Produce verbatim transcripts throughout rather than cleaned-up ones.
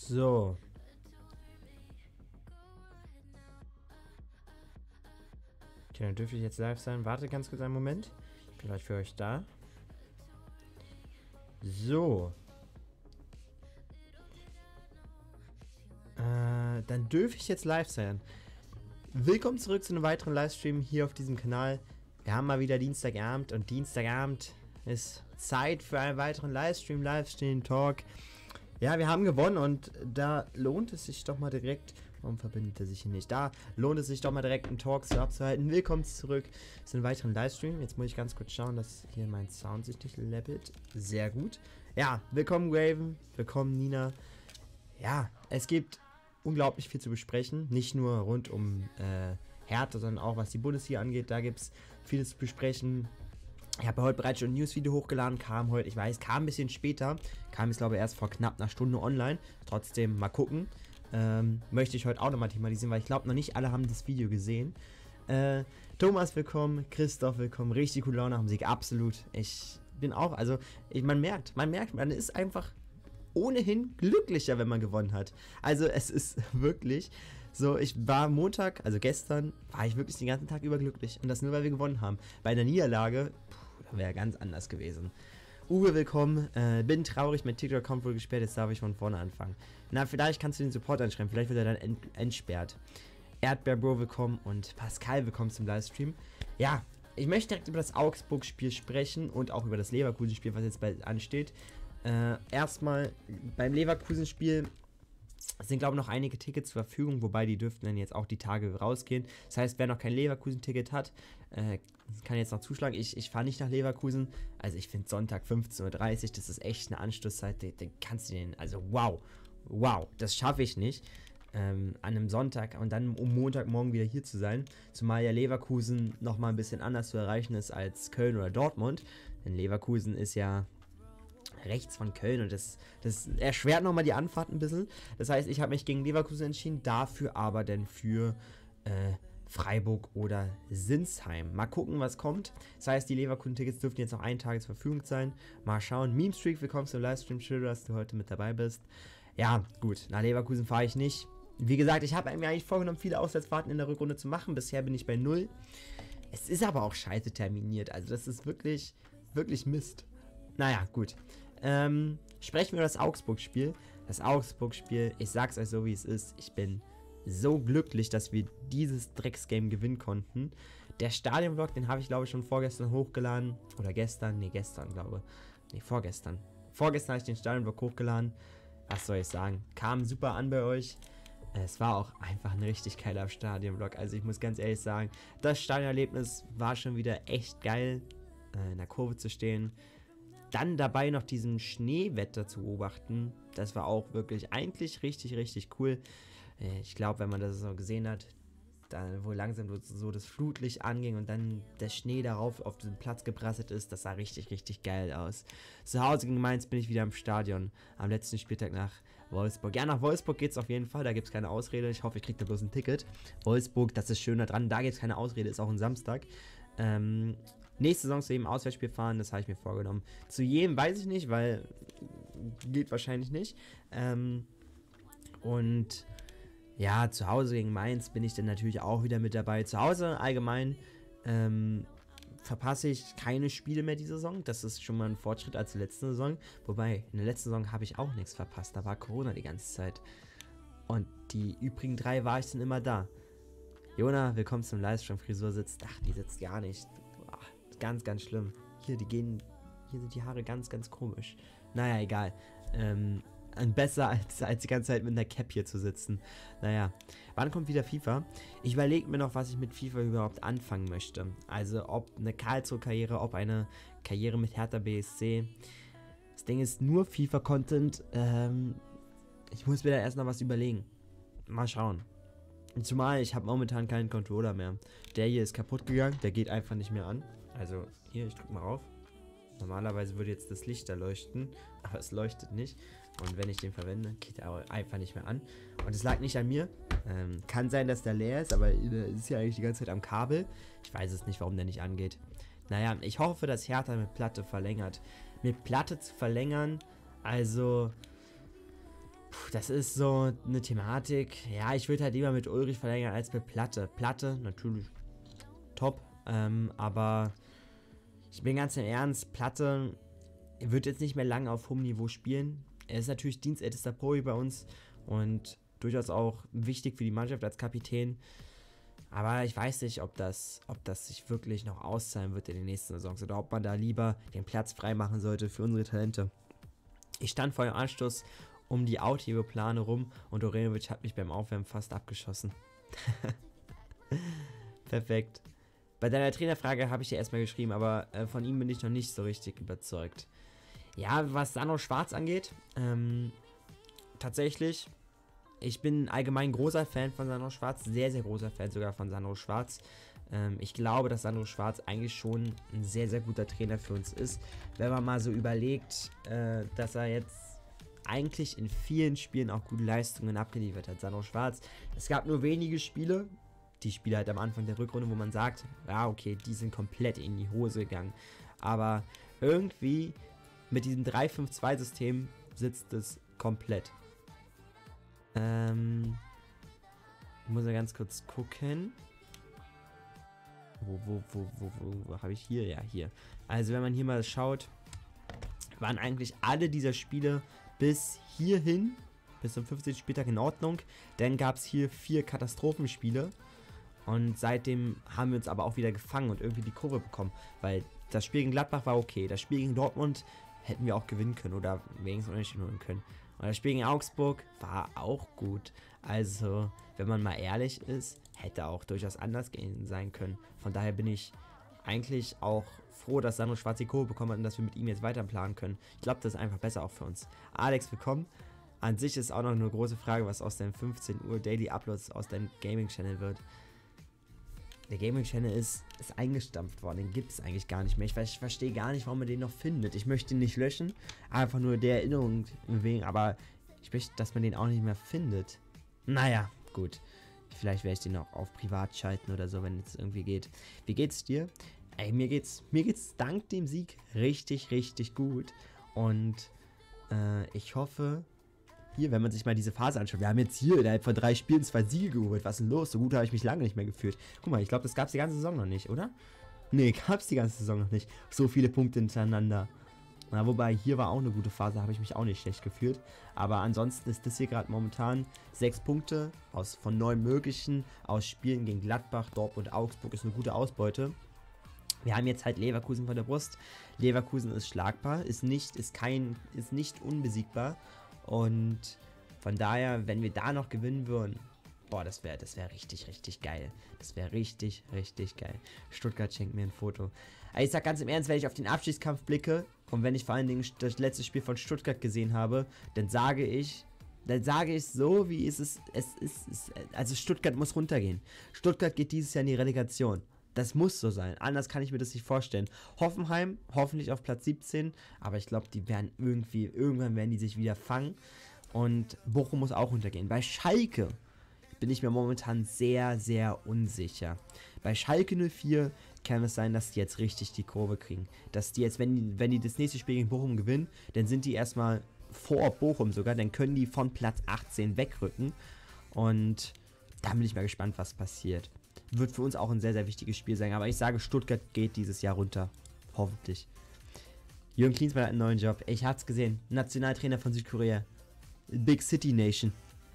So. Okay, dann dürfte ich jetzt live sein. Warte ganz kurz einen Moment. Ich bin gleich für euch da. So. Äh, dann dürfte ich jetzt live sein. Willkommen zurück zu einem weiteren Livestream hier auf diesem Kanal. Wir haben mal wieder Dienstagabend und Dienstagabend ist Zeit für einen weiteren Livestream, Livestream-Talk. Ja, wir haben gewonnen und da lohnt es sich doch mal direkt, warum verbindet er sich hier nicht? Da lohnt es sich doch mal direkt einen Talk zu abzuhalten. Willkommen zurück zu einem weiteren Livestream. Jetzt muss ich ganz kurz schauen, dass hier mein Sound sich nicht levelt. Sehr gut. Ja, willkommen Graven, willkommen Nina. Ja, es gibt unglaublich viel zu besprechen, nicht nur rund um äh, Hertha, sondern auch was die Bundesliga angeht. Da gibt es vieles zu besprechen. Ich habe heute bereits schon ein News-Video hochgeladen, kam heute, ich weiß, kam ein bisschen später, kam jetzt glaube ich erst vor knapp einer Stunde online. Trotzdem mal gucken. Ähm, möchte ich heute auch nochmal thematisieren, weil ich glaube noch nicht alle haben das Video gesehen. Äh, Thomas willkommen, Christoph willkommen, richtig coole Laune am Sieg, absolut. Ich bin auch, also ich, man merkt, man merkt, man ist einfach ohnehin glücklicher, wenn man gewonnen hat. Also es ist wirklich so, ich war Montag, also gestern, war ich wirklich den ganzen Tag über glücklich. Und das nur, weil wir gewonnen haben. Bei einer Niederlage, puh, wäre ganz anders gewesen. Uwe, willkommen. Äh, bin traurig, mein TikTok-Account wurde gesperrt, jetzt darf ich von vorne anfangen. Na, vielleicht kannst du den Support anschreiben, vielleicht wird er dann ent entsperrt. Erdbeerbro, willkommen und Pascal, willkommen zum Livestream. Ja, ich möchte direkt über das Augsburg-Spiel sprechen und auch über das Leverkusen-Spiel, was jetzt bald ansteht. Äh, erstmal beim Leverkusen-Spiel sind, glaube ich, noch einige Tickets zur Verfügung, wobei die dürften dann jetzt auch die Tage rausgehen. Das heißt, wer noch kein Leverkusen-Ticket hat, äh, kann jetzt noch zuschlagen. Ich, ich fahre nicht nach Leverkusen. Also ich finde Sonntag fünfzehn Uhr dreißig, das ist echt eine Anstoßzeit. Den, den kannst du den, also wow, wow, das schaffe ich nicht. Ähm, an einem Sonntag und dann um Montagmorgen wieder hier zu sein. Zumal ja Leverkusen nochmal ein bisschen anders zu erreichen ist als Köln oder Dortmund. Denn Leverkusen ist ja rechts von Köln und das, das erschwert nochmal die Anfahrt ein bisschen. Das heißt, ich habe mich gegen Leverkusen entschieden, dafür aber dann für äh, Freiburg oder Sinsheim. Mal gucken, was kommt. Das heißt, die Leverkusen-Tickets dürften jetzt noch einen Tag zur Verfügung sein. Mal schauen. Meme-Streak, willkommen zum Livestream. Schön, dass du heute mit dabei bist. Ja, gut, nach Leverkusen fahre ich nicht. Wie gesagt, ich habe mir eigentlich vorgenommen, viele Auswärtsfahrten in der Rückrunde zu machen. Bisher bin ich bei null. Es ist aber auch scheiße terminiert. Also das ist wirklich, wirklich Mist. Naja, gut. Ähm, sprechen wir über das Augsburg-Spiel. Das Augsburg-Spiel, ich sag's euch so, wie es ist. Ich bin so glücklich, dass wir dieses Drecksgame gewinnen konnten. Der Stadionvlog, den habe ich, glaube ich, schon vorgestern hochgeladen. Oder gestern, nee, gestern, glaube ich. Nee, vorgestern. Vorgestern habe ich den Stadionvlog hochgeladen. Was soll ich sagen? Kam super an bei euch. Es war auch einfach ein richtig geiler Stadionvlog. Also ich muss ganz ehrlich sagen, das Stadionerlebnis war schon wieder echt geil, in der Kurve zu stehen. Dann dabei noch diesen Schneewetter zu beobachten, das war auch wirklich eigentlich richtig, richtig cool. Ich glaube, wenn man das so gesehen hat, dann wo langsam so das Flutlicht anging und dann der Schnee darauf auf den Platz geprasselt ist, das sah richtig, richtig geil aus. Zu Hause gegen Mainz bin ich wieder im Stadion, am letzten Spieltag nach Wolfsburg. Ja, nach Wolfsburg geht es auf jeden Fall, da gibt es keine Ausrede. Ich hoffe, ich kriege da bloß ein Ticket. Wolfsburg, das ist schön da dran, da gibt es keine Ausrede, ist auch ein Samstag. Ähm... Nächste Saison zu jedem Auswärtsspiel fahren, das habe ich mir vorgenommen. Zu jedem weiß ich nicht, weil geht wahrscheinlich nicht. Ähm, und ja, zu Hause gegen Mainz bin ich dann natürlich auch wieder mit dabei. Zu Hause allgemein ähm, verpasse ich keine Spiele mehr die Saison. Das ist schon mal ein Fortschritt als die letzte Saison. Wobei, in der letzten Saison habe ich auch nichts verpasst. Da war Corona die ganze Zeit. Und die übrigen drei war ich dann immer da. Jona, willkommen zum Livestream. Frisur sitzt. Ach, die sitzt gar nicht. Ganz, ganz schlimm. Hier, die gehen, hier sind die Haare ganz, ganz komisch. Naja, egal. Ähm, besser als, als die ganze Zeit mit einer Cap hier zu sitzen. Naja, wann kommt wieder FIFA? Ich überlege mir noch, was ich mit FIFA überhaupt anfangen möchte. Also, ob eine Karlsruhe-Karriere, ob eine Karriere mit Hertha B S C. Das Ding ist, nur FIFA-Content. Ähm, ich muss mir da erst noch was überlegen. Mal schauen. Zumal ich habe momentan keinen Controller mehr. Der hier ist kaputt gegangen, der geht einfach nicht mehr an. Also hier, ich drücke mal auf. Normalerweise würde jetzt das Licht da leuchten, aber es leuchtet nicht. Und wenn ich den verwende, geht er auch einfach nicht mehr an. Und es lag nicht an mir. Ähm, kann sein, dass der leer ist, aber der ist ja eigentlich die ganze Zeit am Kabel. Ich weiß es nicht, warum der nicht angeht. Naja, ich hoffe, dass Hertha mit Platte verlängert. Mit Platte zu verlängern, also... das ist so eine Thematik. Ja, ich würde halt lieber mit Ulrich verlängern als mit Platte. Platte, natürlich top. Ähm, aber ich bin ganz im Ernst, Platte wird jetzt nicht mehr lange auf hohem Niveau spielen. Er ist natürlich dienstältester Profi bei uns und durchaus auch wichtig für die Mannschaft als Kapitän. Aber ich weiß nicht, ob das, ob das sich wirklich noch auszahlen wird in den nächsten Saisons oder ob man da lieber den Platz freimachen sollte für unsere Talente. Ich stand vor dem Anstoß um die Autio-Plane rum und Orenovic hat mich beim Aufwärmen fast abgeschossen. Perfekt. Bei deiner Trainerfrage habe ich dir erstmal geschrieben, aber äh, von ihm bin ich noch nicht so richtig überzeugt. Ja, was Sandro Schwarz angeht, ähm, tatsächlich, ich bin allgemein großer Fan von Sandro Schwarz, sehr, sehr großer Fan sogar von Sandro Schwarz. Ähm, ich glaube, dass Sandro Schwarz eigentlich schon ein sehr, sehr guter Trainer für uns ist. Wenn man mal so überlegt, äh, dass er jetzt eigentlich in vielen Spielen auch gute Leistungen abgeliefert hat. Sandro Schwarz, es gab nur wenige Spiele, die Spiele halt am Anfang der Rückrunde, wo man sagt, ja okay, die sind komplett in die Hose gegangen. Aber irgendwie mit diesem drei fünf zwei System sitzt es komplett. Ähm, ich muss ja ganz kurz gucken. Wo, wo, wo, wo, wo, wo habe ich hier? Ja, hier. Also wenn man hier mal schaut, waren eigentlich alle dieser Spiele bis hierhin, bis zum fünfzehnten Spieltag in Ordnung. Dann gab es hier vier Katastrophenspiele. Und seitdem haben wir uns aber auch wieder gefangen und irgendwie die Kurve bekommen. Weil das Spiel gegen Gladbach war okay. Das Spiel gegen Dortmund hätten wir auch gewinnen können oder wenigstens unentschieden holen können. Und das Spiel gegen Augsburg war auch gut. Also, wenn man mal ehrlich ist, hätte auch durchaus anders gehen sein können. Von daher bin ich eigentlich auch froh, dass Sandro Schwarz die Kurve bekommen hat und dass wir mit ihm jetzt weiter planen können. Ich glaube, das ist einfach besser auch für uns. Alex, willkommen. An sich ist auch noch eine große Frage, was aus deinem fünfzehn Uhr Daily Uploads aus deinem Gaming-Channel wird. Der Gaming-Channel ist, ist eingestampft worden, den gibt es eigentlich gar nicht mehr. Ich, ich verstehe gar nicht, warum man den noch findet. Ich möchte ihn nicht löschen, einfach nur der Erinnerung wegen, aber ich möchte, dass man den auch nicht mehr findet. Naja, gut. Vielleicht werde ich den noch auf privat schalten oder so, wenn es irgendwie geht. Wie geht's dir? Ey, mir geht's, mir geht's dank dem Sieg richtig, richtig gut. Und äh, ich hoffe, hier, wenn man sich mal diese Phase anschaut, wir haben jetzt hier innerhalb von drei Spielen zwei Siege geholt. Was ist denn los? So gut habe ich mich lange nicht mehr gefühlt. Guck mal, ich glaube, das gab es die ganze Saison noch nicht, oder? Nee, gab es die ganze Saison noch nicht. So viele Punkte hintereinander. Na, wobei, hier war auch eine gute Phase, habe ich mich auch nicht schlecht gefühlt. Aber ansonsten ist das hier gerade momentan sechs Punkte aus, von neun möglichen aus Spielen gegen Gladbach, Dortmund, Augsburg. Ist eine gute Ausbeute. Wir haben jetzt halt Leverkusen vor der Brust. Leverkusen ist schlagbar, ist nicht, ist kein, ist nicht unbesiegbar. Und von daher, wenn wir da noch gewinnen würden, boah, das wäre das wäre richtig, richtig geil. Das wäre richtig, richtig geil. Stuttgart schenkt mir ein Foto. Aber ich sag ganz im Ernst, wenn ich auf den Abstiegskampf blicke und wenn ich vor allen Dingen das letzte Spiel von Stuttgart gesehen habe, dann sage ich, dann sage ich so, wie es ist, es ist, es, also Stuttgart muss runtergehen. Stuttgart geht dieses Jahr in die Relegation. Das muss so sein. Anders kann ich mir das nicht vorstellen. Hoffenheim, hoffentlich auf Platz siebzehn. Aber ich glaube, die werden irgendwie, irgendwann werden die sich wieder fangen. Und Bochum muss auch runtergehen. Bei Schalke bin ich mir momentan sehr, sehr unsicher. Bei Schalke null vier kann es sein, dass die jetzt richtig die Kurve kriegen. Dass die jetzt, wenn die, wenn die das nächste Spiel gegen Bochum gewinnen, dann sind die erstmal vor Bochum sogar. Dann können die von Platz achtzehn wegrücken. Und da bin ich mal gespannt, was passiert. Wird für uns auch ein sehr, sehr wichtiges Spiel sein. Aber ich sage, Stuttgart geht dieses Jahr runter. Hoffentlich. Jürgen Klinsmann hat einen neuen Job. Ich hab's gesehen. Nationaltrainer von Südkorea. Big City Nation.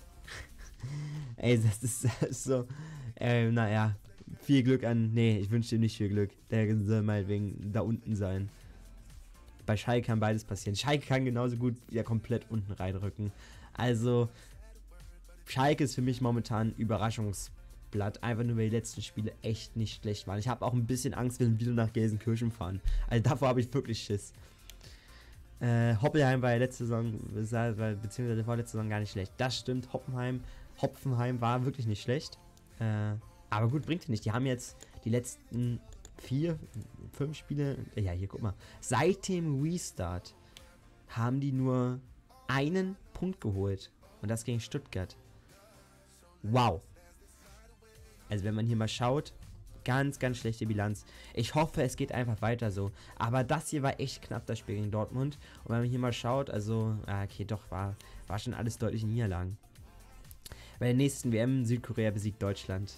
Ey, das ist, das ist so. Äh, naja. Viel Glück an. Nee, ich wünsche ihm nicht viel Glück. Der soll meinetwegen da unten sein. Bei Schalke kann beides passieren. Schalke kann genauso gut wieder komplett unten reinrücken. Also, Schalke ist für mich momentan Überraschungs. Blatt, einfach nur weil die letzten Spiele echt nicht schlecht waren. Ich habe auch ein bisschen Angst, wenn wir wieder nach Gelsenkirchen fahren. Also davor habe ich wirklich Schiss. Äh, Hoppelheim war ja letzte Saison, beziehungsweise vorletzte Saison gar nicht schlecht. Das stimmt, Hoppenheim, Hopfenheim war wirklich nicht schlecht. Äh, aber gut, bringt nicht. Die haben jetzt die letzten vier, fünf Spiele, ja hier, guck mal. Seit dem Restart haben die nur einen Punkt geholt. Und das gegen Stuttgart. Wow. Also wenn man hier mal schaut, Ganz, ganz schlechte Bilanz. Ich hoffe, es geht einfach weiter so. Aber das hier war echt knapp, das Spiel gegen Dortmund. Und wenn man hier mal schaut, also, ah, okay, doch, war, war schon alles deutliche Niederlagen. Bei der nächsten W M, Südkorea besiegt Deutschland.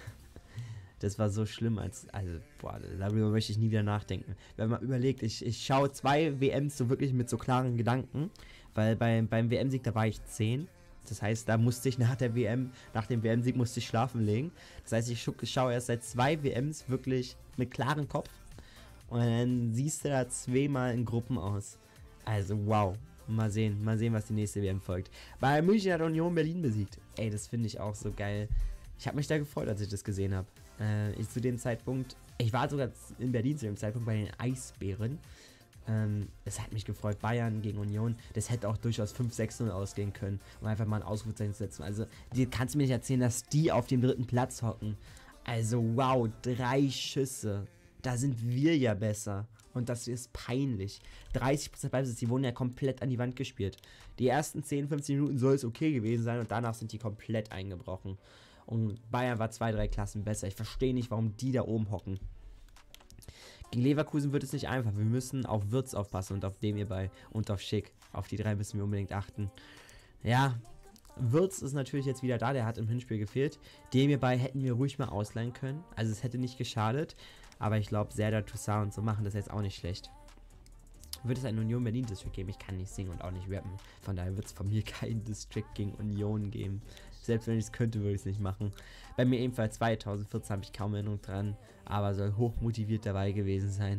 Das war so schlimm, als, also, boah, darüber möchte ich nie wieder nachdenken. Wenn man überlegt, ich, ich schaue zwei W Ms so wirklich mit so klaren Gedanken, weil bei, beim W M-Sieg, da war ich zehn. Das heißt, da musste ich nach der W M, nach dem W M-Sieg musste ich schlafen legen. Das heißt, ich schaue erst seit zwei W Ms wirklich mit klarem Kopf. Und dann siehst du da zweimal in Gruppen aus. Also, wow. Mal sehen, mal sehen, was die nächste W M folgt. Bayern München hat Union Berlin besiegt. Ey, das finde ich auch so geil. Ich habe mich da gefreut, als ich das gesehen habe. Äh, ich zu dem Zeitpunkt, ich war sogar in Berlin zu dem Zeitpunkt bei den Eisbären. Ähm, es hat mich gefreut, Bayern gegen Union. Das hätte auch durchaus fünf sechs null ausgehen können, um einfach mal ein Ausrufezeichen zu setzen. Also, dir kannst du mir nicht erzählen, dass die auf dem dritten Platz hocken. Also, wow, drei Schüsse. Da sind wir ja besser. Und das ist peinlich. dreißig Prozent Ballbesitz, die wurden ja komplett an die Wand gespielt. Die ersten zehn, fünfzehn Minuten soll es okay gewesen sein und danach sind die komplett eingebrochen. Und Bayern war zwei, drei Klassen besser. Ich verstehe nicht, warum die da oben hocken. Gegen Leverkusen wird es nicht einfach. Wir müssen auf Wirtz aufpassen und auf Demirbay und auf Schick. Auf die drei müssen wir unbedingt achten. Ja, Wirtz ist natürlich jetzt wieder da. Der hat im Hinspiel gefehlt. Demirbay hätten wir ruhig mal ausleihen können. Also es hätte nicht geschadet. Aber ich glaube, Serdar Toussaint und so machen das jetzt auch nicht schlecht. Wird es einen Union Berlin District geben? Ich kann nicht singen und auch nicht rappen. Von daher wird es von mir kein District gegen Union geben. Selbst wenn ich es könnte, würde ich es nicht machen. Bei mir ebenfalls zweitausendvierzehn habe ich kaum Erinnerung dran. Aber soll hochmotiviert dabei gewesen sein.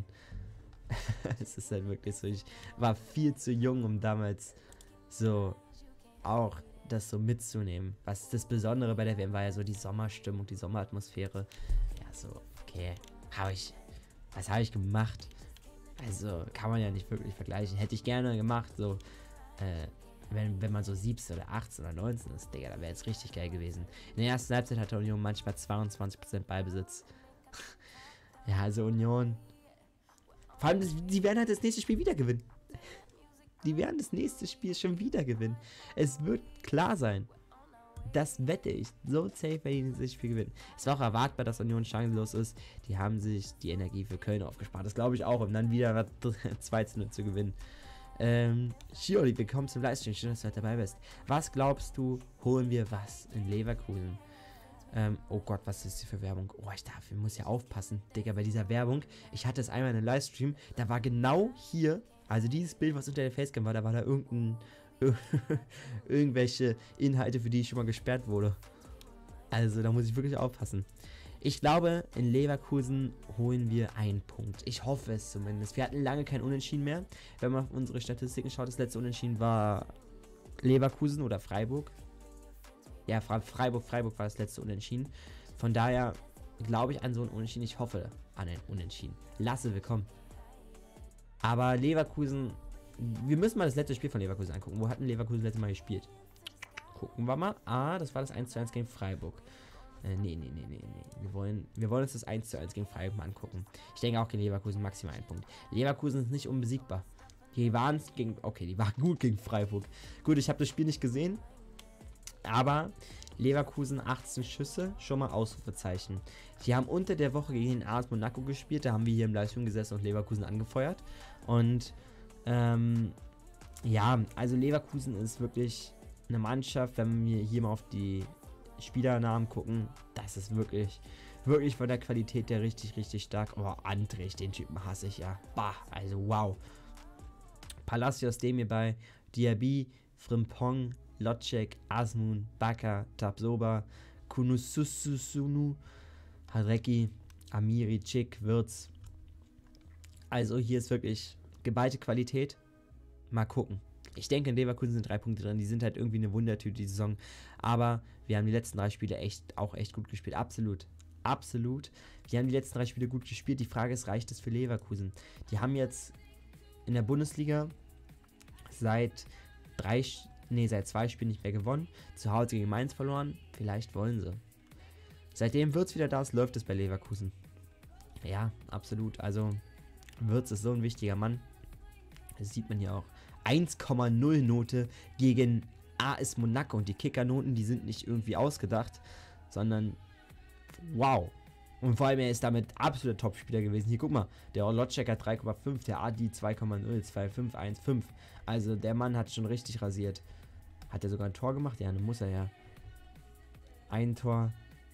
Es ist halt wirklich so. Ich war viel zu jung, um damals so auch das so mitzunehmen. Was das Besondere bei der W M war ja so die Sommerstimmung, die Sommeratmosphäre. Ja, so, okay. Habe ich. Was habe ich gemacht? Also, kann man ja nicht wirklich vergleichen. Hätte ich gerne gemacht, so, äh, wenn, wenn man so siebzehn oder achtzehn oder neunzehn ist, Digga, da wäre es richtig geil gewesen. In der ersten Halbzeit hatte Union manchmal zweiundzwanzig Prozent Ballbesitz. Ja, also Union. Vor allem, das, die werden halt das nächste Spiel wieder gewinnen. Die werden das nächste Spiel schon wieder gewinnen. Es wird klar sein. Das wette ich. So safe werden die das Spiel gewinnen. Es war auch erwartbar, dass Union chancenlos ist. Die haben sich die Energie für Köln aufgespart. Das glaube ich auch, um dann wieder zwei zu null zu gewinnen. Ähm, Shioli, willkommen zum Livestream. Schön, dass du heute dabei bist. Was glaubst du, holen wir was in Leverkusen? Ähm, oh Gott, was ist hier für Werbung? Oh, ich darf, ich muss ja aufpassen, Digga, bei dieser Werbung. Ich hatte es einmal in einem Livestream, da war genau hier, also dieses Bild, was unter der Facecam war, da war da irgendein, irgendwelche Inhalte, für die ich schon mal gesperrt wurde. Also, da muss ich wirklich aufpassen. Ich glaube, in Leverkusen holen wir einen Punkt. Ich hoffe es zumindest. Wir hatten lange kein Unentschieden mehr. Wenn man auf unsere Statistiken schaut, das letzte Unentschieden war Leverkusen oder Freiburg. Ja, Freiburg, Freiburg war das letzte Unentschieden. Von daher glaube ich an so ein Unentschieden. Ich hoffe an ein Unentschieden. Lasse, willkommen. Aber Leverkusen, wir müssen mal das letzte Spiel von Leverkusen angucken. Wo hatten Leverkusen letztes Mal gespielt? Gucken wir mal. Ah, das war das eins zu eins gegen Freiburg. Äh, nee, nee, nee, nee, nee. Wir wollen, wir wollen uns das eins zu eins gegen Freiburg mal angucken. Ich denke auch gegen Leverkusen maximal einen Punkt. Leverkusen ist nicht unbesiegbar. Die waren es gegen, okay, die waren gut gegen Freiburg. Gut, ich habe das Spiel nicht gesehen. Aber Leverkusen achtzehn Schüsse, schon mal Ausrufezeichen. Die haben unter der Woche gegen den A S Monaco gespielt, da haben wir hier im Livestream gesessen und Leverkusen angefeuert. Und ähm, ja, also Leverkusen ist wirklich eine Mannschaft, wenn wir hier mal auf die Spielernamen gucken, das ist wirklich, wirklich von der Qualität der richtig, richtig stark. Oh, Andrich, den Typen hasse ich ja. Bah, also wow. Palacios, Demirbay, Diaby, Frimpong, Lotschek, Asmun, Baka, Tabsoba, Kunususunu, Hadrecki, Amiri, Chick, Wirtz. Also hier ist wirklich geballte Qualität. Mal gucken. Ich denke, in Leverkusen sind drei Punkte drin. Die sind halt irgendwie eine Wundertüte, die Saison. Aber wir haben die letzten drei Spiele echt auch echt gut gespielt. Absolut. Absolut. Wir haben die letzten drei Spiele gut gespielt. Die Frage ist, reicht es für Leverkusen? Die haben jetzt in der Bundesliga seit drei Nee, seit zwei Spielen nicht mehr gewonnen. Zu Hause gegen Mainz verloren. Vielleicht wollen sie. Seitdem Wirtz wieder da ist, läuft es bei Leverkusen. Ja, absolut. Also, Wirtz ist so ein wichtiger Mann. Das sieht man hier auch. eins Komma null Note gegen A S Monaco. Und die Kickernoten, die sind nicht irgendwie ausgedacht, sondern wow. Und vor allem, er ist damit absoluter Topspieler gewesen. Hier, guck mal, der Orlotschek hat drei Komma fünf, der Adi zwei Komma null, zwei Komma fünf, eins Komma fünf. Also der Mann hat schon richtig rasiert. Hat er sogar ein Tor gemacht? Ja, dann muss er ja. Ein Tor,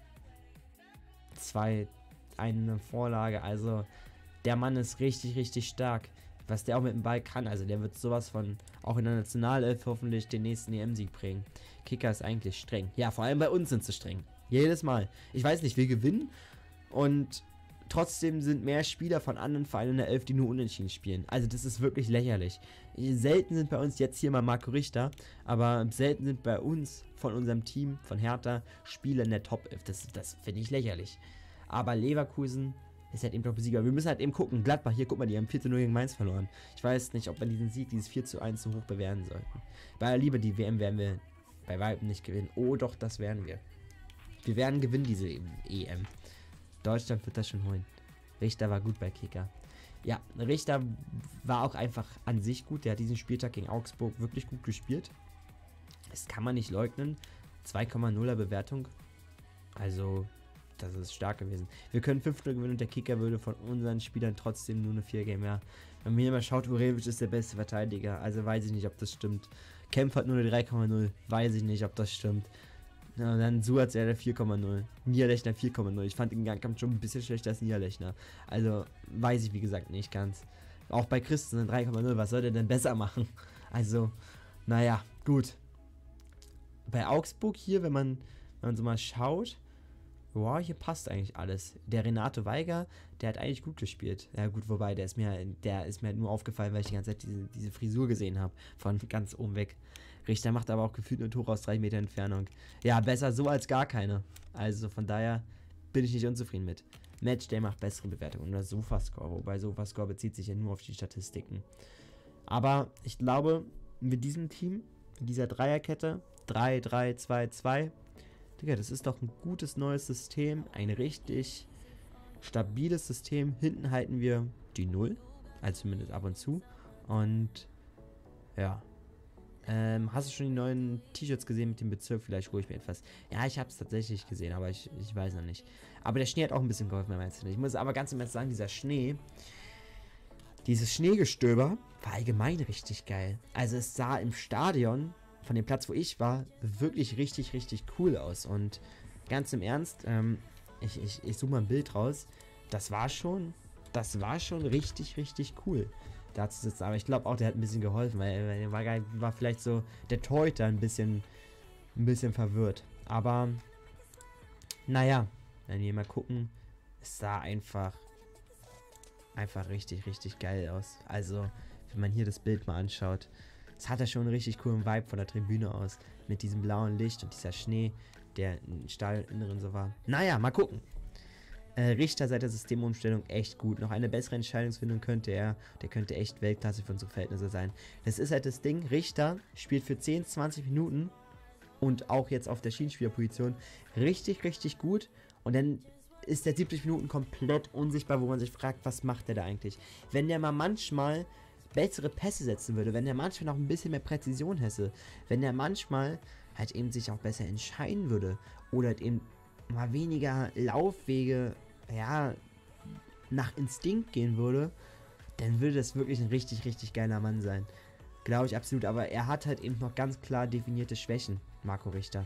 zwei, eine Vorlage. Also der Mann ist richtig, richtig stark. Was der auch mit dem Ball kann. Also der wird sowas von, auch in der Nationalelf hoffentlich den nächsten E M-Sieg bringen. Kicker ist eigentlich streng. Ja, vor allem bei uns sind sie streng. Jedes Mal. Ich weiß nicht, wir gewinnen. Und trotzdem sind mehr Spieler von anderen Vereinen in der Elf, die nur unentschieden spielen. Also das ist wirklich lächerlich. Selten sind bei uns jetzt hier mal Marco Richter, aber selten sind bei uns von unserem Team, von Hertha, Spieler in der Top elf. Das, das finde ich lächerlich. Aber Leverkusen ist halt eben doch Besieger. Wir müssen halt eben gucken. Gladbach, hier, guck mal, die haben vier zu null gegen Mainz verloren. Ich weiß nicht, ob wir diesen Sieg, dieses vier zu eins so hoch bewerten sollten. Bei aller Liebe, die W M werden wir bei weitem nicht gewinnen. Oh doch, das werden wir. Wir werden gewinnen, diese E M. Deutschland wird das schon holen. Richter war gut bei Kicker. Ja, Richter war auch einfach an sich gut. Der hat diesen Spieltag gegen Augsburg wirklich gut gespielt. Das kann man nicht leugnen. zwei Komma nuller Bewertung. Also, das ist stark gewesen. Wir können fünf null gewinnen und der Kicker würde von unseren Spielern trotzdem nur eine vier geben. Ja, wenn man hier mal schaut, Urevic ist der beste Verteidiger. Also weiß ich nicht, ob das stimmt. Kempf hat nur eine drei Komma null. Weiß ich nicht, ob das stimmt. Ja, dann Suat der vier Komma null. Niederlechner vier Komma null. Ich fand den Gangkampf schon ein bisschen schlechter als Niederlechner. Also weiß ich wie gesagt nicht ganz. Auch bei Christen drei Komma null. Was soll der denn besser machen? Also, naja, gut. Bei Augsburg hier, wenn man, wenn man so mal schaut, wow, hier passt eigentlich alles. Der Renato Weiger, der hat eigentlich gut gespielt. Ja gut, wobei, der ist mir, der ist mir halt nur aufgefallen, weil ich die ganze Zeit diese, diese Frisur gesehen habe. Von ganz oben weg. Richter macht aber auch gefühlt nur Tore aus drei Meter Entfernung. Ja, besser so als gar keine. Also von daher bin ich nicht unzufrieden mit. Matchday macht bessere Bewertungen. Oder Sofascore. Wobei Sofascore bezieht sich ja nur auf die Statistiken. Aber ich glaube, mit diesem Team, mit dieser Dreierkette, drei drei zwei zwei, Digga, das ist doch ein gutes neues System. Ein richtig stabiles System. Hinten halten wir die Null. Also zumindest ab und zu. Und ja. Ähm, hast du schon die neuen T-Shirts gesehen mit dem Bezirk? Vielleicht hole ich mir etwas. Ja, ich habe es tatsächlich gesehen, aber ich, ich weiß noch nicht. Aber der Schnee hat auch ein bisschen geholfen, meinst du nicht? Ich muss aber ganz im Ernst sagen, dieser Schnee, dieses Schneegestöber war allgemein richtig geil. Also es sah im Stadion, von dem Platz, wo ich war, wirklich richtig, richtig cool aus. Und ganz im Ernst, ähm, ich, ich, ich suche mal ein Bild raus. Das war schon, das war schon richtig, richtig cool, da zu sitzen. Aber ich glaube auch, der hat ein bisschen geholfen, weil, weil der war, war vielleicht so der Torhüter ein bisschen, ein bisschen verwirrt. Aber, naja, wenn wir mal gucken, es sah einfach, einfach richtig, richtig geil aus. Also, wenn man hier das Bild mal anschaut, es hat ja schon einen richtig coolen Vibe von der Tribüne aus. Mit diesem blauen Licht und dieser Schnee, der im Stadioninneren so war. Naja, mal gucken. Äh, Richter seit der Systemumstellung echt gut. Noch eine bessere Entscheidungsfindung könnte er. Der könnte echt Weltklasse für unsere Verhältnisse sein. Das ist halt das Ding. Richter spielt für zehn, zwanzig Minuten und auch jetzt auf der Schienenspielerposition richtig, richtig gut. Und dann ist der siebzig Minuten komplett unsichtbar, wo man sich fragt, was macht der da eigentlich? Wenn der mal manchmal bessere Pässe setzen würde, wenn der manchmal noch ein bisschen mehr Präzision hätte, wenn der manchmal halt eben sich auch besser entscheiden würde oder halt eben mal weniger Laufwege, ja, nach Instinkt gehen würde, dann würde das wirklich ein richtig, richtig geiler Mann sein. Glaube ich absolut, aber er hat halt eben noch ganz klar definierte Schwächen, Marco Richter.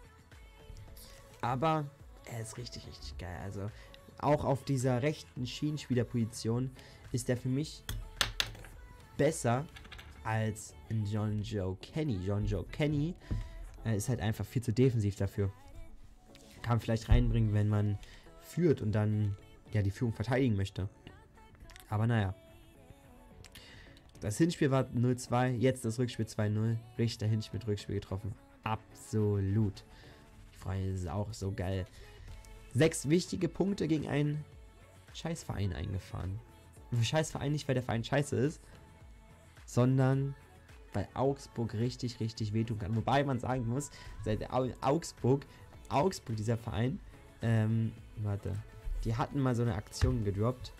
Aber er ist richtig, richtig geil. Also auch auf dieser rechten Schienenspielerposition ist er für mich besser als John Joe Kenny. John Joe Kenny äh, ist halt einfach viel zu defensiv dafür. Kann vielleicht reinbringen, wenn man führt und dann ja die Führung verteidigen möchte. Aber naja. Das Hinspiel war null zwei, jetzt das Rückspiel zwei null. Richter Hinspiel mit Rückspiel getroffen. Absolut. Ich freue mich, das ist auch so geil. Sechs wichtige Punkte gegen einen Scheißverein eingefahren. Scheißverein nicht, weil der Verein scheiße ist, sondern weil Augsburg richtig, richtig wehtun kann. Wobei man sagen muss, seit Augsburg, Augsburg, dieser Verein, ähm, warte, die hatten mal so eine Aktion gedroppt.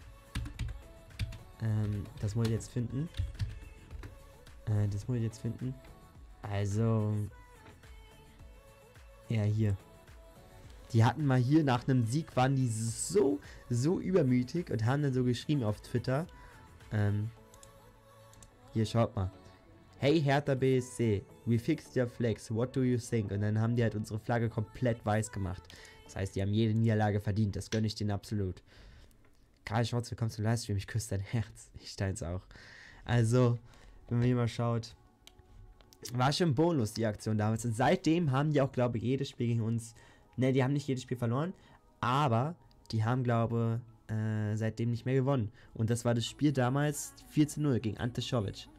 Ähm, das muss ich jetzt finden. Äh, das muss ich jetzt finden. Also, ja, hier. Die hatten mal hier nach einem Sieg, waren die so, so übermütig und haben dann so geschrieben auf Twitter. Ähm, hier, schaut mal. Hey Hertha B S C, we fixed your flags, what do you think? Und dann haben die halt unsere Flagge komplett weiß gemacht. Das heißt, die haben jede Niederlage verdient, das gönne ich denen absolut. Karl Schwarz, willkommen zum Livestream, ich küsse dein Herz. Ich teile auch. Also, wenn man hier mal schaut, war schon ein Bonus, die Aktion damals. Und seitdem haben die auch, glaube ich, jedes Spiel gegen uns. Ne, die haben nicht jedes Spiel verloren, aber die haben, glaube ich, äh, seitdem nicht mehr gewonnen. Und das war das Spiel damals vier zu null gegen Ante Czovic.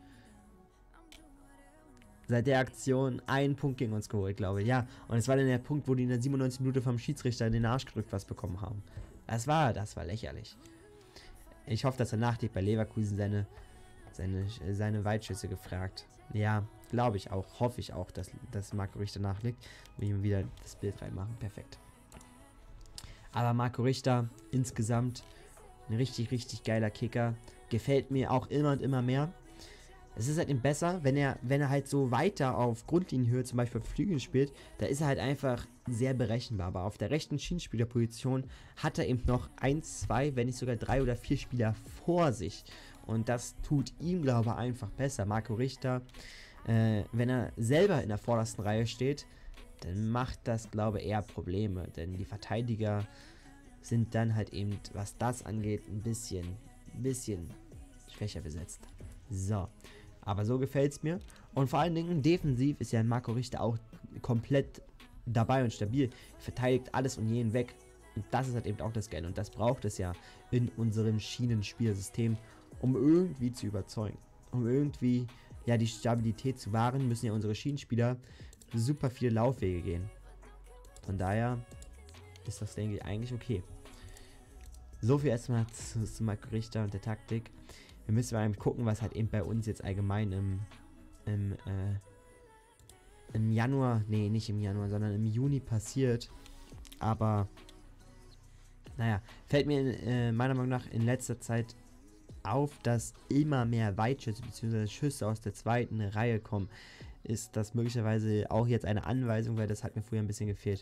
Seit der Aktion einen Punkt gegen uns geholt, glaube ich. Ja, und es war dann der Punkt, wo die in der siebenundneunzigsten Minute vom Schiedsrichter in den Arsch gedrückt was bekommen haben. Das war, das war lächerlich. Ich hoffe, dass er nachlegt bei Leverkusen seine, seine, seine Weitschüsse gefragt. Ja, glaube ich auch. Hoffe ich auch, dass, dass Marco Richter nachlegt. Will ich wieder das Bild reinmachen. Perfekt. Aber Marco Richter insgesamt ein richtig, richtig geiler Kicker. Gefällt mir auch immer und immer mehr. Es ist halt eben besser, wenn er, wenn er halt so weiter auf Grundlinienhöhe zum Beispiel Flügel spielt, da ist er halt einfach sehr berechenbar. Aber auf der rechten Schienenspielerposition hat er eben noch ein, zwei, wenn nicht sogar drei oder vier Spieler vor sich. Und das tut ihm, glaube ich, einfach besser. Marco Richter, äh, wenn er selber in der vordersten Reihe steht, dann macht das, glaube ich, eher Probleme. Denn die Verteidiger sind dann halt eben, was das angeht, ein bisschen, ein bisschen schwächer besetzt. So. Aber so gefällt es mir. Und vor allen Dingen defensiv ist ja Marco Richter auch komplett dabei und stabil. Verteidigt alles und jeden weg. Und das ist halt eben auch das Geile. Und das braucht es ja in unserem Schienenspielsystem, um irgendwie zu überzeugen. Um irgendwie ja die Stabilität zu wahren, müssen ja unsere Schienenspieler super viele Laufwege gehen. Von daher ist das, denke ich, eigentlich okay. So viel erstmal zu, zu Marco Richter und der Taktik. Wir müssen mal gucken, was halt eben bei uns jetzt allgemein im, im, äh, im Januar, nee, nicht im Januar, sondern im Juni passiert. Aber, naja, fällt mir äh, meiner Meinung nach in letzter Zeit auf, dass immer mehr Weitschüsse bzw. Schüsse aus der zweiten Reihe kommen. Ist das möglicherweise auch jetzt eine Anweisung, weil das hat mir früher ein bisschen gefehlt.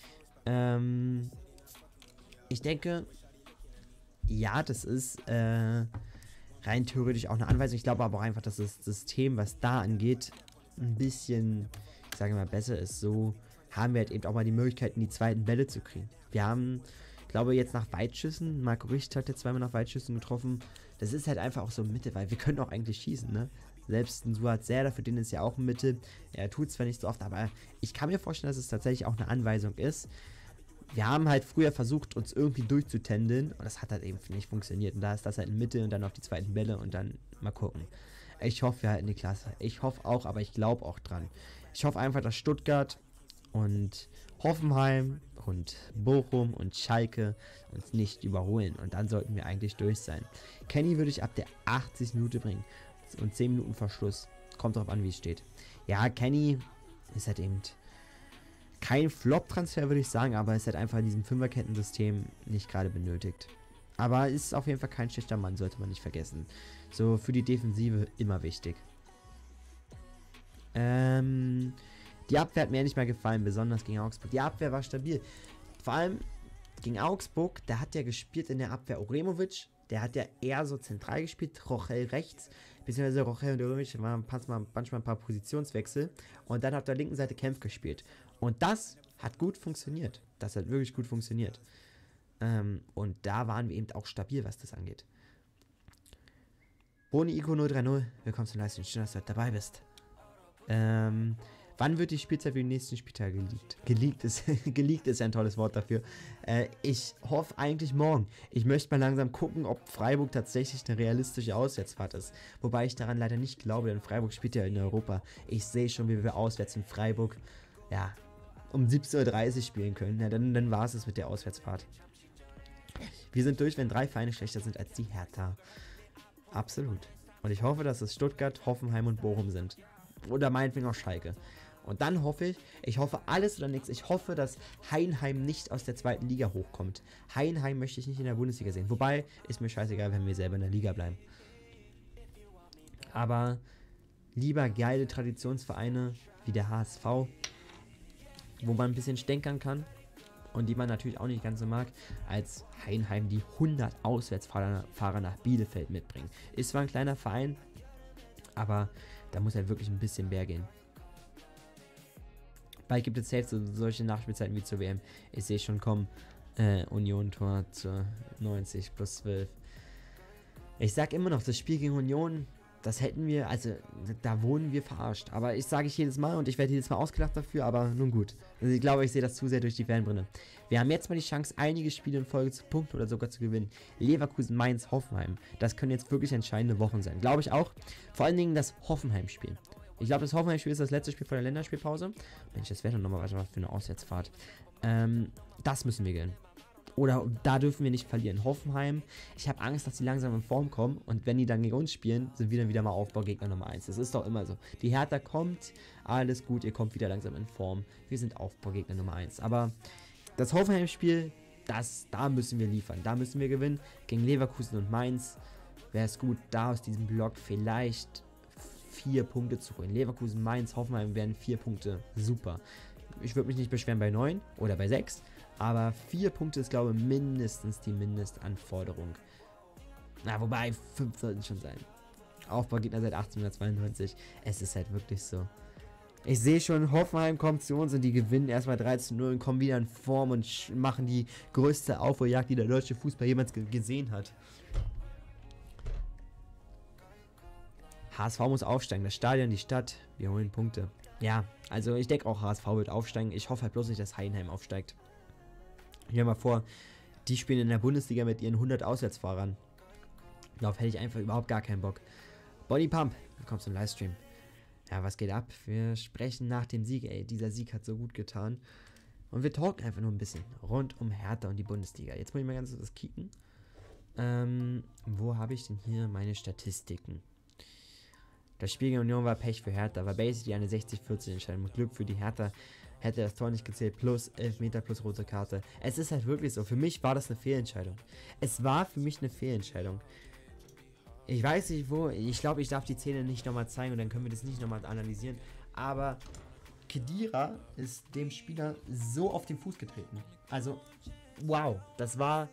Ähm, ich denke, ja, das ist, äh, rein theoretisch auch eine Anweisung. Ich glaube aber auch einfach, dass das System, was da angeht, ein bisschen, ich sage mal, besser ist. So haben wir halt eben auch mal die Möglichkeit, in die zweiten Bälle zu kriegen. Wir haben, glaube jetzt nach Weitschüssen, Marco Richter hat ja zweimal nach Weitschüssen getroffen. Das ist halt einfach auch so Mitte, weil wir können auch eigentlich schießen, ne? Selbst ein Suat Serdar, für den ist ja auch Mitte. Er tut zwar nicht so oft, aber ich kann mir vorstellen, dass es tatsächlich auch eine Anweisung ist. Wir haben halt früher versucht, uns irgendwie durchzutändeln und das hat halt eben nicht funktioniert. Und da ist das halt in Mitte und dann auf die zweiten Bälle und dann mal gucken. Ich hoffe, wir halten die Klasse. Ich hoffe auch, aber ich glaube auch dran. Ich hoffe einfach, dass Stuttgart und Hoffenheim und Bochum und Schalke uns nicht überholen. Und dann sollten wir eigentlich durch sein. Kenny würde ich ab der achtzigsten Minute bringen. Und zehn Minuten vor Schluss. Kommt drauf an, wie es steht. Ja, Kenny ist halt eben kein Flop-Transfer, würde ich sagen, aber ist halt einfach in diesem Fünferkettensystem nicht gerade benötigt. Aber ist auf jeden Fall kein schlechter Mann, sollte man nicht vergessen. So, für die Defensive immer wichtig. Ähm, die Abwehr hat mir nicht mehr gefallen, besonders gegen Augsburg. Die Abwehr war stabil. Vor allem gegen Augsburg, da hat der gespielt in der Abwehr Oremovic. Der hat ja eher so zentral gespielt, Rochel rechts, beziehungsweise Rochel und Oremovic waren manchmal ein paar Positionswechsel. Und dann auf der linken Seite Kempf gespielt. Und das hat gut funktioniert. Das hat wirklich gut funktioniert. Ähm, und da waren wir eben auch stabil, was das angeht. Boni Ico null drei null, willkommen zum Livestream. Schön, dass du dabei bist. Ähm, wann wird die Spielzeit für den nächsten Spieltag geleakt? Geleakt ist, geleakt ist ein tolles Wort dafür. Äh, ich hoffe eigentlich morgen. Ich möchte mal langsam gucken, ob Freiburg tatsächlich eine realistische Auswärtsfahrt ist. Wobei ich daran leider nicht glaube, denn Freiburg spielt ja in Europa. Ich sehe schon, wie wir auswärts in Freiburg, ja, um siebzehn Uhr dreißig spielen können. Ja, dann, dann war es es mit der Auswärtsfahrt. Wir sind durch, wenn drei Vereine schlechter sind als die Hertha. Absolut. Und ich hoffe, dass es Stuttgart, Hoffenheim und Bochum sind. Oder meinetwegen auch Schalke. Und dann hoffe ich, ich hoffe alles oder nichts. Ich hoffe, dass Heidenheim nicht aus der zweiten Liga hochkommt. Heidenheim möchte ich nicht in der Bundesliga sehen. Wobei, ist mir scheißegal, wenn wir selber in der Liga bleiben. Aber lieber geile Traditionsvereine wie der H S V, wo man ein bisschen stänkern kann. und die man natürlich auch nicht ganz so mag, als Heidenheim die hundert Auswärtsfahrer Fahrer nach Bielefeld mitbringen. Ist zwar ein kleiner Verein, aber da muss halt wirklich ein bisschen mehr gehen. Bald gibt es selbst so, solche Nachspielzeiten wie zur W M. Ich sehe schon kommen, äh, Union-Tor zur neunzig plus zwölf. Ich sag immer noch, das Spiel gegen Union, das hätten wir, also da wurden wir verarscht. Aber ich sage ich jedes Mal und ich werde jedes Mal ausgelacht dafür, aber nun gut. Also ich glaube, ich sehe das zu sehr durch die Fanbrille. Wir haben jetzt mal die Chance, einige Spiele in Folge zu punkten oder sogar zu gewinnen. Leverkusen, Mainz, Hoffenheim. Das können jetzt wirklich entscheidende Wochen sein. Glaube ich auch. Vor allen Dingen das Hoffenheim-Spiel. Ich glaube, das Hoffenheim-Spiel ist das letzte Spiel vor der Länderspielpause. Mensch, das wäre doch nochmal was für eine Auswärtsfahrt. Ähm, das müssen wir gewinnen. Oder da dürfen wir nicht verlieren. Hoffenheim, ich habe Angst, dass die langsam in Form kommen. Und wenn die dann gegen uns spielen, sind wir dann wieder mal Aufbaugegner Nummer eins. Das ist doch immer so. Die Hertha kommt, alles gut, ihr kommt wieder langsam in Form. Wir sind Aufbaugegner Nummer eins. Aber das Hoffenheim-Spiel, das, da müssen wir liefern. Da müssen wir gewinnen. Gegen Leverkusen und Mainz wäre es gut, da aus diesem Block vielleicht vier Punkte zu holen. Leverkusen, Mainz, Hoffenheim wären vier Punkte. Super. Ich würde mich nicht beschweren bei neun oder bei sechs. Aber vier Punkte ist, glaube ich, mindestens die Mindestanforderung. Na, wobei, fünf sollten schon sein. Aufbaugegner seit achtzehnhundertzweiundneunzig. Es ist halt wirklich so. Ich sehe schon, Hoffenheim kommt zu uns und die gewinnen erstmal drei zu null und kommen wieder in Form und machen die größte Aufholjagd, die der deutsche Fußball jemals gesehen hat. H S V muss aufsteigen. Das Stadion, die Stadt, wir holen Punkte. Ja, also ich denke auch, H S V wird aufsteigen. Ich hoffe halt bloß nicht, dass Heidenheim aufsteigt. Stell dir mal vor, die spielen in der Bundesliga mit ihren hundert Auswärtsfahrern. Darauf hätte ich einfach überhaupt gar keinen Bock. Body Pump, willkommen zum Livestream. Ja, was geht ab? Wir sprechen nach dem Sieg, ey. Dieser Sieg hat so gut getan. Und wir talken einfach nur ein bisschen rund um Hertha und die Bundesliga. Jetzt muss ich mal ganz kurz kicken. Ähm, wo habe ich denn hier meine Statistiken? Das Spiel gegen Union war Pech für Hertha, war basically eine sechzig vierzig Entscheidung. Mit Glück für die Hertha hätte das Tor nicht gezählt, plus elf Meter plus rote Karte. Es ist halt wirklich so, für mich war das eine Fehlentscheidung. Es war für mich eine Fehlentscheidung. Ich weiß nicht wo, ich glaube, ich darf die Szene nicht nochmal zeigen und dann können wir das nicht nochmal analysieren. Aber Khedira ist dem Spieler so auf den Fuß getreten. Also, wow, das war...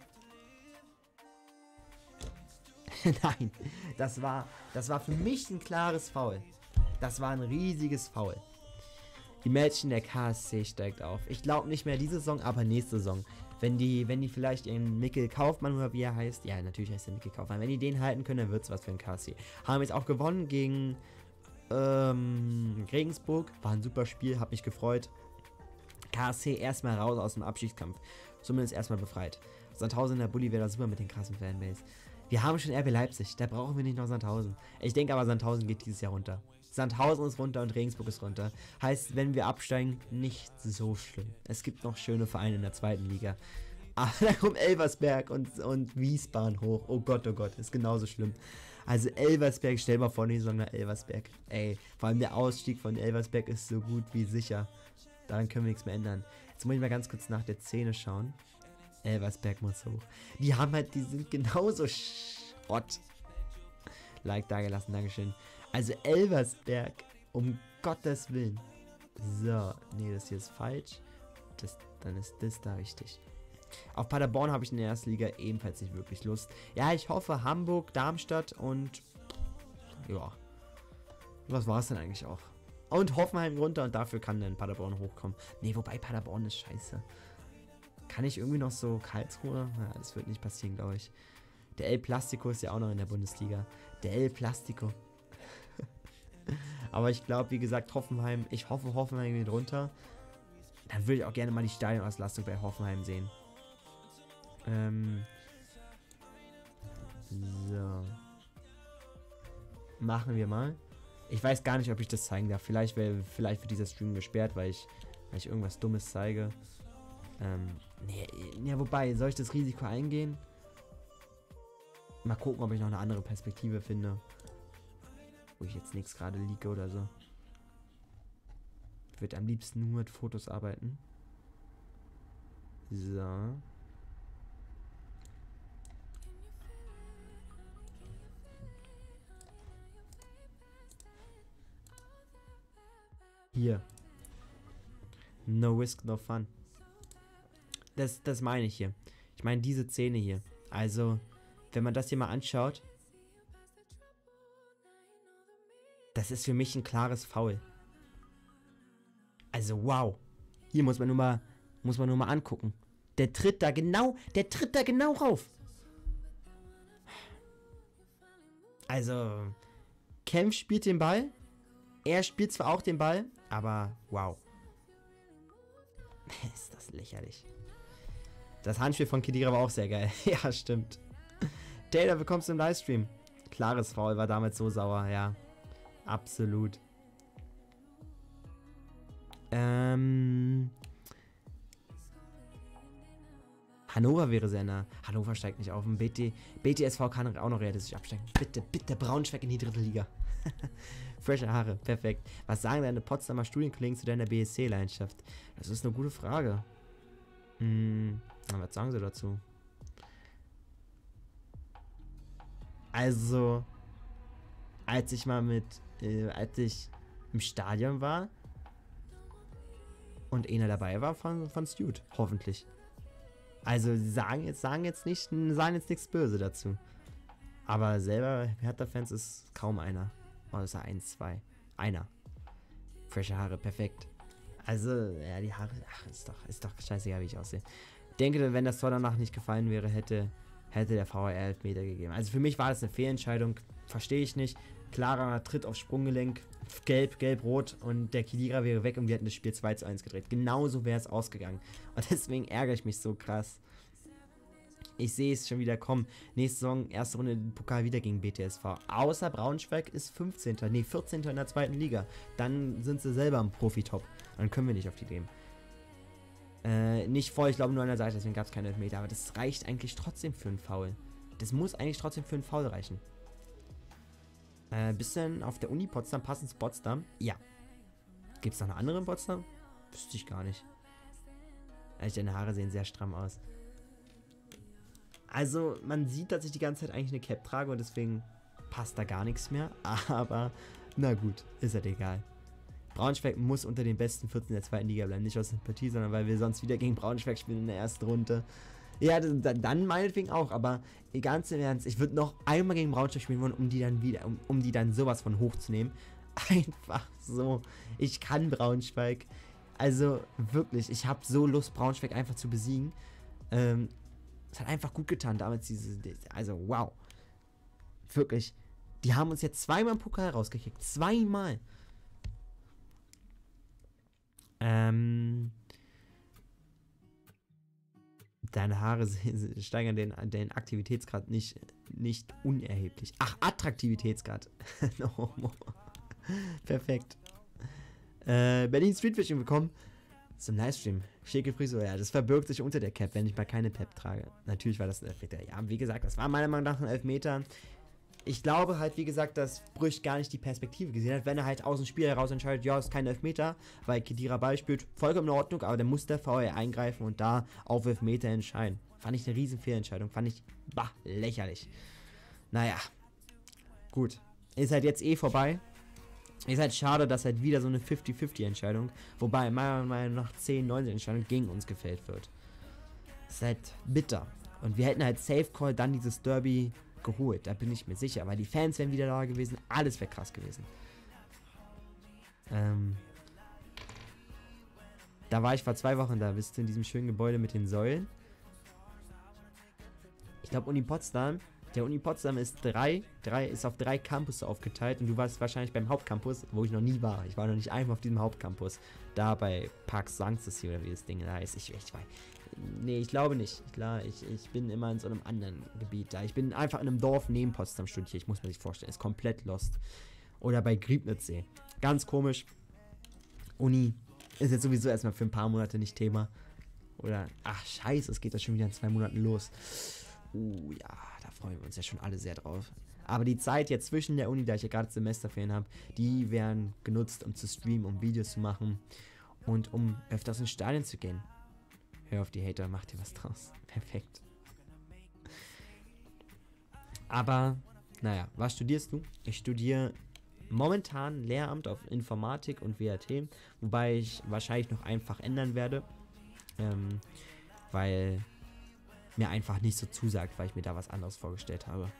Nein, das war, das war für mich ein klares Foul. Das war ein riesiges Foul. Die Mädchen der K S C steigt auf. Ich glaube nicht mehr diese Saison, aber nächste Saison. Wenn die, wenn die vielleicht ihren Mikkel Kaufmann oder wie er heißt, ja, natürlich heißt er Mikkel Kaufmann, wenn die den halten können, dann wird es was für den K S C. Haben jetzt auch gewonnen gegen ähm, Regensburg. War ein super Spiel, hat mich gefreut. K S C erstmal raus aus dem Abschiedskampf. Zumindest erstmal befreit. Sandhausen in der Bulli wäre da super mit den krassen Fanbase. Wir haben schon R B Leipzig, da brauchen wir nicht noch Sandhausen. Ich denke aber, Sandhausen geht dieses Jahr runter. Sandhausen ist runter und Regensburg ist runter. Heißt, wenn wir absteigen, nicht so schlimm. Es gibt noch schöne Vereine in der zweiten Liga. Aber da kommt Elversberg und, und Wiesbaden hoch. Oh Gott, oh Gott, ist genauso schlimm. Also Elversberg, stell mal vor, die Saison nach Elversberg. Ey, vor allem der Ausstieg von Elversberg ist so gut wie sicher. Daran können wir nichts mehr ändern. Jetzt muss ich mal ganz kurz nach der Szene schauen. Elversberg muss hoch. Die haben halt, die sind genauso Schrott. Like dagelassen, Dankeschön. Also Elversberg, um Gottes Willen. So, nee, das hier ist falsch. Das, dann ist das da richtig. Auf Paderborn habe ich in der ersten Liga ebenfalls nicht wirklich Lust. Ja, ich hoffe Hamburg, Darmstadt und ja, was war es denn eigentlich auch? Und Hoffenheim runter und dafür kann dann Paderborn hochkommen. Nee, wobei Paderborn ist scheiße. Kann ich irgendwie noch so Karlsruhe? Ja, das wird nicht passieren, glaube ich. Der El Plastico ist ja auch noch in der Bundesliga. Der El Plastico. Aber ich glaube, wie gesagt, Hoffenheim, ich hoffe, Hoffenheim geht runter. Dann würde ich auch gerne mal die Stadionauslastung bei Hoffenheim sehen. Ähm. So. Machen wir mal. Ich weiß gar nicht, ob ich das zeigen darf. Vielleicht, wär, vielleicht wird dieser Stream gesperrt, weil ich, weil ich irgendwas Dummes zeige. Ähm, nee, ja, wobei, soll ich das Risiko eingehen? Mal gucken, ob ich noch eine andere Perspektive finde. Wo ich jetzt nichts gerade liege oder so. Ich würde am liebsten nur mit Fotos arbeiten. So. Hier. No risk, no fun. Das, das meine ich hier. Ich meine diese Szene hier. Also, wenn man das hier mal anschaut, das ist für mich ein klares Foul. Also, wow. Hier muss man nur mal, muss man nur mal angucken. Der tritt da genau, der tritt da genau rauf. Also, Kempf spielt den Ball. Er spielt zwar auch den Ball, aber wow. Ist das lächerlich. Das Handspiel von Khedira war auch sehr geil. Ja, stimmt. Taylor, willkommen zum Livestream. Klares Foul, war damals so sauer, ja. Absolut. Ähm... Hannover wäre sehr nah. Hannover steigt nicht auf. B T, B T S V kann auch noch realistisch absteigen. Bitte, bitte, Braunschweig in die dritte Liga. Frische Haare, perfekt. Was sagen deine Potsdamer Studienkollegen zu deiner B S C-Leidenschaft? Das ist eine gute Frage. Hm, was sagen sie dazu? Also, als ich mal mit, äh, als ich im Stadion war und einer dabei war von, von Stud, hoffentlich. Also, sie sagen jetzt, sagen jetzt nicht, sagen jetzt nichts Böse dazu. Aber selber Hertha-Fans ist kaum einer. Außer eins, zwei. Einer. Frische Haare, perfekt. Also, ja, die Haare, ach, ist doch, ist doch scheißegal, wie ich aussehe. Ich denke, wenn das Tor danach nicht gefallen wäre, hätte, hätte der V A R Elfmeter gegeben. Also für mich war das eine Fehlentscheidung. Verstehe ich nicht. Klarer Tritt aufs Sprunggelenk. Gelb, gelb, rot. Und der Khedira wäre weg und wir hätten das Spiel zwei zu eins gedreht. Genauso wäre es ausgegangen. Und deswegen ärgere ich mich so krass. Ich sehe es schon wieder kommen. Nächste Saison, erste Runde den Pokal wieder gegen B T S V. Außer Braunschweig ist fünfzehnter Nee, vierzehnter in der zweiten Liga. Dann sind sie selber im Profi-Top. Dann können wir nicht auf die gehen. Äh, nicht voll, ich glaube nur an der Seite, deswegen gab es keine Elfmeter. Aber das reicht eigentlich trotzdem für einen Foul. Das muss eigentlich trotzdem für einen Foul reichen. Äh, bist du denn auf der Uni Potsdam, passend zu Potsdam? Ja. Gibt es noch eine andere in Potsdam? Wüsste ich gar nicht. Also deine Haare sehen sehr stramm aus. Also, man sieht, dass ich die ganze Zeit eigentlich eine Cap trage und deswegen passt da gar nichts mehr. Aber, na gut, ist halt egal. Braunschweig muss unter den besten vierzehn der zweiten Liga bleiben. Nicht aus Sympathie, sondern weil wir sonst wieder gegen Braunschweig spielen in der ersten Runde. Ja, dann meinetwegen auch, aber ganz im Ernst, ich würde noch einmal gegen Braunschweig spielen wollen, um die dann wieder, um, um die dann sowas von hochzunehmen. Einfach so. Ich kann Braunschweig. Also, wirklich, ich habe so Lust, Braunschweig einfach zu besiegen. Ähm, Es hat einfach gut getan, damals diese, also wow. Wirklich. Die haben uns jetzt zweimal im Pokal rausgekickt. Zweimal. Ähm. Deine Haare steigern den, den Aktivitätsgrad nicht, nicht unerheblich. Ach, Attraktivitätsgrad. No. Perfekt. Äh, Berlin Street Fishing, willkommen zum Livestream. Schicke Frisur, ja, das verbirgt sich unter der Cap, wenn ich mal keine Pep trage. Natürlich war das ein Elfmeter. Ja, wie gesagt, das war meiner Meinung nach ein Elfmeter. Ich glaube halt, wie gesagt, dass Brüch gar nicht die Perspektive gesehen hat, wenn er halt aus dem Spiel heraus entscheidet, ja, ist kein Elfmeter, weil Khedira Ball spielt, vollkommen in Ordnung, aber dann muss der V R eingreifen und da auf Elfmeter entscheiden. Fand ich eine riesen Fehlentscheidung, fand ich, bah, lächerlich. Naja, gut. Ist halt jetzt eh vorbei. Ist halt schade, dass halt wieder so eine fünfzig fünfzig Entscheidung, wobei meiner Meinung nach zehn neunzehn Entscheidung gegen uns gefällt wird. Ist halt bitter. Und wir hätten halt Safe Call dann dieses Derby geholt, da bin ich mir sicher, weil die Fans wären wieder da gewesen, alles wäre krass gewesen. Ähm, da war ich vor zwei Wochen da, bist du in diesem schönen Gebäude mit den Säulen. Ich glaube Uni Potsdam, der Uni Potsdam ist drei, drei, ist auf drei Campus aufgeteilt und du warst wahrscheinlich beim Hauptcampus, wo ich noch nie war. Ich war noch nicht einmal auf diesem Hauptcampus. Da bei Park Sanssouci oder wie das Ding da heißt. Ich, ich weiß. Nee, ich glaube nicht. Klar, ich, ich bin immer in so einem anderen Gebiet da. Ich bin einfach in einem Dorf neben Potsdam studiert. Ich muss mir sich vorstellen. Ist komplett lost. Oder bei Griebnitzsee. Ganz komisch. Uni ist jetzt sowieso erstmal für ein paar Monate nicht Thema. Oder, ach scheiße, es geht das schon wieder in zwei Monaten los. Uh, ja, da freuen wir uns ja schon alle sehr drauf. Aber die Zeit jetzt zwischen der Uni, da ich ja gerade Semesterferien habe, die werden genutzt, um zu streamen, um Videos zu machen und um öfters ins Stadion zu gehen. Hör auf die Hater, mach dir was draus. Perfekt. Aber, naja, was studierst du? Ich studiere momentan Lehramt auf Informatik und W A T, wobei ich wahrscheinlich noch einfach ändern werde. Ähm, weil mir einfach nicht so zusagt, weil ich mir da was anderes vorgestellt habe.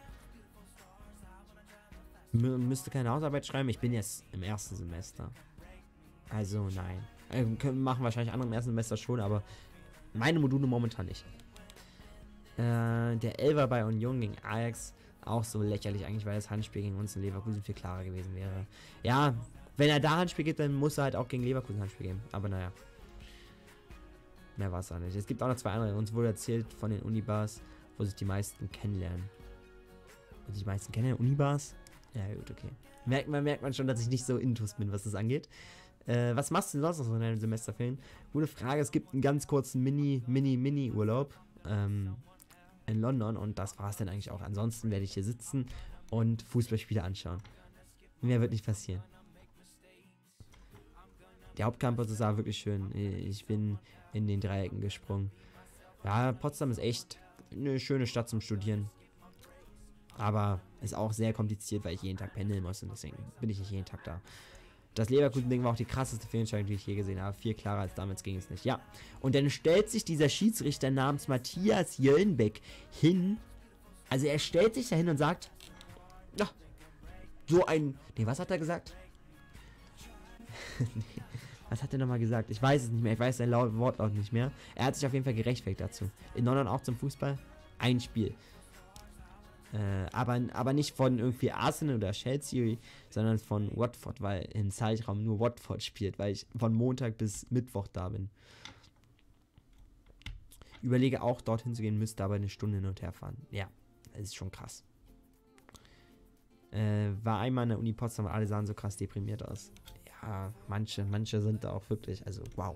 M müsste keine Hausarbeit schreiben, ich bin jetzt im ersten Semester. Also nein. Äh, können machen wahrscheinlich andere im ersten Semester schon, aber meine Module momentan nicht. Äh, der Elfer bei Union gegen Ajax, auch so lächerlich eigentlich, weil das Handspiel gegen uns in Leverkusen viel klarer gewesen wäre. Ja, wenn er da Handspiel gibt, dann muss er halt auch gegen Leverkusen Handspiel geben. Aber naja. Mehr war es auch nicht. Es gibt auch noch zwei andere. Uns wurde erzählt von den Unibars, wo sich die meisten kennenlernen. Wo sich die meisten kennenlernen? Unibars? Ja, gut, okay. Merkt man, merkt man schon, dass ich nicht so intus bin, was das angeht. Äh, was machst du denn sonst noch so in deinen Semesterferien? Gute Frage. Es gibt einen ganz kurzen Mini, Mini, Mini-Urlaub ähm, in London und das war es dann eigentlich auch. Ansonsten werde ich hier sitzen und Fußballspiele anschauen. Mehr wird nicht passieren. Der Hauptcampus ist aber wirklich schön. Ich bin in den Dreiecken gesprungen. Ja, Potsdam ist echt eine schöne Stadt zum Studieren. Aber ist auch sehr kompliziert, weil ich jeden Tag pendeln muss und deswegen bin ich nicht jeden Tag da. Das Leverkusen-Ding war auch die krasseste Fehlentscheidung, die ich je gesehen habe. Viel klarer als damals ging es nicht. Ja. Und dann stellt sich dieser Schiedsrichter namens Matthias Jöllenbeck hin. Also er stellt sich da hin und sagt, ja, so ein... Nee, was hat er gesagt? nee, was hat er nochmal gesagt? Ich weiß es nicht mehr. Ich weiß sein laut Wortlaut nicht mehr. Er hat sich auf jeden Fall gerechtfertigt dazu. In London auch zum Fußball. Ein Spiel. Äh, aber, aber nicht von irgendwie Arsenal oder Chelsea, sondern von Watford, weil im Zeitraum nur Watford spielt, weil ich von Montag bis Mittwoch da bin. Überlege auch dorthin zu gehen, müsste aber eine Stunde hin und her fahren. Ja, das ist schon krass. Äh, war einmal an der Uni Potsdam, alle sahen so krass deprimiert aus. Ja, manche, manche sind da auch wirklich, also wow.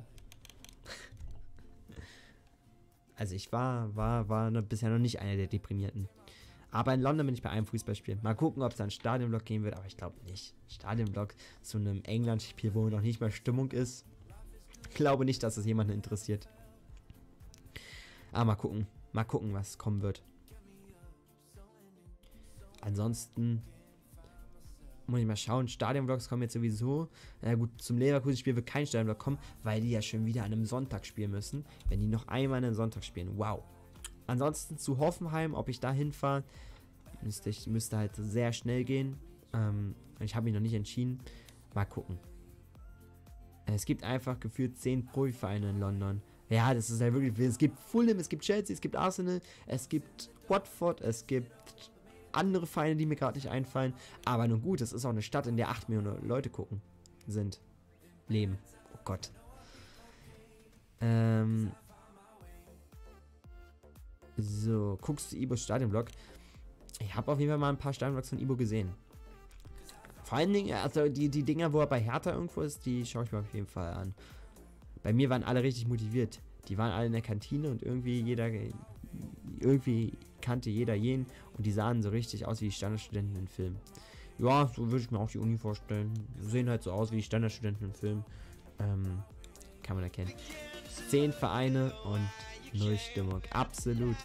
Also ich war, war, war noch, bisher noch nicht einer der Deprimierten. Aber in London bin ich bei einem Fußballspiel. Mal gucken, ob es da einen Stadionblock geben wird, aber ich glaube nicht. Stadionblock zu einem England-Spiel, wo noch nicht mal Stimmung ist. Ich glaube nicht, dass es jemanden interessiert. Aber mal gucken. Mal gucken, was kommen wird. Ansonsten muss ich mal schauen. Stadionblocks kommen jetzt sowieso. Na gut, zum Leverkusen-Spiel wird kein Stadionblock kommen, weil die ja schon wieder an einem Sonntag spielen müssen. Wenn die noch einmal an einem Sonntag spielen. Wow. Ansonsten zu Hoffenheim, ob ich da hinfahre, müsste ich müsste halt sehr schnell gehen. Ähm, ich habe mich noch nicht entschieden. Mal gucken. Es gibt einfach gefühlt zehn Profivereine in London. Ja, das ist ja wirklich. Es gibt Fulham, es gibt Chelsea, es gibt Arsenal, es gibt Watford, es gibt andere Vereine, die mir gerade nicht einfallen. Aber nun gut, es ist auch eine Stadt, in der acht Millionen Leute gucken. Sind. Leben. Oh Gott. Ähm. So, guckst du Ibos Stadionblock? Ich habe auf jeden Fall mal ein paar Stadionblocks von Ibo gesehen. Vor allen Dingen, also die, die Dinger, wo er bei Hertha irgendwo ist, die schaue ich mir auf jeden Fall an. Bei mir waren alle richtig motiviert. Die waren alle in der Kantine und irgendwie jeder, irgendwie kannte jeder jeden und die sahen so richtig aus wie die Standardstudenten in Filmen. Ja, so würde ich mir auch die Uni vorstellen. Sehen halt so aus wie die Standardstudenten in Filmen. Ähm, kann man erkennen. Zehn Vereine und null Stimmung. Absolut.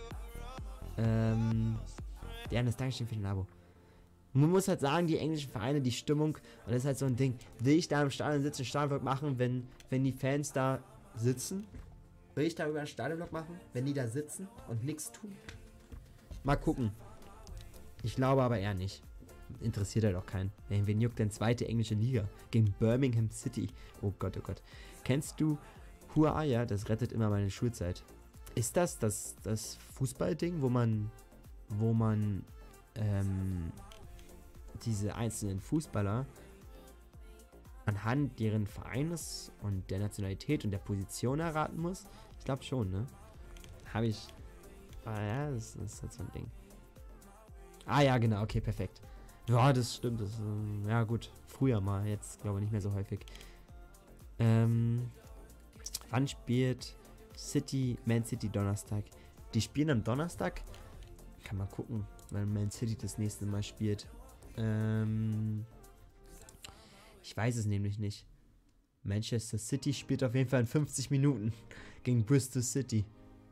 Ähm, Janis, Dankeschön für den Abo. Man muss halt sagen, die englischen Vereine, die Stimmung, und das ist halt so ein Ding. Will ich da im Stadion sitzen, Stadionblock machen, wenn, wenn die Fans da sitzen? Will ich da über einen Stadionblock machen, wenn die da sitzen und nichts tun? Mal gucken. Ich glaube aber eher nicht. Interessiert halt auch keinen. Wen juckt denn zweite englische Liga? Gegen Birmingham City. Oh Gott, oh Gott. Kennst du Huaya? Das rettet immer meine Schulzeit. Ist das das, das Fußballding, wo man, wo man, ähm, diese einzelnen Fußballer anhand deren Vereines und der Nationalität und der Position erraten muss? Ich glaube schon, ne? Habe ich. Ah ja, das, das ist halt so ein Ding. Ah ja, genau, okay, perfekt. Ja, das stimmt. Das, äh, ja gut, früher mal, jetzt glaube ich nicht mehr so häufig. Ähm, wann spielt City, Man City Donnerstag? Die spielen am Donnerstag? Kann man gucken, weil Man City das nächste Mal spielt. Ähm, ich weiß es nämlich nicht. Manchester City spielt auf jeden Fall in fünfzig Minuten gegen Bristol City.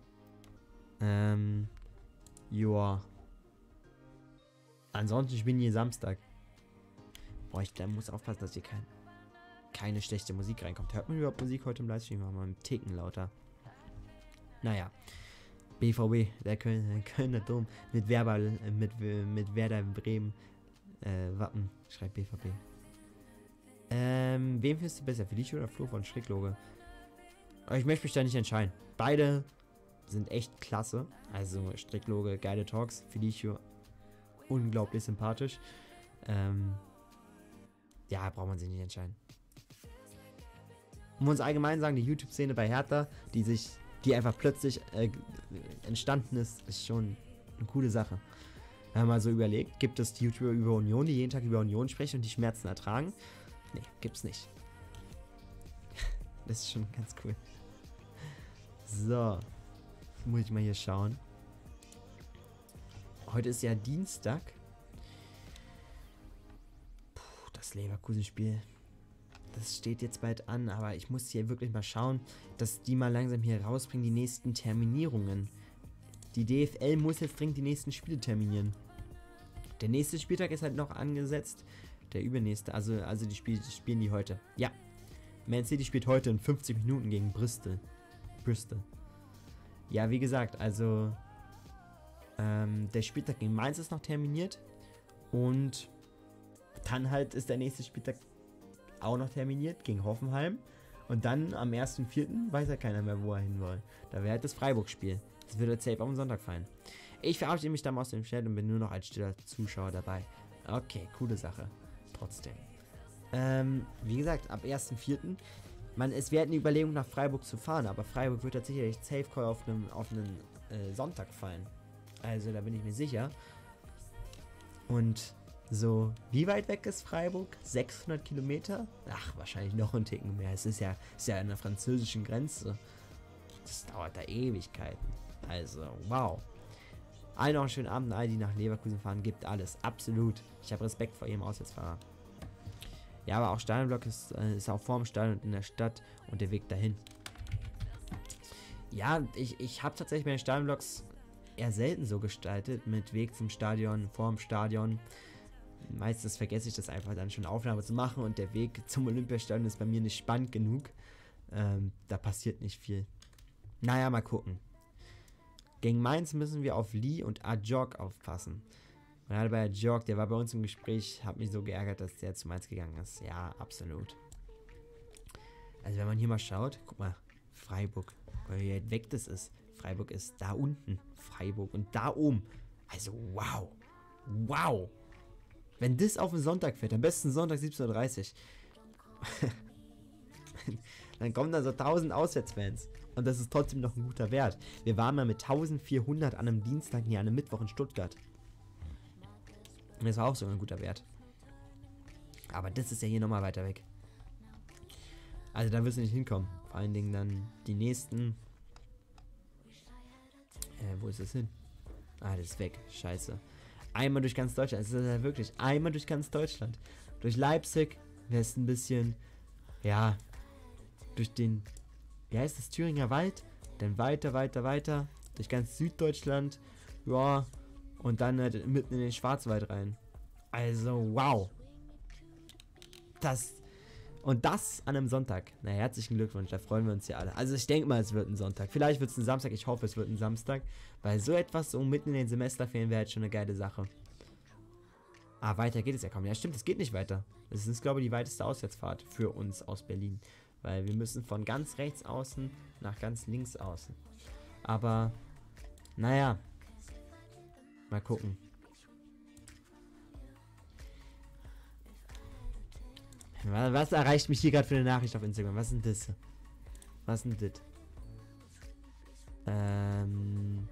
Ähm, joa. Ansonsten spielen die Samstag. Boah, ich muss aufpassen, dass hier kein, keine schlechte Musik reinkommt. Hört man überhaupt Musik heute im Livestream? Machen wir mal einen Ticken lauter. Naja. B V B, der Kölner, Kölner Dom mit Werber, mit, mit Werder Bremen, äh, Wappen, schreibt B V B. Ähm, wem findest du besser, Felicio oder Flo von Strickloge? Aber ich möchte mich da nicht entscheiden. Beide sind echt klasse. Also Strickloge, geile Talks, Felicio, unglaublich sympathisch. Ähm, ja, braucht man sich nicht entscheiden. Um uns allgemein sagen, die YouTube-Szene bei Hertha, die sich, die einfach plötzlich äh, entstanden ist, ist schon eine coole Sache. Wenn man mal so überlegt, gibt es YouTuber über Union, die jeden Tag über Union sprechen und die Schmerzen ertragen? Nee, gibt's nicht. Das ist schon ganz cool. So. Jetzt muss ich mal hier schauen. Heute ist ja Dienstag. Puh, das Leverkusen-Spiel. Das steht jetzt bald an, aber ich muss hier wirklich mal schauen, dass die mal langsam hier rausbringen, die nächsten Terminierungen. Die D F L muss jetzt dringend die nächsten Spiele terminieren. Der nächste Spieltag ist halt noch angesetzt. Der übernächste, also, also die, Spiel, die spielen die heute. Ja. Man City spielt heute in fünfzig Minuten gegen Bristol. Bristol. Ja, wie gesagt, also ähm, der Spieltag gegen Mainz ist noch terminiert. Und dann halt ist der nächste Spieltag auch noch terminiert gegen Hoffenheim. Und dann am ersten vierten weiß ja keiner mehr, wo er hin will. Da wäre halt das Freiburg-Spiel. Das wird jetzt safe am Sonntag fallen. Ich verabschiede mich dann aus dem Chat und bin nur noch als stiller Zuschauer dabei. Okay, coole Sache. Trotzdem. Ähm, wie gesagt, ab ersten vierten Man, es wäre eine Überlegung, nach Freiburg zu fahren, aber Freiburg wird tatsächlich Safe Call auf einen auf einen äh, Sonntag fallen. Also da bin ich mir sicher. Und so, wie weit weg ist Freiburg? sechshundert Kilometer? Ach, wahrscheinlich noch ein Ticken mehr. Es ist ja, ist ja an der französischen Grenze. Das dauert da Ewigkeiten. Also, wow. Allen noch einen schönen Abend, all die nach Leverkusen fahren, gibt alles. Absolut. Ich habe Respekt vor ihrem Auswärtsfahrer. Ja, aber auch Stadionblock ist, äh, ist auch vorm Stadion und in der Stadt und der Weg dahin. Ja, ich, ich habe tatsächlich meine Stadionblocks eher selten so gestaltet, mit Weg zum Stadion, vorm Stadion. Meistens vergesse ich das einfach dann schon, Aufnahme zu machen, und der Weg zum Olympiastadion ist bei mir nicht spannend genug. Ähm, da passiert nicht viel. Naja, mal gucken. Gegen Mainz müssen wir auf Lee und Ajok aufpassen. Gerade bei Ajok, der war bei uns im Gespräch, hat mich so geärgert, dass der zu Mainz gegangen ist. Ja, absolut. Also wenn man hier mal schaut, guck mal, Freiburg, wie weit weg das ist. Freiburg ist da unten, Freiburg, und da oben. Also wow, wow. Wenn das auf den Sonntag fährt, am besten Sonntag siebzehn Uhr dreißig, dann kommen da so tausend Auswärtsfans. Und das ist trotzdem noch ein guter Wert. Wir waren mal mit eintausendvierhundert an einem Dienstag, nee, an einem Mittwoch in Stuttgart. Und das war auch so ein guter Wert. Aber das ist ja hier nochmal weiter weg. Also da wirst du nicht hinkommen. Vor allen Dingen dann die nächsten... Äh, wo ist das hin? Ah, das ist weg. Scheiße. Einmal durch ganz Deutschland. Es ist ja wirklich einmal durch ganz Deutschland. Durch Leipzig wäre es ein bisschen... Ja... Durch den... Wie heißt das? Thüringer Wald? Dann weiter, weiter, weiter. Durch ganz Süddeutschland. Ja... Und dann halt mitten in den Schwarzwald rein. Also, wow. Das. Und das an einem Sonntag. Na, herzlichen Glückwunsch, da freuen wir uns ja alle. Also ich denke mal, es wird ein Sonntag. Vielleicht wird es ein Samstag, ich hoffe, es wird ein Samstag. Weil so etwas so mitten in den Semesterferien wäre halt schon eine geile Sache. Ah, weiter geht es ja kaum. Ja, stimmt, es geht nicht weiter. Das ist, glaube ich, die weiteste Auswärtsfahrt für uns aus Berlin. Weil wir müssen von ganz rechts außen nach ganz links außen. Aber, naja. Mal gucken. Was erreicht mich hier gerade für eine Nachricht auf Instagram? Was ist denn das? Was ist denn das? Ähm...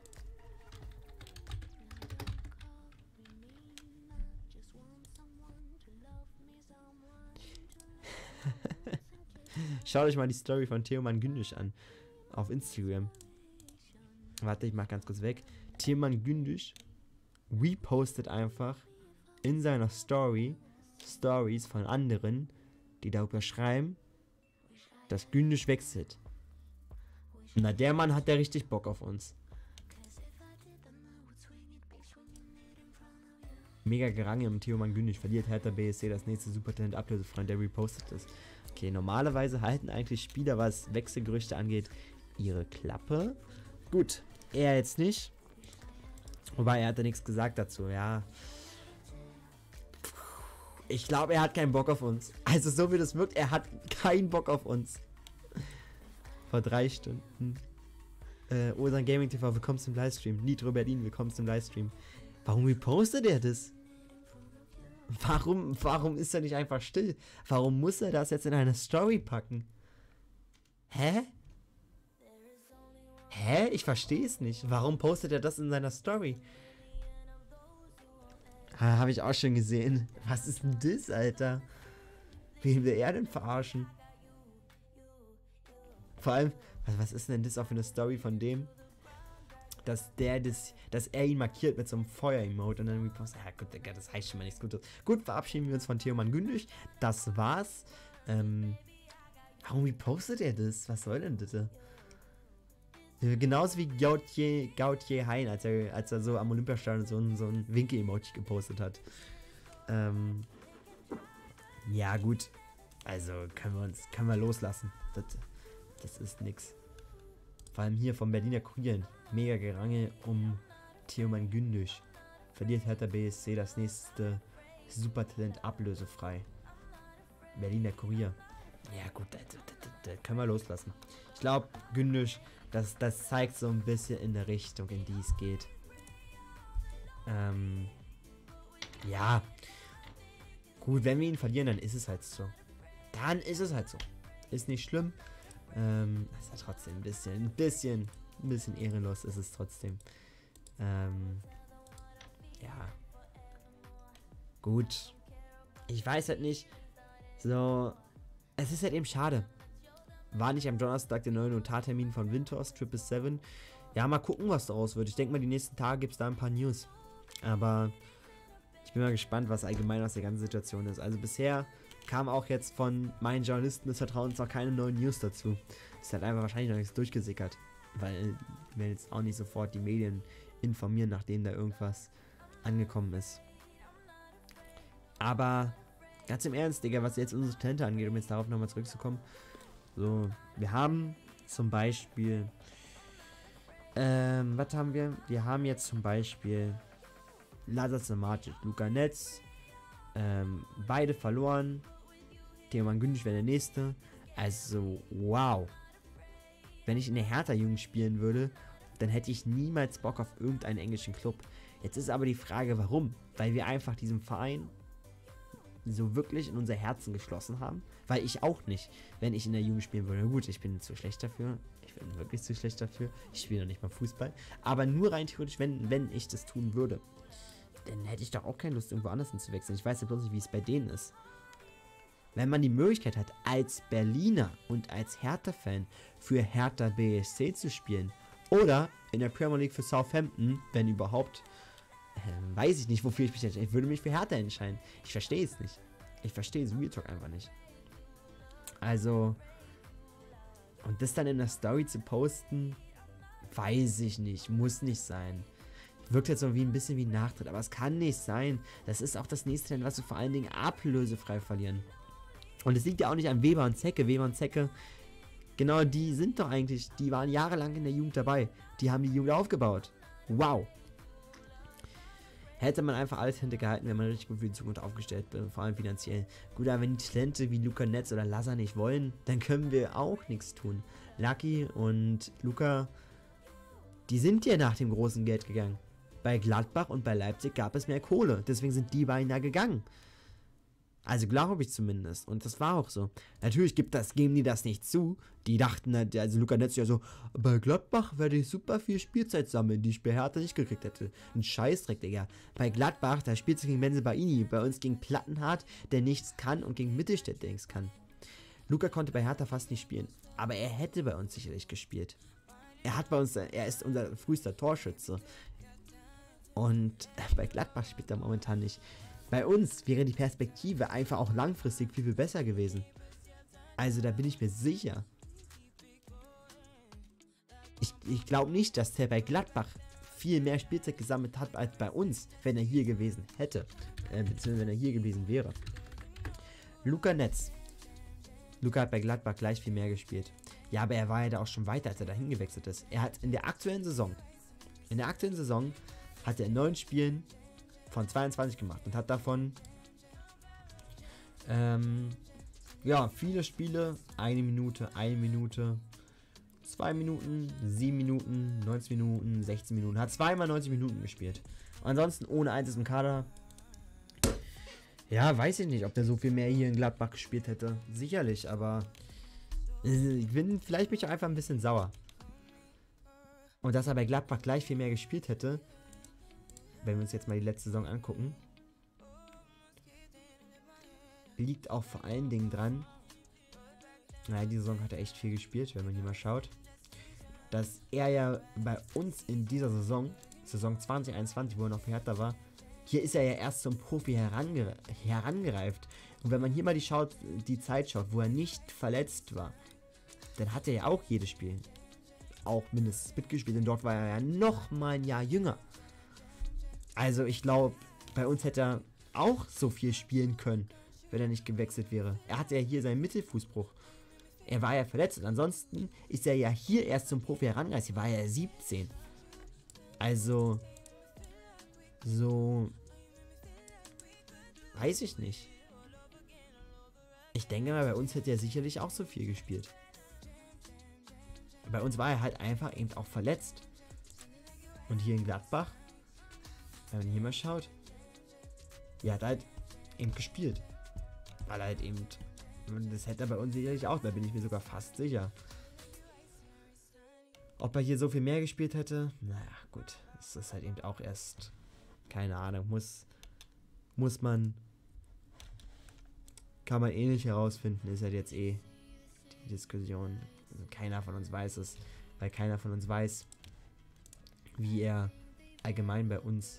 Schaut euch mal die Story von Theoman Gündisch an. Auf Instagram. Warte, ich mach ganz kurz weg. Theoman Gündisch repostet einfach in seiner Story Stories von anderen, die darüber schreiben, dass Gündisch wechselt. Na, der Mann hat ja richtig Bock auf uns. Mega Gerange im Theoman Gündisch. Verliert Hertha B S C das nächste Supertalent ablösefrei, der repostet ist. Okay, normalerweise halten eigentlich Spieler, was Wechselgerüchte angeht, ihre Klappe. Gut, er jetzt nicht. Wobei, er hat ja nichts gesagt dazu, ja. Ich glaube, er hat keinen Bock auf uns. Also so wie das wirkt, er hat keinen Bock auf uns. Vor drei Stunden. Äh, Osan Gaming T V, willkommen zum Livestream. Nitro Berlin, willkommen zum Livestream. Warum repostet er das? Warum, warum ist er nicht einfach still? Warum muss er das jetzt in eine Story packen? Hä? Hä? Ich verstehe es nicht. Warum postet er das in seiner Story? Ha, habe ich auch schon gesehen. Was ist denn das, Alter? Wen will er denn verarschen? Vor allem, was, was ist denn das auch für eine Story von dem? Dass der das, dass er ihn markiert mit so einem Feuer-Emote und dann repostet. Ja gut, Digga, das heißt schon mal nichts Gutes. Gut, verabschieden wir uns von Theoman Gündig. Das war's. Ähm, warum repostet er das? Was soll denn bitte? Genauso wie Gautier, Gautier Hein, als er, als er so am Olympiastadion so ein, so ein Winke-Emoji gepostet hat. Ähm, ja gut, also können wir uns, können wir loslassen. Das, das ist nix. Vor allem hier vom Berliner Kurier. Mega Gerange um Theoman Gündig. Verliert Hertha B S C das nächste Supertalent ablösefrei. Berliner Kurier. Ja gut, das, das, das, das können wir loslassen. Ich glaube, Gündig, das, das zeigt so ein bisschen in der Richtung, in die es geht. Ähm, ja. Gut, wenn wir ihn verlieren, dann ist es halt so. Dann ist es halt so. Ist nicht schlimm. Ähm, ist ja trotzdem ein bisschen, ein bisschen, ein bisschen ehrenlos ist es trotzdem. Ähm, ja. Gut. Ich weiß halt nicht. So, es ist halt eben schade. War nicht am Donnerstag der neue Notartermin von Windhorst, sieben sieben sieben. Ja, mal gucken, was daraus wird. Ich denke mal, die nächsten Tage gibt es da ein paar News. Aber ich bin mal gespannt, was allgemein aus der ganzen Situation ist. Also bisher kam auch jetzt von meinen Journalisten des Vertrauens noch keine neuen News dazu. Ist halt einfach wahrscheinlich noch nichts durchgesickert. Weil wir jetzt auch nicht sofort die Medien informieren, nachdem da irgendwas angekommen ist. Aber ganz im Ernst, Digga, was jetzt unsere Talente angeht, um jetzt darauf nochmal zurückzukommen. So, wir haben zum Beispiel, ähm, was haben wir? Wir haben jetzt zum Beispiel Lazar Samacic, Luca Netz, ähm, beide verloren. Theoman Gündig wäre der nächste. Also, wow. Wenn ich in der Hertha-Jugend spielen würde, dann hätte ich niemals Bock auf irgendeinen englischen Club. Jetzt ist aber die Frage, warum? Weil wir einfach diesem Verein so wirklich in unser Herzen geschlossen haben. Weil ich auch nicht, wenn ich in der Jugend spielen würde. Gut, ich bin zu schlecht dafür. Ich bin wirklich zu schlecht dafür. Ich spiele noch nicht mal Fußball. Aber nur rein theoretisch, wenn, wenn ich das tun würde, dann hätte ich doch auch keine Lust, irgendwo anders hinzuwechseln. Ich weiß ja bloß nicht, wie es bei denen ist. Wenn man die Möglichkeit hat, als Berliner und als Hertha-Fan für Hertha B S C zu spielen oder in der Premier League für Southampton, wenn überhaupt, äh, weiß ich nicht, wofür ich mich entscheide. Ich würde mich für Hertha entscheiden. Ich verstehe es nicht. Ich verstehe es Real Talk einfach nicht. Also, und das dann in der Story zu posten, weiß ich nicht. Muss nicht sein. Wirkt jetzt so wie ein bisschen wie ein Nachtritt, aber es kann nicht sein. Das ist auch das nächste Talent, was wir vor allen Dingen ablösefrei verlieren. Und es liegt ja auch nicht an Weber und Zecke. Weber und Zecke, genau, die sind doch eigentlich, die waren jahrelang in der Jugend dabei. Die haben die Jugend aufgebaut. Wow. Hätte man einfach alles hintergehalten, wenn man richtig gut für die Zukunft aufgestellt bin, vor allem finanziell. Gut, aber wenn die Talente wie Luca Netz oder Lazar nicht wollen, dann können wir auch nichts tun. Lucky und Luca, die sind ja nach dem großen Geld gegangen. Bei Gladbach und bei Leipzig gab es mehr Kohle. Deswegen sind die beiden ja gegangen. Also glaube ich zumindest. Und das war auch so. Natürlich gibt das, geben die das nicht zu. Die dachten, also Luca Netz ja so, bei Gladbach werde ich super viel Spielzeit sammeln, die ich bei Hertha nicht gekriegt hätte. Ein Scheißdreck, Digga. Bei Gladbach, da spielst du gegen Bensebaini. Bei uns gegen Plattenhardt, der nichts kann, und gegen Mittelstädt, der nichts kann. Luca konnte bei Hertha fast nicht spielen. Aber er hätte bei uns sicherlich gespielt. Er hat bei uns, er ist unser frühester Torschütze. Und bei Gladbach spielt er momentan nicht. Bei uns wäre die Perspektive einfach auch langfristig viel, viel besser gewesen. Also da bin ich mir sicher. Ich, ich glaube nicht, dass der bei Gladbach viel mehr Spielzeit gesammelt hat als bei uns, wenn er hier gewesen hätte. Äh, beziehungsweise wenn er hier gewesen wäre. Luca Netz. Luca hat bei Gladbach gleich viel mehr gespielt. Ja, aber er war ja da auch schon weiter, als er dahin gewechselt ist. Er hat in der aktuellen Saison, in der aktuellen Saison hat er in neun Spielen von zweiundzwanzig gemacht und hat davon ähm, ja, viele Spiele, eine Minute, eine Minute, zwei Minuten, sieben Minuten, neunzehn Minuten, sechzehn Minuten. Hat zweimal neunzig Minuten gespielt. Ansonsten ohne eins im Kader. Ja, weiß ich nicht, ob der so viel mehr hier in Gladbach gespielt hätte. Sicherlich, aber äh, ich bin, vielleicht bin ich auch einfach ein bisschen sauer. Und dass er bei Gladbach gleich viel mehr gespielt hätte, wenn wir uns jetzt mal die letzte Saison angucken, liegt auch vor allen Dingen dran, naja, die Saison hat er echt viel gespielt, wenn man hier mal schaut, dass er ja bei uns in dieser Saison, Saison zwanzig einundzwanzig, wo er noch für Hertha war, hier ist er ja erst zum Profi herangere herangereift. Und wenn man hier mal die, schaut, die Zeit schaut, wo er nicht verletzt war, dann hat er ja auch jedes Spiel auch mindestens mitgespielt. Und dort war er ja noch mal ein Jahr jünger. Also ich glaube, bei uns hätte er auch so viel spielen können, wenn er nicht gewechselt wäre. Er hatte ja hier seinen Mittelfußbruch. Er war ja verletzt. Und ansonsten ist er ja hier erst zum Profi herangereist. Hier war er ja siebzehn. Also, so, weiß ich nicht. Ich denke mal, bei uns hätte er sicherlich auch so viel gespielt. Bei uns war er halt einfach eben auch verletzt. Und hier in Gladbach, wenn man hier mal schaut, er hat halt eben gespielt. Weil er halt eben, das hätte er bei uns sicherlich auch, da bin ich mir sogar fast sicher. Ob er hier so viel mehr gespielt hätte, naja, gut, das ist halt eben auch erst, keine Ahnung, muss, muss man, kann man eh nicht herausfinden, ist halt jetzt eh die Diskussion. Also keiner von uns weiß es, weil keiner von uns weiß, wie er allgemein bei uns,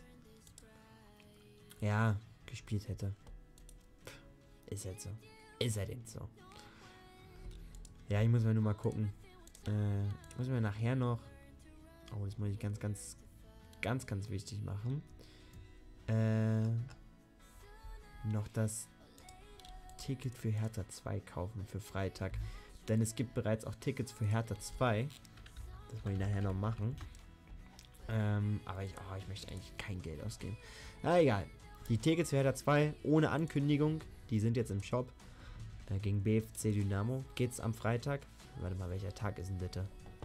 ja, gespielt hätte. Ist halt so. Ist halt eben so. Ja, ich muss mal nur mal gucken. Äh, ich muss mir nachher noch, oh, das muss ich ganz, ganz, ganz, ganz wichtig machen. Äh, noch das Ticket für Hertha zwei kaufen für Freitag. Denn es gibt bereits auch Tickets für Hertha zwei. Das muss ich nachher noch machen. Ähm, aber ich, oh, ich möchte eigentlich kein Geld ausgeben. Na egal. Die Tickets für Hertha zwei ohne Ankündigung, die sind jetzt im Shop. Äh, gegen B F C Dynamo. Geht's am Freitag. Warte mal, welcher Tag ist denn bitte?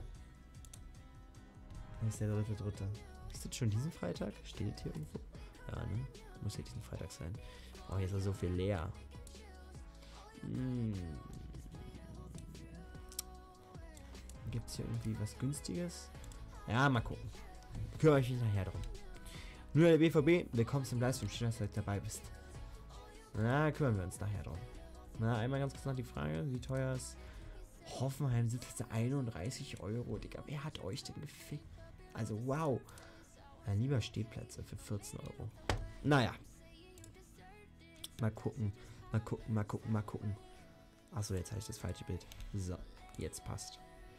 Das ist der dritte, dritte. Ist das schon diesen Freitag? Steht hier irgendwo? Ja, ne? Muss ja diesen Freitag sein. Oh, hier ist ja so viel leer. Hm. Gibt es hier irgendwie was Günstiges? Ja, mal gucken. Kümmere ich mich nachher drum. Nur der B V B, willkommen zum Livestream. Schön, dass du heute dabei bist. Na, kümmern wir uns nachher drum. Na, einmal ganz kurz nach die Frage, wie teuer ist Hoffenheim? Sitzt einunddreißig Euro, Digga. Wer hat euch denn gefickt? Also, wow. Ja, lieber Stehplätze für vierzehn Euro. Naja. Mal gucken. Mal gucken, mal gucken, mal gucken. Achso, jetzt habe ich das falsche Bild. So, jetzt passt.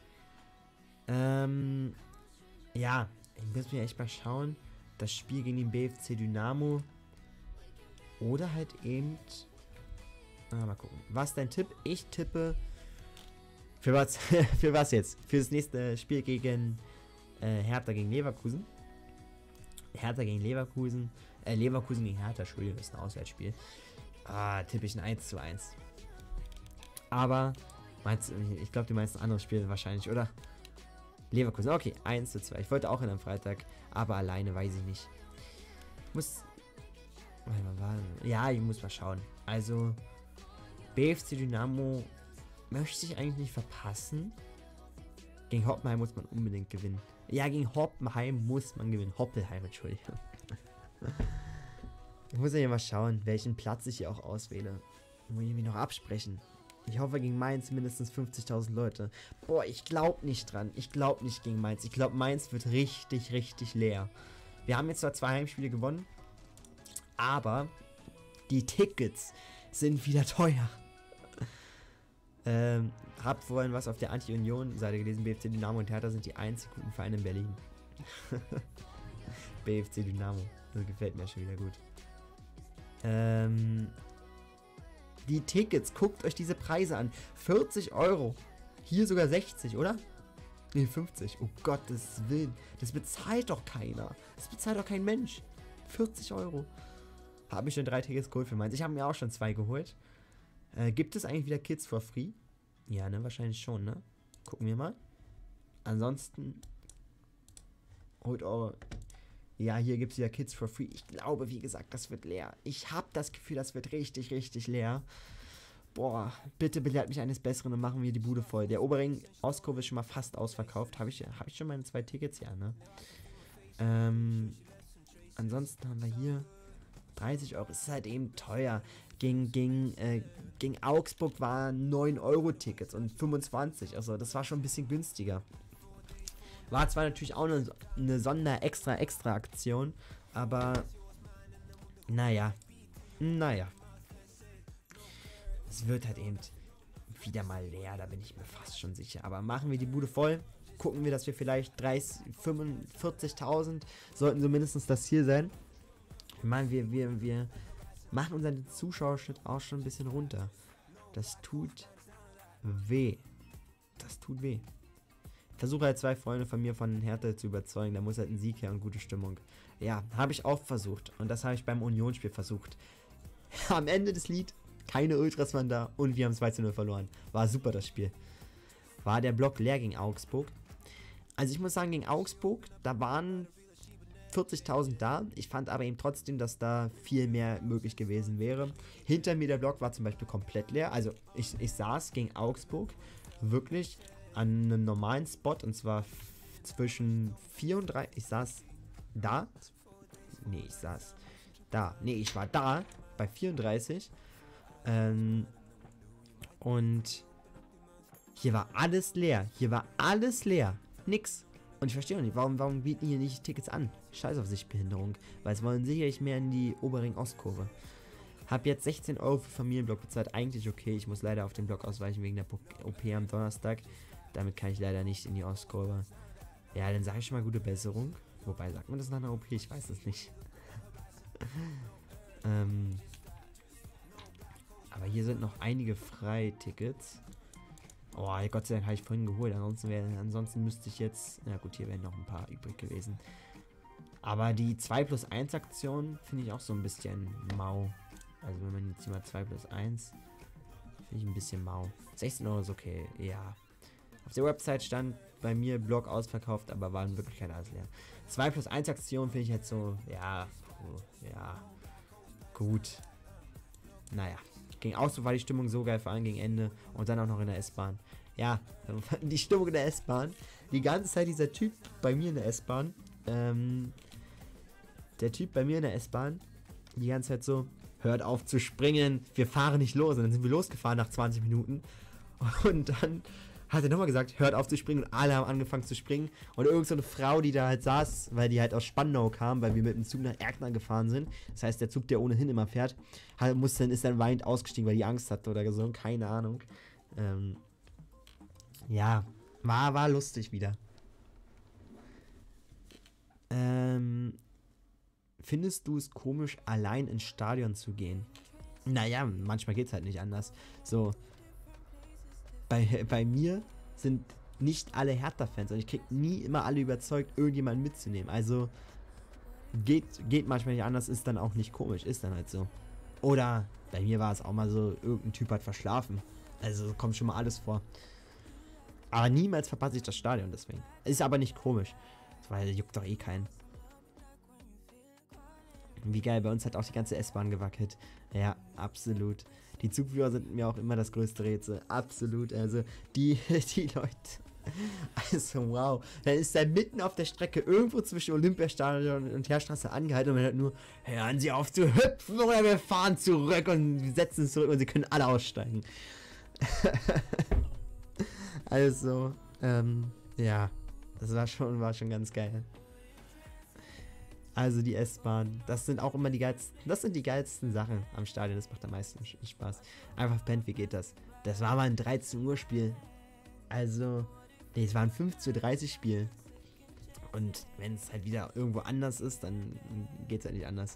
Ähm, ja, ich muss mir echt mal schauen. Das Spiel gegen den B F C Dynamo. Oder halt eben... Ah, mal gucken. Was ist dein Tipp? Ich tippe... Für was? Für was jetzt? Für das nächste Spiel gegen äh, Hertha gegen Leverkusen. Hertha gegen Leverkusen. Äh, Leverkusen gegen Hertha, Entschuldigung, das ist ein Auswärtsspiel. Ah, tippe ich ein eins zu eins. Aber, meinst du, ich glaube, du meinst ein anderes Spiel wahrscheinlich, oder? Leverkusen, okay, eins zu zwei. Ich wollte auch in einem Freitag, aber alleine weiß ich nicht. Ich muss... Ja, ich muss mal schauen. Also, B F C Dynamo möchte ich eigentlich nicht verpassen. Gegen Hoppenheim muss man unbedingt gewinnen. Ja, gegen Hoppenheim muss man gewinnen. Hoppelheim, Entschuldigung. Ich muss ja hier mal schauen, welchen Platz ich hier auch auswähle. Muss ich mich noch absprechen. Ich hoffe gegen Mainz mindestens fünfzigtausend Leute. Boah, ich glaube nicht dran. Ich glaube nicht gegen Mainz. Ich glaube, Mainz wird richtig, richtig leer. Wir haben jetzt zwar zwei Heimspiele gewonnen, aber die Tickets sind wieder teuer. ähm, habt vorhin was auf der Anti-Union-Seite gelesen. B F C Dynamo und Hertha sind die einzig guten Vereine in Berlin. B F C Dynamo. Das gefällt mir schon wieder gut. Ähm... Die Tickets, guckt euch diese Preise an. vierzig Euro. Hier sogar sechzig, oder? Nee, fünfzig. Oh Gottes Willen. Das bezahlt doch keiner. Das bezahlt doch kein Mensch. vierzig Euro. Habe ich schon drei Tickets geholt für meins. Ich habe mir auch schon zwei geholt. Äh, gibt es eigentlich wieder Kids for Free? Ja, ne? Wahrscheinlich schon, ne? Gucken wir mal. Ansonsten holt eure... Ja, hier gibt es wieder Kids for Free. Ich glaube, wie gesagt, das wird leer. Ich habe das Gefühl, das wird richtig, richtig leer. Boah, bitte belehrt mich eines Besseren und machen wir die Bude voll. Der Oberring Ostkurve ist schon mal fast ausverkauft. Habe ich, hab ich schon meine zwei Tickets? Ja, ne? Ähm, ansonsten haben wir hier dreißig Euro. Es ist halt eben teuer. Gegen, gegen, äh, gegen Augsburg waren neun Euro Tickets und fünfundzwanzig. Also das war schon ein bisschen günstiger. War zwar natürlich auch eine, eine Sonder-Extra-Extra-Aktion, aber naja, naja. Es wird halt eben wieder mal leer, da bin ich mir fast schon sicher. Aber machen wir die Bude voll, gucken wir, dass wir vielleicht dreißig, fünfundvierzigtausend sollten so mindestens das Ziel sein. Ich meine, wir, wir, wir machen unseren Zuschauerschnitt auch schon ein bisschen runter. Das tut weh. Das tut weh. Versuche halt zwei Freunde von mir von Hertha zu überzeugen. Da muss halt ein Sieg her und gute Stimmung. Ja, habe ich auch versucht. Und das habe ich beim Unionsspiel versucht. Am Ende des Lieds, keine Ultras waren da und wir haben zwei zu null verloren. War super das Spiel. War der Block leer gegen Augsburg. Also ich muss sagen, gegen Augsburg, da waren vierzigtausend da. Ich fand aber eben trotzdem, dass da viel mehr möglich gewesen wäre. Hinter mir der Block war zum Beispiel komplett leer. Also ich, ich saß gegen Augsburg wirklich an einem normalen Spot und zwar zwischen vierunddreißig, ich saß da, nee, ich saß da, nee, ich war da bei vierunddreißig ähm, und hier war alles leer, hier war alles leer, nix. Und ich verstehe auch nicht, warum, warum bieten hier nicht Tickets an? Scheiß auf Sichtbehinderung, weil es wollen sicherlich mehr in die Oberring-Ostkurve. Hab jetzt sechzehn Euro für Familienblock bezahlt, eigentlich okay, ich muss leider auf den Block ausweichen wegen der O P am Donnerstag. Damit kann ich leider nicht in die Ostkurve. Ja, dann sage ich schon mal gute Besserung. Wobei, sagt man das nach einer O P? Ich weiß es nicht. ähm, aber hier sind noch einige Freitickets. Oh, Gott sei Dank habe ich vorhin geholt. Ansonsten, wär, ansonsten müsste ich jetzt... Na gut, hier wären noch ein paar übrig gewesen. Aber die zwei plus eins Aktion finde ich auch so ein bisschen mau. Also wenn man jetzt hier mal zwei plus eins... Finde ich ein bisschen mau. sechzehn Euro ist okay, ja. Auf der Website stand bei mir Blog ausverkauft, aber war in Wirklichkeit alles leer. zwei plus eins Aktion finde ich jetzt so, ja, ja, gut. Naja, gegen Ausdruck war die Stimmung so geil, vor allem gegen Ende und dann auch noch in der S-Bahn. Ja, die Stimmung in der S-Bahn. Die ganze Zeit dieser Typ bei mir in der S-Bahn, ähm, der Typ bei mir in der S-Bahn, die ganze Zeit so, hört auf zu springen, wir fahren nicht los. Und dann sind wir losgefahren nach zwanzig Minuten und dann hat er nochmal gesagt, hört auf zu springen und alle haben angefangen zu springen und irgend so eine Frau, die da halt saß, weil die halt aus Spandau kam, weil wir mit dem Zug nach Erkner gefahren sind, das heißt der Zug, der ohnehin immer fährt, halt, muss dann, ist dann weinend ausgestiegen, weil die Angst hatte oder so, keine Ahnung. Ähm, ja, war, war lustig wieder. Ähm, findest du es komisch, allein ins Stadion zu gehen? Naja, manchmal geht es halt nicht anders. So, Bei, bei mir sind nicht alle Hertha-Fans und ich krieg nie immer alle überzeugt, irgendjemanden mitzunehmen. Also geht, geht manchmal nicht anders, ist dann auch nicht komisch, ist dann halt so. Oder bei mir war es auch mal so, irgendein Typ hat verschlafen. Also kommt schon mal alles vor. Aber niemals verpasse ich das Stadion deswegen. Ist aber nicht komisch, weil juckt doch eh keinen. Wie geil, bei uns hat auch die ganze S-Bahn gewackelt. Ja, absolut. Die Zugführer sind mir auch immer das größte Rätsel. Absolut. Also, die, die Leute. Also, wow. Dann ist er mitten auf der Strecke irgendwo zwischen Olympiastadion und Heerstraße angehalten und man hört nur, hören Sie auf zu hüpfen oder wir fahren zurück und setzen uns zurück und sie können alle aussteigen. Also, ähm, ja. Das war schon, war schon ganz geil. Also die S-Bahn, das sind auch immer die geilsten, das sind die geilsten Sachen am Stadion, das macht am meisten Spaß. Einfach pennt, wie geht das? Das war mal ein dreizehn Uhr Spiel. Also, nee, es war ein fünfzehn Uhr dreißig Spiel. Und wenn es halt wieder irgendwo anders ist, dann geht es halt nicht anders.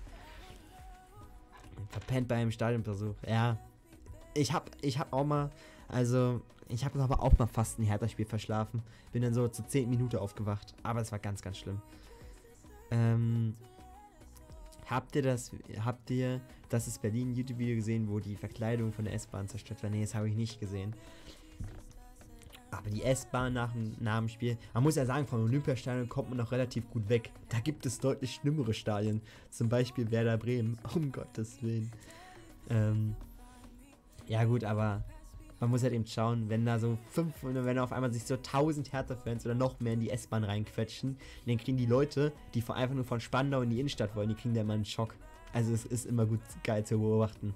Verpennt bei einem Stadionbesuch. Ja, ich hab, ich hab auch mal, also Ich habe aber auch mal fast ein Hertha-Spiel verschlafen. Bin dann so zur zehnten Minute aufgewacht. Aber es war ganz, ganz schlimm. Ähm, habt ihr das, habt ihr das ist Berlin YouTube-Video gesehen, wo die Verkleidung von der S-Bahn zerstört war? Nee, das habe ich nicht gesehen. Aber die S-Bahn nach, nach dem Spiel, man muss ja sagen, vom Olympiastadion kommt man noch relativ gut weg. Da gibt es deutlich schlimmere Stadien. Zum Beispiel Werder Bremen. Um Gottes Willen. Ähm, ja gut, aber man muss halt eben schauen, wenn da so fünf, wenn auf einmal sich so tausend Hertha-Fans oder noch mehr in die S-Bahn reinquetschen, dann kriegen die Leute, die von, einfach nur von Spandau in die Innenstadt wollen, die kriegen da immer einen Schock. Also es ist immer gut geil zu beobachten.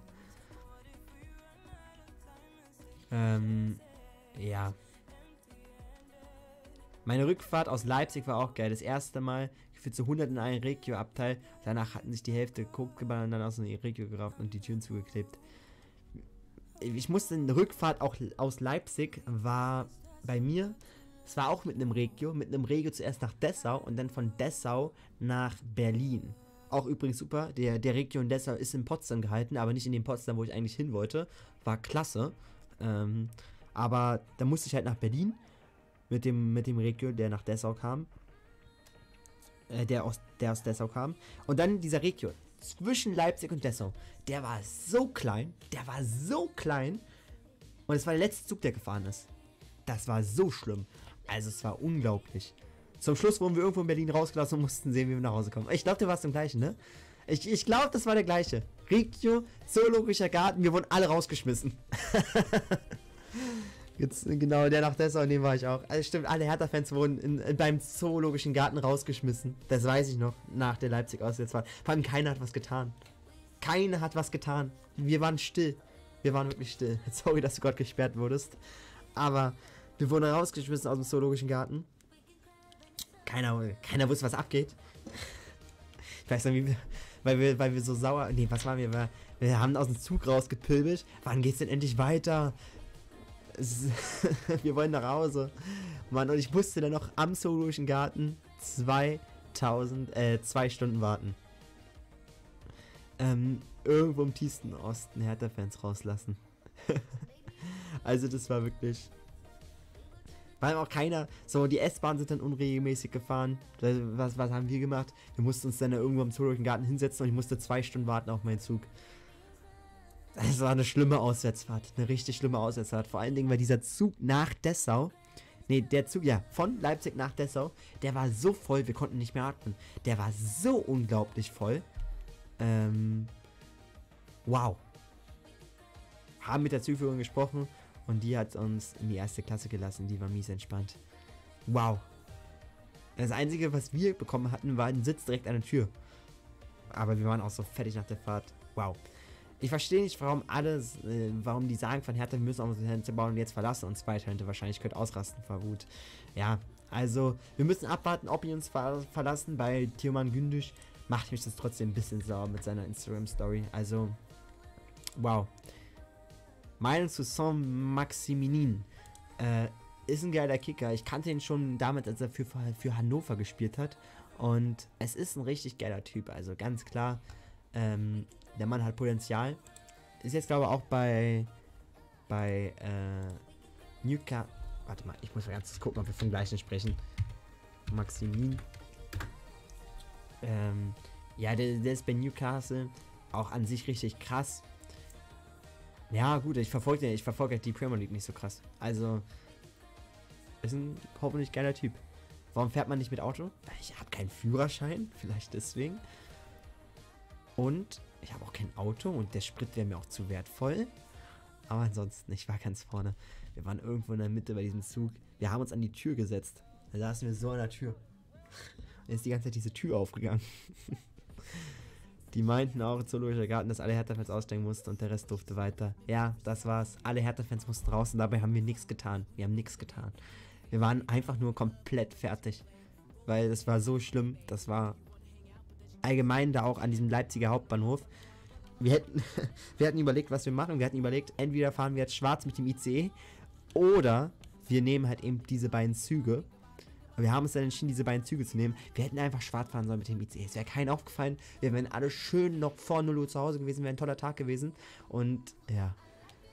Ähm, ja. Meine Rückfahrt aus Leipzig war auch geil. Das erste Mal gefühlt zu hundert in einen Regio-Abteil. Danach hatten sich die Hälfte Coke geballert und dann aus dem Regio gerauft und die Türen zugeklebt. Ich musste in der Rückfahrt auch aus Leipzig, war bei mir, es war auch mit einem Regio, mit einem Regio zuerst nach Dessau und dann von Dessau nach Berlin. Auch übrigens super, der, der Regio in Dessau ist in Potsdam gehalten, aber nicht in dem Potsdam, wo ich eigentlich hin wollte. War klasse. Ähm, aber da musste ich halt nach Berlin mit dem, mit dem Regio, der nach Dessau kam. Äh, der, aus, der aus Dessau kam. Und dann dieser Regio zwischen Leipzig und Dessau. Der war so klein. Der war so klein. Und es war der letzte Zug, der gefahren ist. Das war so schlimm. Also es war unglaublich. Zum Schluss wurden wir irgendwo in Berlin rausgelassen und mussten sehen, wie wir nach Hause kommen. Ich glaube, der war es im gleichen, ne? Ich, ich glaube, das war der gleiche. Regio, Zoologischer Garten, wir wurden alle rausgeschmissen. Jetzt, genau, der nach Dessau, in dem war ich auch. Also stimmt, alle Hertha-Fans wurden in, in, beim Zoologischen Garten rausgeschmissen. Das weiß ich noch, nach der Leipzig-Auswärtsfahrt. Vor allem keiner hat was getan. Keiner hat was getan. Wir waren still. Wir waren wirklich still. Sorry, dass du gerade gesperrt wurdest. Aber wir wurden rausgeschmissen aus dem Zoologischen Garten. Keiner, keiner wusste, was abgeht. Ich weiß noch, wie wir, weil wir, weil wir so sauer, nee, was waren wir? Wir, wir haben aus dem Zug rausgepilbelt. Wann geht's denn endlich weiter? Wir wollen nach Hause. Mann, und ich musste dann noch am Zoologischen Garten zweitausend, äh, zwei Stunden warten. Ähm, irgendwo im tiefsten Osten Hertha-Fans rauslassen. Also das war wirklich... Weil auch keiner, so die S-Bahnen sind dann unregelmäßig gefahren. Was, was haben wir gemacht? Wir mussten uns dann irgendwo im Zoologischen Garten hinsetzen und ich musste zwei Stunden warten auf meinen Zug. Das war eine schlimme Auswärtsfahrt, eine richtig schlimme Auswärtsfahrt. Vor allen Dingen, weil dieser Zug nach Dessau, nee, der Zug, ja, von Leipzig nach Dessau, der war so voll, wir konnten nicht mehr atmen. Der war so unglaublich voll. Ähm, wow. Haben mit der Zugführung gesprochen. Und die hat uns in die erste Klasse gelassen. Die war mies entspannt. Wow. Das Einzige, was wir bekommen hatten, war ein Sitz direkt an der Tür. Aber wir waren auch so fertig nach der Fahrt. Wow. Ich verstehe nicht, warum alles, äh, warum die sagen von Hertha, wir müssen unsere Hände bauen und jetzt verlassen uns weiter. Wahrscheinlich könnte ausrasten vor Wut. Ja, also wir müssen abwarten, ob die uns ver verlassen. Bei Tioman Gündisch macht mich das trotzdem ein bisschen sauer mit seiner Instagram-Story. Also, wow. Meinung zu Saint-Maximin. Äh, ist ein geiler Kicker. Ich kannte ihn schon damals, als er für, für Hannover gespielt hat. Und es ist ein richtig geiler Typ. Also ganz klar, ähm, der Mann hat Potenzial. Ist jetzt, glaube ich, auch bei bei äh, Newcastle. Warte mal, ich muss mal ganz kurz gucken, ob wir vom gleichen sprechen. Maximin. Ähm, ja, der, der ist bei Newcastle auch an sich richtig krass. Ja, gut, ich verfolge ich verfolge die Premier League nicht so krass. Also, ist ein hoffentlich geiler Typ. Warum fährt man nicht mit Auto? Ich habe keinen Führerschein, vielleicht deswegen. Und ich habe auch kein Auto und der Sprit wäre mir auch zu wertvoll. Aber ansonsten, ich war ganz vorne. Wir waren irgendwo in der Mitte bei diesem Zug. Wir haben uns an die Tür gesetzt. Da saßen wir so an der Tür. Und ist die ganze Zeit diese Tür aufgegangen. Die meinten auch, Zoologischer Garten, dass alle Hertha-Fans aussteigen mussten und der Rest durfte weiter. Ja, das war's. Alle Hertha-Fans mussten raus und dabei haben wir nichts getan. Wir haben nichts getan. Wir waren einfach nur komplett fertig. Weil das war so schlimm. Das war allgemein da auch an diesem Leipziger Hauptbahnhof. Wir hätten, wir hatten überlegt, was wir machen. Wir hatten überlegt, entweder fahren wir jetzt schwarz mit dem I C E oder wir nehmen halt eben diese beiden Züge. Wir haben uns dann entschieden, diese beiden Züge zu nehmen. Wir hätten einfach schwarz fahren sollen mit dem I C E. Es wäre keinem aufgefallen. Wir wären alle schön noch vor null Uhr zu Hause gewesen. Wäre ein toller Tag gewesen. Und ja,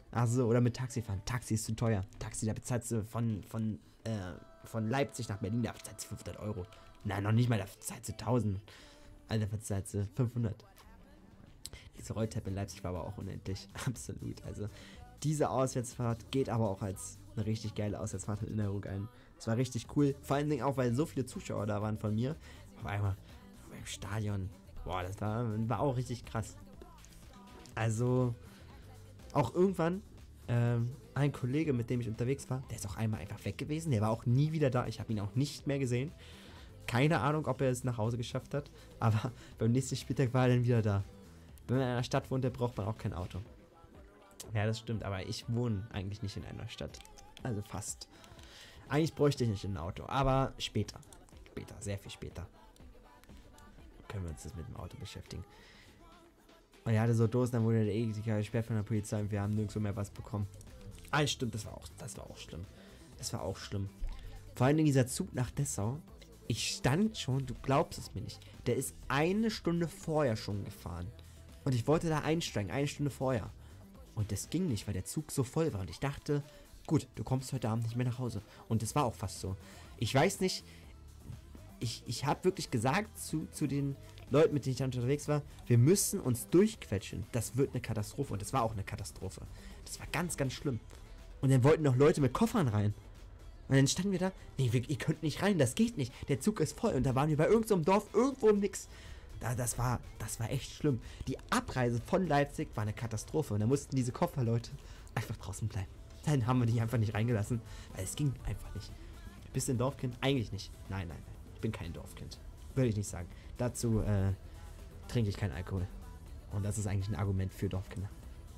Ach so, oder mit Taxi fahren. Taxi ist zu teuer. Taxi, da bezahlst du von, von, äh, von Leipzig nach Berlin, da bezahlst du fünfhundert Euro. Nein, noch nicht mal, da bezahlst du tausend. Alter, da bezahlst du fünfhundert. Diese Rolltreppe in Leipzig war aber auch unendlich. Absolut. Also, diese Auswärtsfahrt geht aber auch als eine richtig geile Auswärtsfahrt in Erinnerung ein. Es war richtig cool. Vor allen Dingen auch, weil so viele Zuschauer da waren von mir. Auf einmal im Stadion. Boah, das war, war auch richtig krass. Also, auch irgendwann, ähm, ein Kollege, mit dem ich unterwegs war, der ist auch einmal einfach weg gewesen. Der war auch nie wieder da. Ich habe ihn auch nicht mehr gesehen. Keine Ahnung, ob er es nach Hause geschafft hat. Aber beim nächsten Spieltag war er dann wieder da. Wenn man in einer Stadt wohnt, dann braucht man auch kein Auto. Ja, das stimmt. Aber ich wohne eigentlich nicht in einer Stadt. Also fast. Eigentlich bräuchte ich nicht ein Auto. Aber später. Später. Sehr viel später. Können wir uns das mit dem Auto beschäftigen. Und er hatte so Dosen, dann wurde der Edeka gesperrt von der Polizei und wir haben nirgendwo mehr was bekommen. Ah, stimmt, das war auch, das war auch schlimm. Das war auch schlimm. Vor allem dieser Zug nach Dessau. Ich stand schon, du glaubst es mir nicht. Der ist eine Stunde vorher schon gefahren. Und ich wollte da einsteigen, eine Stunde vorher. Und das ging nicht, weil der Zug so voll war. Und ich dachte, gut, du kommst heute Abend nicht mehr nach Hause. Und das war auch fast so. Ich weiß nicht, ich, ich habe wirklich gesagt zu, zu den Leuten, mit denen ich dann unterwegs war, wir müssen uns durchquetschen. Das wird eine Katastrophe. Und das war auch eine Katastrophe. Das war ganz, ganz schlimm. Und dann wollten noch Leute mit Koffern rein. Und dann standen wir da, nee, wir, ihr könnt nicht rein, das geht nicht. Der Zug ist voll. Und da waren wir bei irgendeinem so Dorf, irgendwo im Nix. Da, das war, das war echt schlimm. Die Abreise von Leipzig war eine Katastrophe. Und da mussten diese Kofferleute einfach draußen bleiben. Dann haben wir die einfach nicht reingelassen. Weil es ging einfach nicht. Bist du ein Dorfkind? Eigentlich nicht. Nein, nein, nein. Ich bin kein Dorfkind. Würde ich nicht sagen. Dazu äh, trinke ich keinen Alkohol. Und das ist eigentlich ein Argument für Dorfkinder.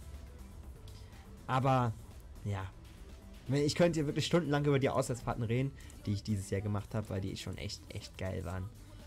Aber, ja. Ich könnte hier wirklich stundenlang über die Auswärtsfahrten reden, die ich dieses Jahr gemacht habe, weil die schon echt, echt geil waren.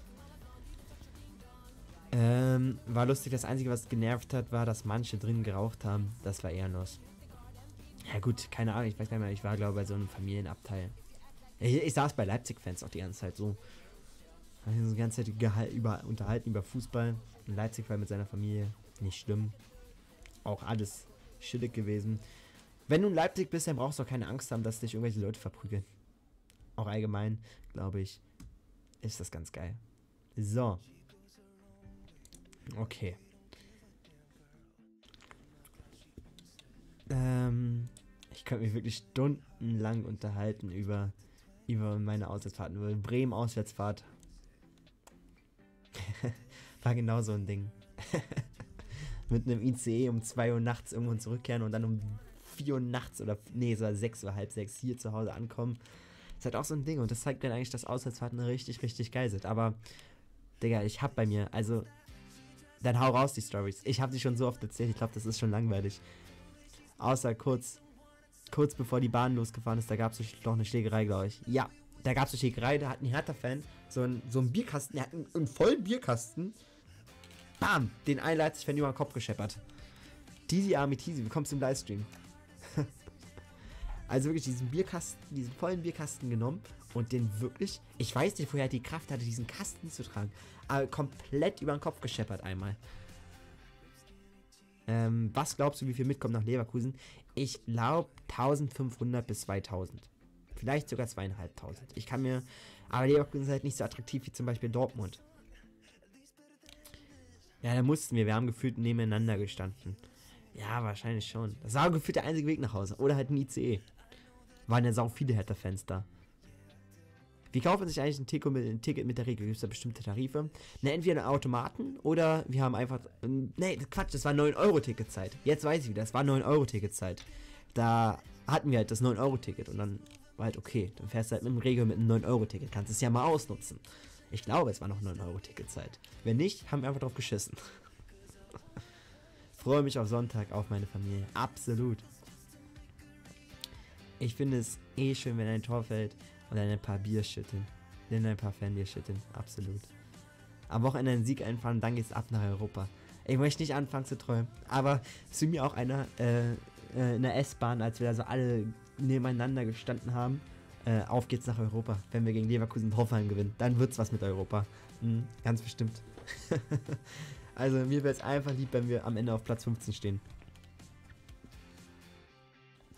Ähm, war lustig, das Einzige, was genervt hat, war, dass manche drin geraucht haben. Das war ehrenlos. Ja gut, keine Ahnung, ich weiß gar nicht mehr, ich war glaube ich bei so einem Familienabteil. Ich, ich saß bei Leipzig-Fans auch die ganze Zeit so. Habe ich so die ganze Zeit geha- über, unterhalten über Fußball. In Leipzig war mit seiner Familie nicht schlimm. Auch alles chillig gewesen. Wenn du in Leipzig bist, dann brauchst du auch keine Angst haben, dass dich irgendwelche Leute verprügeln. Auch allgemein, glaube ich, ist das ganz geil. So. Okay. Ähm, ich könnte mich wirklich stundenlang unterhalten über, über meine Auswärtsfahrten. Über Bremen Auswärtsfahrt. War genau so ein Ding. Mit einem I C E um zwei Uhr nachts irgendwann zurückkehren und dann um vier Uhr nachts oder, nee, so sechs Uhr, halb sechs hier zu Hause ankommen. Ist halt auch so ein Ding und das zeigt dann eigentlich, dass Auswärtsfahrten richtig, richtig geil sind. Aber, Digga, ich hab bei mir, also, dann hau raus die Storys. Ich hab die schon so oft erzählt, ich glaube, das ist schon langweilig. Außer kurz, kurz bevor die Bahn losgefahren ist, da gab es doch eine Schlägerei, glaube ich. Ja, da gab es eine Schlägerei, da hat ein Hertha-Fan so einen, so einen Bierkasten, der hat einen, einen vollen Bierkasten, bam, den einen Leipzig-Fan über den Kopf gescheppert. Tizi Army Tizi, willkommen zum Livestream. Also wirklich diesen Bierkasten, diesen vollen Bierkasten genommen und den wirklich, ich weiß nicht, woher er die Kraft hatte, diesen Kasten zu tragen, aber komplett über den Kopf gescheppert einmal. Ähm, was glaubst du, wie viel mitkommt nach Leverkusen? Ich glaube eintausendfünfhundert bis zweitausend. Vielleicht sogar zweitausendfünfhundert. Ich kann mir, aber Leverkusen ist halt nicht so attraktiv wie zum Beispiel Dortmund. Ja, da mussten wir, wir haben gefühlt nebeneinander gestanden. Ja, wahrscheinlich schon. Das war gefühlt der einzige Weg nach Hause. Oder halt ein I C E. Waren ja sau viele Hertha-Fans da. Wie kauft man sich eigentlich ein Ticket mit, ein Ticket mit der Regel? Gibt es da bestimmte Tarife? Ne, entweder einen Automaten oder wir haben einfach... Ne, Quatsch, das war neun Euro Ticketzeit. Jetzt weiß ich wieder, das war neun Euro Ticketzeit. Da hatten wir halt das neun Euro Ticket und dann war halt okay. Dann fährst du halt mit dem Regel mit einem neun Euro Ticket. Kannst es ja mal ausnutzen. Ich glaube, es war noch neun Euro Ticketzeit. Wenn nicht, haben wir einfach drauf geschissen. Freue mich auf Sonntag, auf meine Familie. Absolut. Ich finde es eh schön, wenn ein Tor fällt und dann ein paar Bier schütteln. Dann ein paar Fanbier schütteln. Absolut. Am Wochenende einen Sieg einfahren, dann geht's ab nach Europa. Ich möchte nicht anfangen zu träumen, aber es fiel mir auch einer äh, äh, in der S-Bahn, als wir da so alle nebeneinander gestanden haben. Äh, auf geht's nach Europa. Wenn wir gegen Leverkusen Hoffenheim gewinnen, dann wird's was mit Europa. Mhm, ganz bestimmt. Also mir wäre es einfach lieb, wenn wir am Ende auf Platz fünfzehn stehen.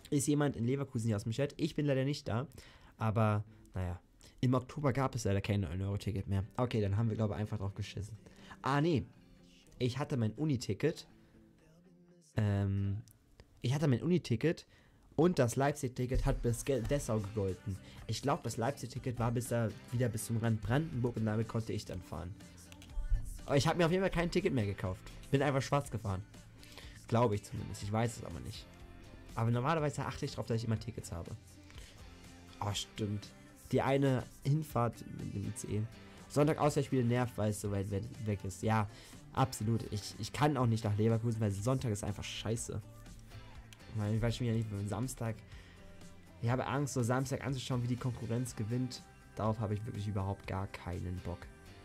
Ist jemand in Leverkusen hier aus dem Chat? Ich bin leider nicht da. Aber, naja. Im Oktober gab es leider kein neun Euro Ticket mehr. Okay, dann haben wir, glaube ich, einfach drauf geschissen. Ah, nee. Ich hatte mein Uni-Ticket. Ähm, ich hatte mein Uni-Ticket und das Leipzig-Ticket hat bis Dessau gegolten. Ich glaube, das Leipzig-Ticket war bis da wieder bis zum Rand Brandenburg und damit konnte ich dann fahren. Aber ich habe mir auf jeden Fall kein Ticket mehr gekauft. Bin einfach schwarz gefahren. Glaube ich zumindest. Ich weiß es aber nicht. Aber normalerweise achte ich darauf, dass ich immer Tickets habe. Oh, stimmt. Die eine Hinfahrt mit dem I C E. Sonntag Auswärtsspiel nervt, weil es so weit weg ist. Ja, absolut. Ich, ich kann auch nicht nach Leverkusen, weil Sonntag ist einfach scheiße. Weil ich weiß schon wieder nicht, wenn Samstag. Ich habe Angst, so Samstag anzuschauen, wie die Konkurrenz gewinnt. Darauf habe ich wirklich überhaupt gar keinen Bock.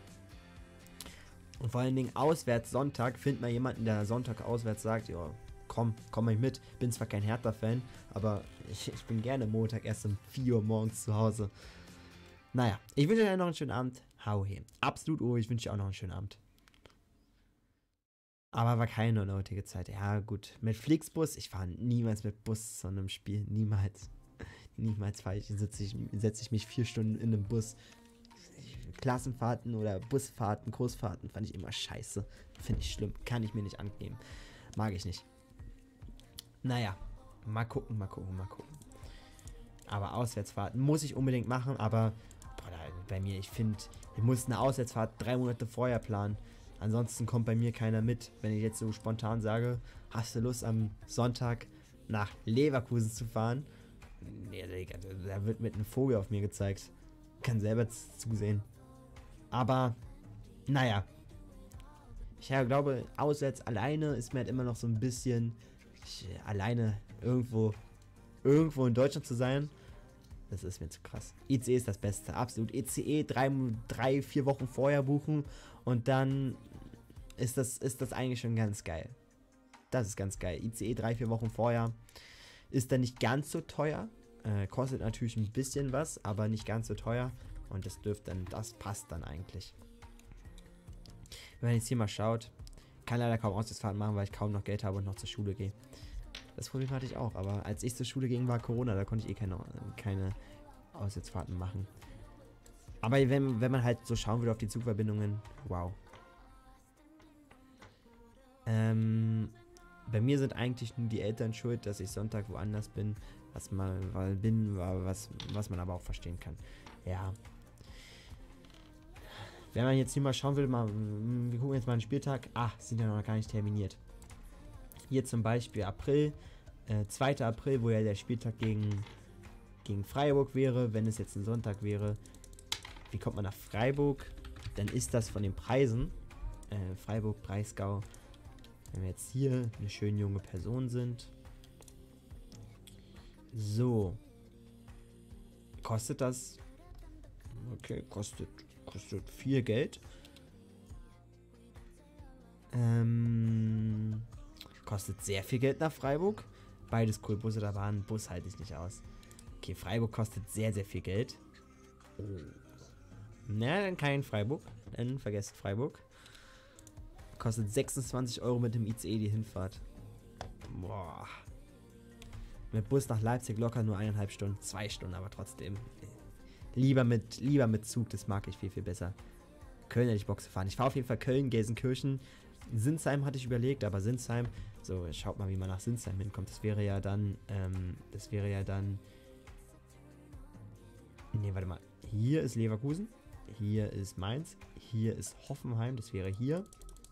Und vor allen Dingen auswärts Sonntag findet man jemanden, der Sonntag auswärts sagt, ja, komm, komm mal mit. Bin zwar kein Hertha-Fan, aber ich, ich bin gerne Montag erst um vier Uhr morgens zu Hause. Naja, ich wünsche euch noch einen schönen Abend. Hau he. Absolut, oh, ich wünsche dir auch noch einen schönen Abend. Aber war keine unnötige Zeit. Ja, gut. Mit Flixbus, ich fahre niemals mit Bus zu einem Spiel. Niemals. Niemals fahre ich. Setze ich, setze ich mich vier Stunden in einem Bus. Klassenfahrten oder Busfahrten, Großfahrten fand ich immer scheiße. Finde ich schlimm. Kann ich mir nicht angeben. Mag ich nicht. Naja. Mal gucken, mal gucken, mal gucken. Aber Auswärtsfahrten muss ich unbedingt machen, aber boah, bei mir, ich finde, ich muss eine Auswärtsfahrt drei Monate vorher planen. Ansonsten kommt bei mir keiner mit. Wenn ich jetzt so spontan sage, hast du Lust am Sonntag nach Leverkusen zu fahren? Nee, Digga, da wird mit einem Vogel auf mir gezeigt. Kann selber zusehen. Aber, naja. Ich ja, glaube, auswärts alleine ist mir halt immer noch so ein bisschen ich, alleine irgendwo, irgendwo in Deutschland zu sein. Das ist mir zu krass. I C E ist das Beste, absolut. I C E drei, drei, vier Wochen vorher buchen und dann ist das, ist das eigentlich schon ganz geil. Das ist ganz geil. I C E drei, vier Wochen vorher ist dann nicht ganz so teuer. Äh, kostet natürlich ein bisschen was, aber nicht ganz so teuer. Und das dürfte dann, das passt dann eigentlich. Wenn man jetzt hier mal schaut, kann leider kaum Auswärtsfahrten machen, weil ich kaum noch Geld habe und noch zur Schule gehe. Das Problem hatte ich auch, aber als ich zur Schule ging, war Corona, da konnte ich eh keine, keine Auswärtsfahrten machen. Aber wenn, wenn man halt so schauen würde auf die Zugverbindungen, wow. Ähm, bei mir sind eigentlich nur die Eltern schuld, dass ich Sonntag woanders bin, was man weil bin, was, was man aber auch verstehen kann. Ja. Wenn man jetzt hier mal schauen will, mal, wir gucken jetzt mal den Spieltag. Ah, sind ja noch gar nicht terminiert. Hier zum Beispiel April, äh, zweiter April, wo ja der Spieltag gegen, gegen Freiburg wäre, wenn es jetzt ein Sonntag wäre. Wie kommt man nach Freiburg? Dann ist das von den Preisen. Äh, Freiburg, Breisgau. Wenn wir jetzt hier eine schöne junge Person sind. So. Kostet das? Okay, kostet, kostet viel Geld. Ähm, kostet sehr viel Geld nach Freiburg. Beides cool. Busse da waren. Bus halte ich nicht aus. Okay, Freiburg kostet sehr, sehr viel Geld. Oh. Na, dann kein Freiburg. Dann vergesst Freiburg. Kostet sechsundzwanzig Euro mit dem I C E die Hinfahrt. Boah. Mit Bus nach Leipzig locker nur eineinhalb Stunden. Zwei Stunden, aber trotzdem. Lieber mit, lieber mit Zug, das mag ich viel, viel besser. Köln hätte ich Bock zu fahren. Ich fahre auf jeden Fall Köln, Gelsenkirchen. Sinsheim hatte ich überlegt, aber Sinsheim. So, schaut mal, wie man nach Sinsheim hinkommt. Das wäre ja dann, ähm, das wäre ja dann. Ne, warte mal. Hier ist Leverkusen. Hier ist Mainz. Hier ist Hoffenheim. Das wäre hier.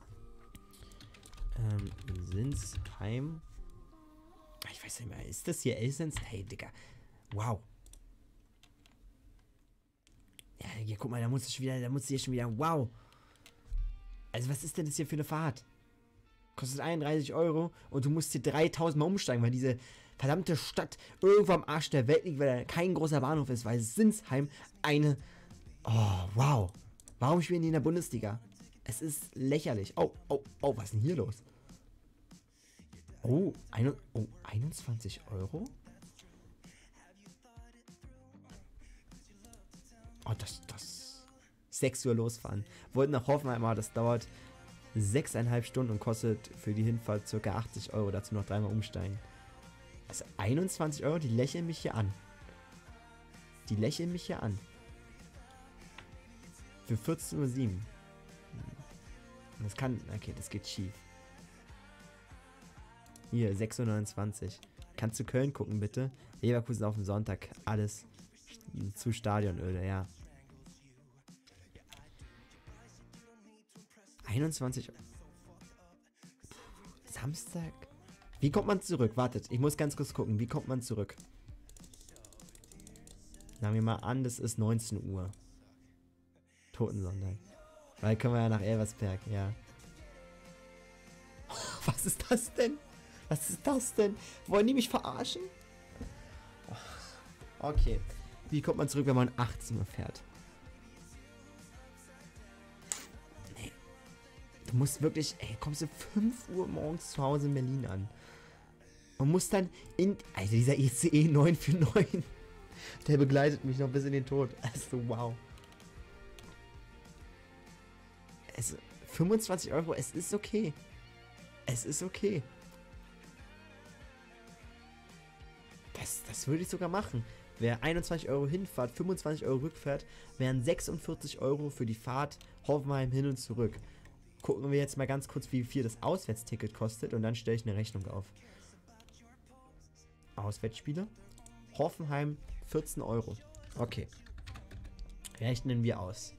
Ähm, Sinsheim. Ich weiß nicht mehr. Ist das hier Elsens? Hey, Digga. Wow. Ja, hier, guck mal, da muss ich wieder, da muss ich schon wieder, wow. Also, was ist denn das hier für eine Fahrt? Kostet einunddreißig Euro und du musst hier dreitausend Mal umsteigen, weil diese verdammte Stadt irgendwo am Arsch der Welt liegt, weil da kein großer Bahnhof ist, weil Sinsheim eine, oh, wow. Warum spielen die in der Bundesliga? Es ist lächerlich. Oh, oh, oh, was ist denn hier los? Oh, ein, oh einundzwanzig Euro? Oh, das, das. sechs Uhr losfahren. Wollten nach Hoffenheim, aber das dauert sechseinhalb Stunden und kostet für die Hinfahrt ca. achtzig Euro. Dazu noch dreimal umsteigen. Also einundzwanzig Euro, die lächeln mich hier an. Die lächeln mich hier an. Für vierzehn Uhr sieben. Das kann... Okay, das geht schief. Hier, sechs Uhr neunundzwanzig. Kannst du Köln gucken, bitte? Leverkusen auf dem Sonntag. Alles zu Stadionöde, ja. einundzwanzig Uhr. Samstag? Wie kommt man zurück? Wartet, ich muss ganz kurz gucken. Wie kommt man zurück? Sagen wir mal an, das ist neunzehn Uhr. Totensonntag. Weil können wir ja nach Elversberg, ja. Was ist das denn? Was ist das denn? Wollen die mich verarschen? Okay. Wie kommt man zurück, wenn man achtzehn Uhr fährt? Nee. Du musst wirklich, ey, kommst du fünf Uhr morgens zu Hause in Berlin an. Man muss dann in, also dieser I C E neun vier neun, der begleitet mich noch bis in den Tod. Also, wow. Es, fünfundzwanzig Euro, es ist okay. Es ist okay. Das, das würde ich sogar machen. Wer einundzwanzig Euro hinfahrt, fünfundzwanzig Euro rückfährt, wären sechsundvierzig Euro für die Fahrt Hoffenheim hin und zurück. Gucken wir jetzt mal ganz kurz, wie viel das Auswärtsticket kostet und dann stelle ich eine Rechnung auf. Auswärtsspiele. Hoffenheim vierzehn Euro. Okay. Rechnen wir aus.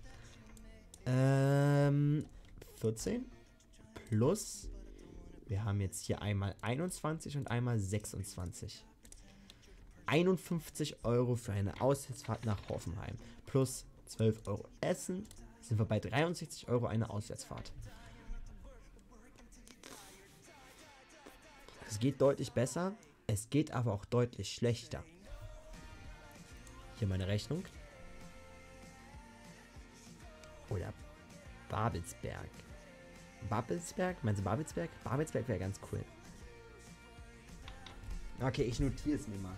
Ähm, vierzehn plus, wir haben jetzt hier einmal einundzwanzig und einmal sechsundzwanzig. einundfünfzig Euro für eine Auswärtsfahrt nach Hoffenheim. Plus zwölf Euro Essen. Sind wir bei dreiundsechzig Euro eine Auswärtsfahrt. Es geht deutlich besser. Es geht aber auch deutlich schlechter. Hier meine Rechnung. Oder Babelsberg. Babelsberg? Meinst du Babelsberg? Babelsberg wäre ganz cool. Okay, ich notiere es mir mal.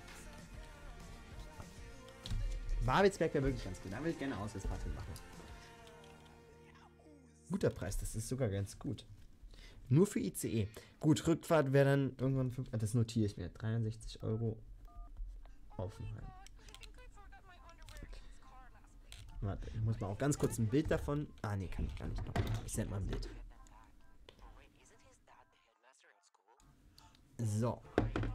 Babelsberg wäre wirklich ganz gut. Da würde ich gerne eine Auswärtsfahrt machen. Guter Preis, das ist sogar ganz gut. Nur für I C E. Gut, Rückfahrt wäre dann irgendwann fünf. Das notiere ich mir. dreiundsechzig Euro Hoffenheim. Warte, ich muss mal auch ganz kurz ein Bild davon. Ah, nee, kann ich gar nicht noch. Ich sende mal ein Bild. So.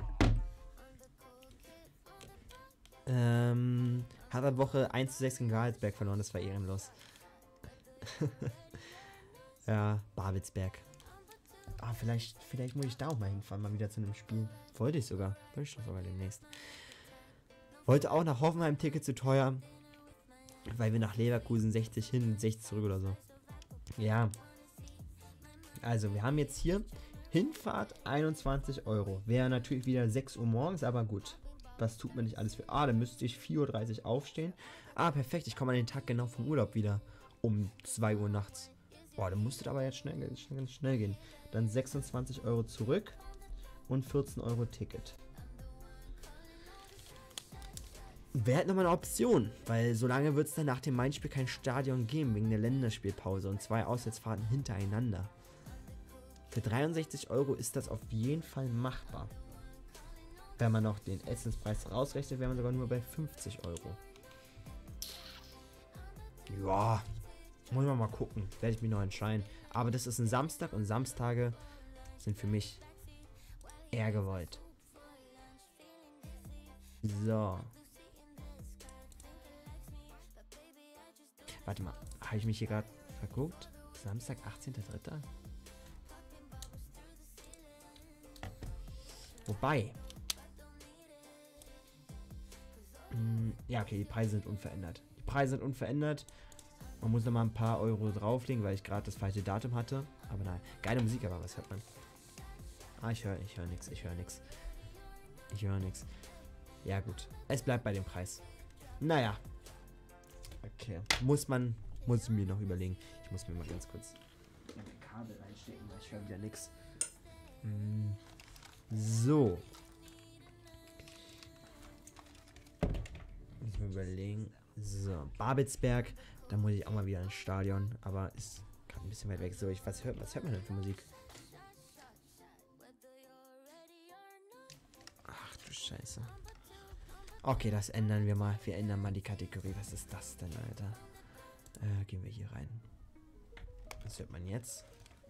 Ähm, hat er Woche eins zu sechs gegen Gehaltsberg verloren, das war ehrenlos. Ja, Babelsberg. Ah, vielleicht, vielleicht muss ich da auch mal hinfahren, mal wieder zu einem Spiel. Wollte ich sogar. Wollte ich sogar demnächst. Wollte auch nach Hoffenheim, Ticket zu teuer. Weil wir nach Leverkusen sechzig hin, sechzig zurück oder so. Ja. Also, wir haben jetzt hier Hinfahrt einundzwanzig Euro. Wäre natürlich wieder sechs Uhr morgens, aber gut. Was tut man nicht alles für... Ah, dann müsste ich vier Uhr dreißig aufstehen. Ah, perfekt. Ich komme an den Tag genau vom Urlaub wieder. Um zwei Uhr nachts. Boah, dann musste aber jetzt schnell, schnell, schnell gehen. Dann sechsundzwanzig Euro zurück und vierzehn Euro Ticket. Wäre halt nochmal eine Option, weil so lange wird es dann nach dem Main-Spiel kein Stadion geben, wegen der Länderspielpause und zwei Auswärtsfahrten hintereinander. Für dreiundsechzig Euro ist das auf jeden Fall machbar. Wenn man noch den Essenspreis rausrechnet, wäre man sogar nur bei fünfzig Euro. Ja, muss man mal gucken. Werde ich mich noch entscheiden. Aber das ist ein Samstag und Samstage sind für mich eher gewollt. So. Warte mal, habe ich mich hier gerade verguckt? Samstag, achtzehnter dritter Wobei. Mh, ja, okay, die Preise sind unverändert. Die Preise sind unverändert. Man muss noch mal ein paar Euro drauflegen, weil ich gerade das falsche Datum hatte. Aber nein, geile Musik, aber was hört man? Ah, ich höre ich höre nichts, ich höre nichts. Ich höre nichts. Ja gut, es bleibt bei dem Preis. Naja. Okay, muss man, muss ich mir noch überlegen. Ich muss mir mal ganz kurz ein Kabel reinstecken, weil ich höre wieder nichts. So. Muss ich mir überlegen. So, Babelsberg. Da muss ich auch mal wieder ins Stadion. Aber ist gerade ein bisschen weit weg. So, ich, was, hört, was hört man denn für Musik? Ach du Scheiße. Okay, das ändern wir mal. Wir ändern mal die Kategorie. Was ist das denn, Alter? Äh, gehen wir hier rein. Was hört man jetzt?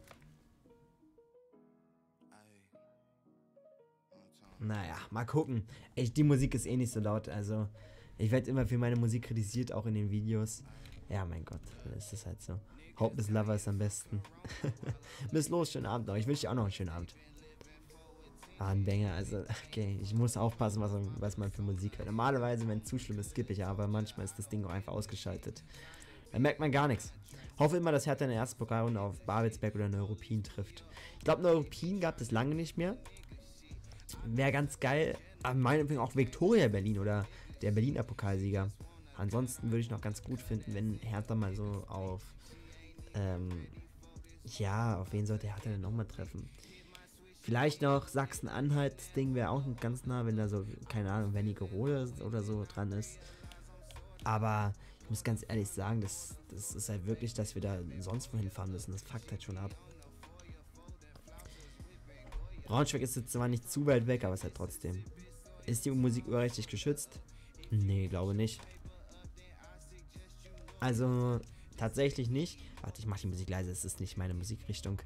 Naja, mal gucken. Echt, die Musik ist eh nicht so laut. Also, ich werde immer für meine Musik kritisiert, auch in den Videos. Ja, mein Gott, dann ist das halt so. Hopeless Lover ist am besten. Bis los, schönen Abend noch. Ich wünsche dir auch noch einen schönen Abend. Ah, ein Banger, also, okay, ich muss aufpassen, was, was man für Musik hört. Normalerweise, wenn es zu schlimm ist, skippe ich, aber manchmal ist das Ding auch einfach ausgeschaltet. Da merkt man gar nichts. Hoffe immer, dass Hertha in der ersten Pokalrunde auf Babelsberg oder Neuruppin trifft. Ich glaube, Neuruppin gab es lange nicht mehr. Wäre ganz geil, aber meinetwegen auch Viktoria Berlin oder der Berliner Pokalsieger. Ansonsten würde ich noch ganz gut finden, wenn Hertha mal so auf, ähm, ja, auf wen sollte Hertha denn nochmal treffen? Vielleicht noch Sachsen-Anhalt, das Ding wäre auch ganz nah, wenn da so, keine Ahnung, Wernigerode oder so dran ist. Aber ich muss ganz ehrlich sagen, das, das ist halt wirklich, dass wir da sonst wohin fahren müssen. Das fuckt halt schon ab. Braunschweig ist jetzt zwar nicht zu weit weg, aber es ist halt trotzdem. Ist die Musik urheberrechtlich geschützt? Nee, glaube nicht. Also, tatsächlich nicht. Warte, ich mache die Musik leise, es ist nicht meine Musikrichtung.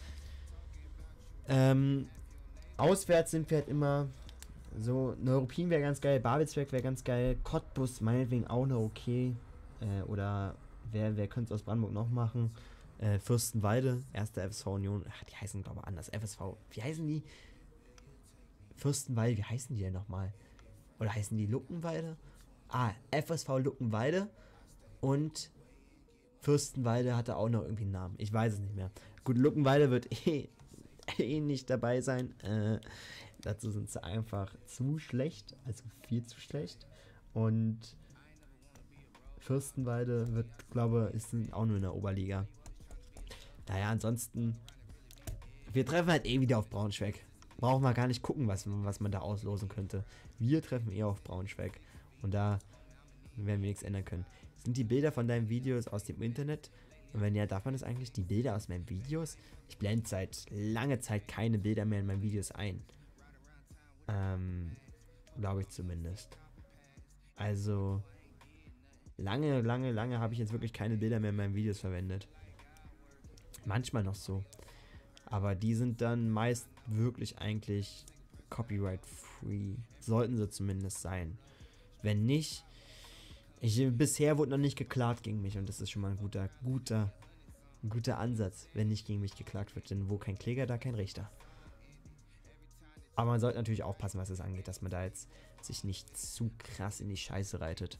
Ähm, auswärts sind wir halt immer so, Neuruppin wäre ganz geil, Babelsberg wäre ganz geil, Cottbus meinetwegen auch noch okay. Äh, oder wer, wer könnte es aus Brandenburg noch machen? Äh, Fürstenwalde, erste F S V Union, ach, die heißen glaube ich anders, F S V, wie heißen die? Fürstenwalde, wie heißen die denn nochmal? Oder heißen die Luckenwalde? Ah, F S V Luckenwalde und Fürstenwalde hatte auch noch irgendwie einen Namen, ich weiß es nicht mehr. Gut, Luckenwalde wird eh eh nicht dabei sein. Äh, dazu sind sie einfach zu schlecht, also viel zu schlecht. Und Fürstenwalde wird, glaube ich, ist auch nur in der Oberliga. Naja, ansonsten, wir treffen halt eh wieder auf Braunschweig. Brauchen wir gar nicht gucken, was, was man da auslosen könnte. Wir treffen eher auf Braunschweig. Und da werden wir nichts ändern können. Sind die Bilder von deinen Videos aus dem Internet? Und wenn ja, darf man das eigentlich, die Bilder aus meinen Videos? Ich blende seit langer Zeit keine Bilder mehr in meinen Videos ein. Ähm, glaube ich zumindest. Also, lange, lange, lange habe ich jetzt wirklich keine Bilder mehr in meinen Videos verwendet. Manchmal noch so. Aber die sind dann meist wirklich eigentlich copyright-free. Sollten sie zumindest sein. Wenn nicht, ich, bisher wurde noch nicht geklagt gegen mich und das ist schon mal ein guter, guter, guter Ansatz, wenn nicht gegen mich geklagt wird, denn wo kein Kläger, da kein Richter. Aber man sollte natürlich aufpassen, was das angeht, dass man da jetzt sich nicht zu krass in die Scheiße reitet.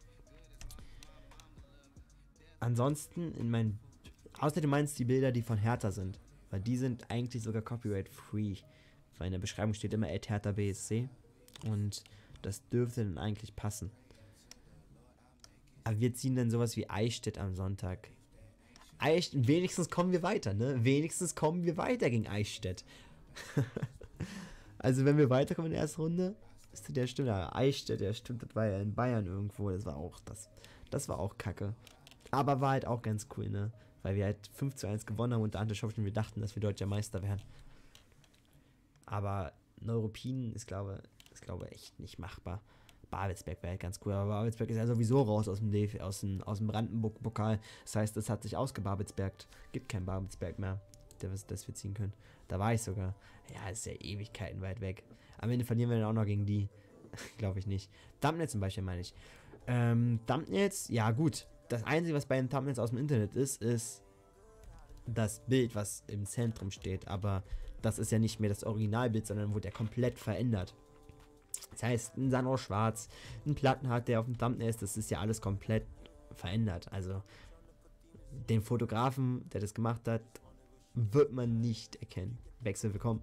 Ansonsten in meinen, außer du meinst die Bilder, die von Hertha sind, weil die sind eigentlich sogar copyright-free, weil in der Beschreibung steht immer at Hertha B S C und das dürfte dann eigentlich passen. Aber wir ziehen dann sowas wie Eichstätt am Sonntag. Eichstätt, wenigstens kommen wir weiter, ne? Wenigstens kommen wir weiter gegen Eichstätt. Also wenn wir weiterkommen in der ersten Runde, ist der stimmt, ja, Eichstätt, der stimmt, das war ja in Bayern irgendwo, das war auch, das, das war auch kacke. Aber war halt auch ganz cool, ne? Weil wir halt fünf zu eins gewonnen haben und der Ante und wir dachten, dass wir deutscher Meister wären. Aber Neuruppin ist, glaube ist, glaube echt nicht machbar. Babelsberg wäre halt ganz cool, aber Babelsberg ist ja sowieso raus aus dem, D F, aus dem, aus dem Brandenburg-Pokal. Das heißt, es hat sich ausgebabelsbergt. Gibt kein Babelsberg mehr, das, das wir ziehen können. Da war ich sogar. Ja, ist ja Ewigkeiten weit weg. Am Ende verlieren wir dann auch noch gegen die. Glaube ich nicht. Thumbnails zum Beispiel meine ich. Ähm, Thumbnails, ja gut. Das Einzige, was bei den Thumbnails aus dem Internet ist, ist das Bild, was im Zentrum steht. Aber das ist ja nicht mehr das Originalbild, sondern wurde ja komplett verändert. Das heißt, ein Sandro Schwarz, ein Plattenhardt, der auf dem Thumbnail ist, das ist ja alles komplett verändert. Also den Fotografen, der das gemacht hat, wird man nicht erkennen. Wechsel willkommen.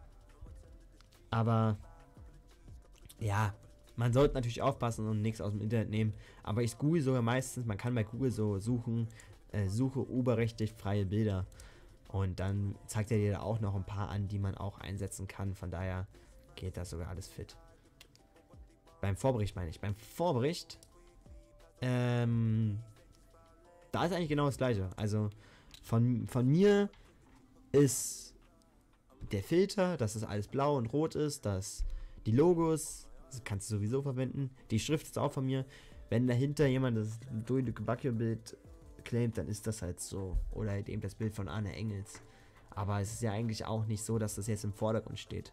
Aber ja, man sollte natürlich aufpassen und nichts aus dem Internet nehmen. Aber ich google sogar meistens, man kann bei Google so suchen, äh, suche urheberrechtlich freie Bilder. Und dann zeigt er dir da auch noch ein paar an, die man auch einsetzen kann. Von daher geht das sogar alles fit. Beim Vorbericht meine ich. Beim Vorbericht, ähm, da ist eigentlich genau das Gleiche. Also von, von mir ist der Filter, dass es alles blau und rot ist, dass Die Logos kannst du sowieso verwenden. Die Schrift ist auch von mir. Wenn dahinter jemand das Doido Bild claimt, dann ist das halt so. Oder halt eben das Bild von Arne Engels. Aber es ist ja eigentlich auch nicht so, dass das jetzt im Vordergrund steht.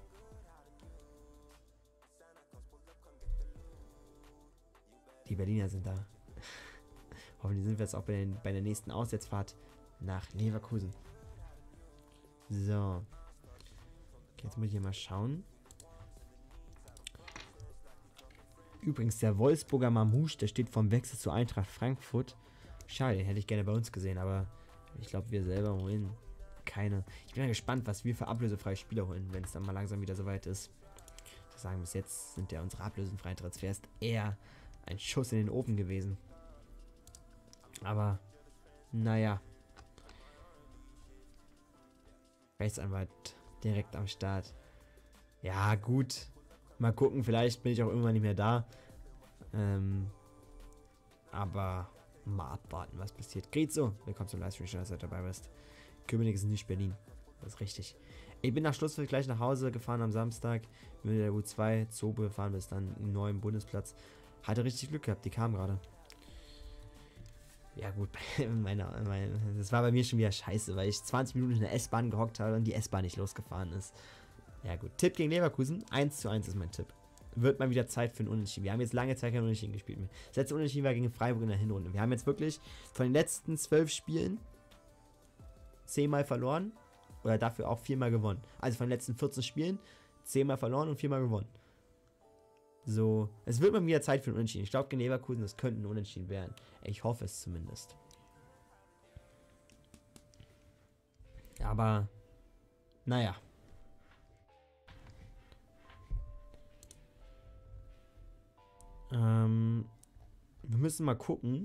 Die Berliner sind da. Hoffentlich sind wir jetzt auch bei, den, bei der nächsten Auswärtsfahrt nach Leverkusen. So. Okay, jetzt muss ich hier mal schauen. Übrigens, der Wolfsburger Mamouche, der steht vom Wechsel zu Eintracht Frankfurt. Schade, den hätte ich gerne bei uns gesehen, aber ich glaube, wir selber holen keine. Ich bin ja gespannt, was wir für ablösefreie Spieler holen, wenn es dann mal langsam wieder soweit ist. Ich muss sagen, bis jetzt sind ja unsere ablösefreien Transfers eher ein Schuss in den Ofen gewesen. Aber, naja. Rechtsanwalt direkt am Start. Ja, gut. Mal gucken, vielleicht bin ich auch irgendwann nicht mehr da. Ähm, aber mal abwarten, was passiert. Geht so. Willkommen zum Livestream, schön, dass du dabei bist. Köpenick ist nicht Berlin. Das ist richtig. Ich bin nach Schlussfeld gleich nach Hause gefahren am Samstag. Mit der U zwei. Zobe fahren bis dann im neuen Bundesplatz. Hatte richtig Glück gehabt, die kam gerade. Ja gut, meine, meine, das war bei mir schon wieder scheiße, weil ich zwanzig Minuten in der S-Bahn gehockt habe und die S-Bahn nicht losgefahren ist. Ja gut, Tipp gegen Leverkusen, eins zu eins ist mein Tipp. Wird mal wieder Zeit für ein Unentschieden. Wir haben jetzt lange Zeit kein Unentschieden gespielt mehr. Das letzte Unentschieden war gegen Freiburg in der Hinrunde. Wir haben jetzt wirklich von den letzten zwölf Spielen zehnmal verloren oder dafür auch viermal gewonnen. Also von den letzten vierzehn Spielen zehnmal verloren und viermal gewonnen. So, es wird mal wieder Zeit für ein Unentschieden. Ich glaube, gegen Leverkusen, das könnte ein Unentschieden werden. Ich hoffe es zumindest. Aber, naja. Ähm, wir müssen mal gucken,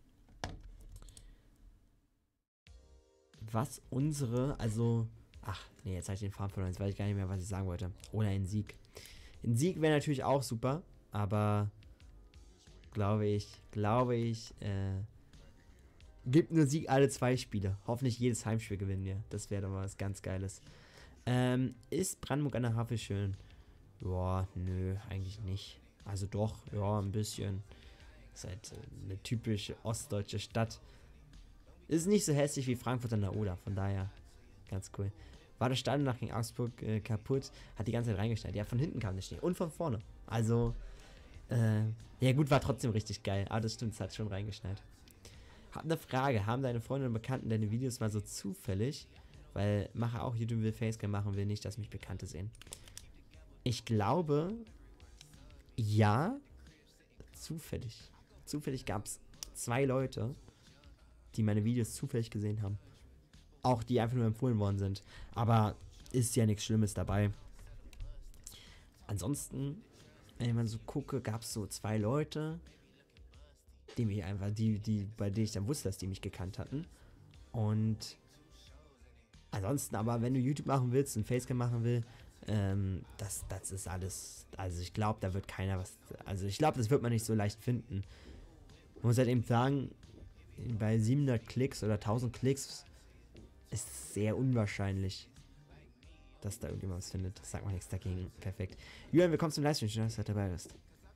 was unsere, also, ach, nee, jetzt habe ich den Faden verloren, jetzt weiß ich gar nicht mehr, was ich sagen wollte. Oder ein Sieg. Ein Sieg wäre natürlich auch super, aber glaube ich, glaube ich, äh, gibt nur Sieg alle zwei Spiele. Hoffentlich jedes Heimspiel gewinnen wir. Das wäre doch was ganz Geiles. Ähm, ist Brandenburg an der Havel schön? Boah, nö, eigentlich nicht. Also doch, ja, ein bisschen. Ist halt eine typische ostdeutsche Stadt. Ist nicht so hässlich wie Frankfurt an der Oder, von daher ganz cool. War das Stadion nach gegen Augsburg äh, kaputt, hat die ganze Zeit reingeschneit. Ja, von hinten kam der Schnee und von vorne. Also, äh, ja gut, war trotzdem richtig geil. Ah, das stimmt, es hat schon reingeschneit. Hab eine Frage, haben deine Freunde und Bekannten deine Videos mal so zufällig, weil mache auch YouTube will, Facecam machen will nicht, dass mich Bekannte sehen. Ich glaube, ja, zufällig. Zufällig gab es zwei Leute, die meine Videos zufällig gesehen haben. Auch die einfach nur empfohlen worden sind. Aber ist ja nichts Schlimmes dabei. Ansonsten, wenn man so gucke, gab es so zwei Leute, die mich einfach, die, die, bei denen ich dann wusste, dass die mich gekannt hatten. Und ansonsten aber, wenn du YouTube machen willst und Facecam machen will, ähm, das, das ist alles, also ich glaube, da wird keiner was, also ich glaube, das wird man nicht so leicht finden. Man muss halt eben sagen, bei siebenhundert Klicks oder tausend Klicks ist es sehr unwahrscheinlich, dass da irgendjemand was findet. Das sagt man nichts dagegen. Perfekt. Julian, willkommen zum Livestream. Schön, dass du dabei bist.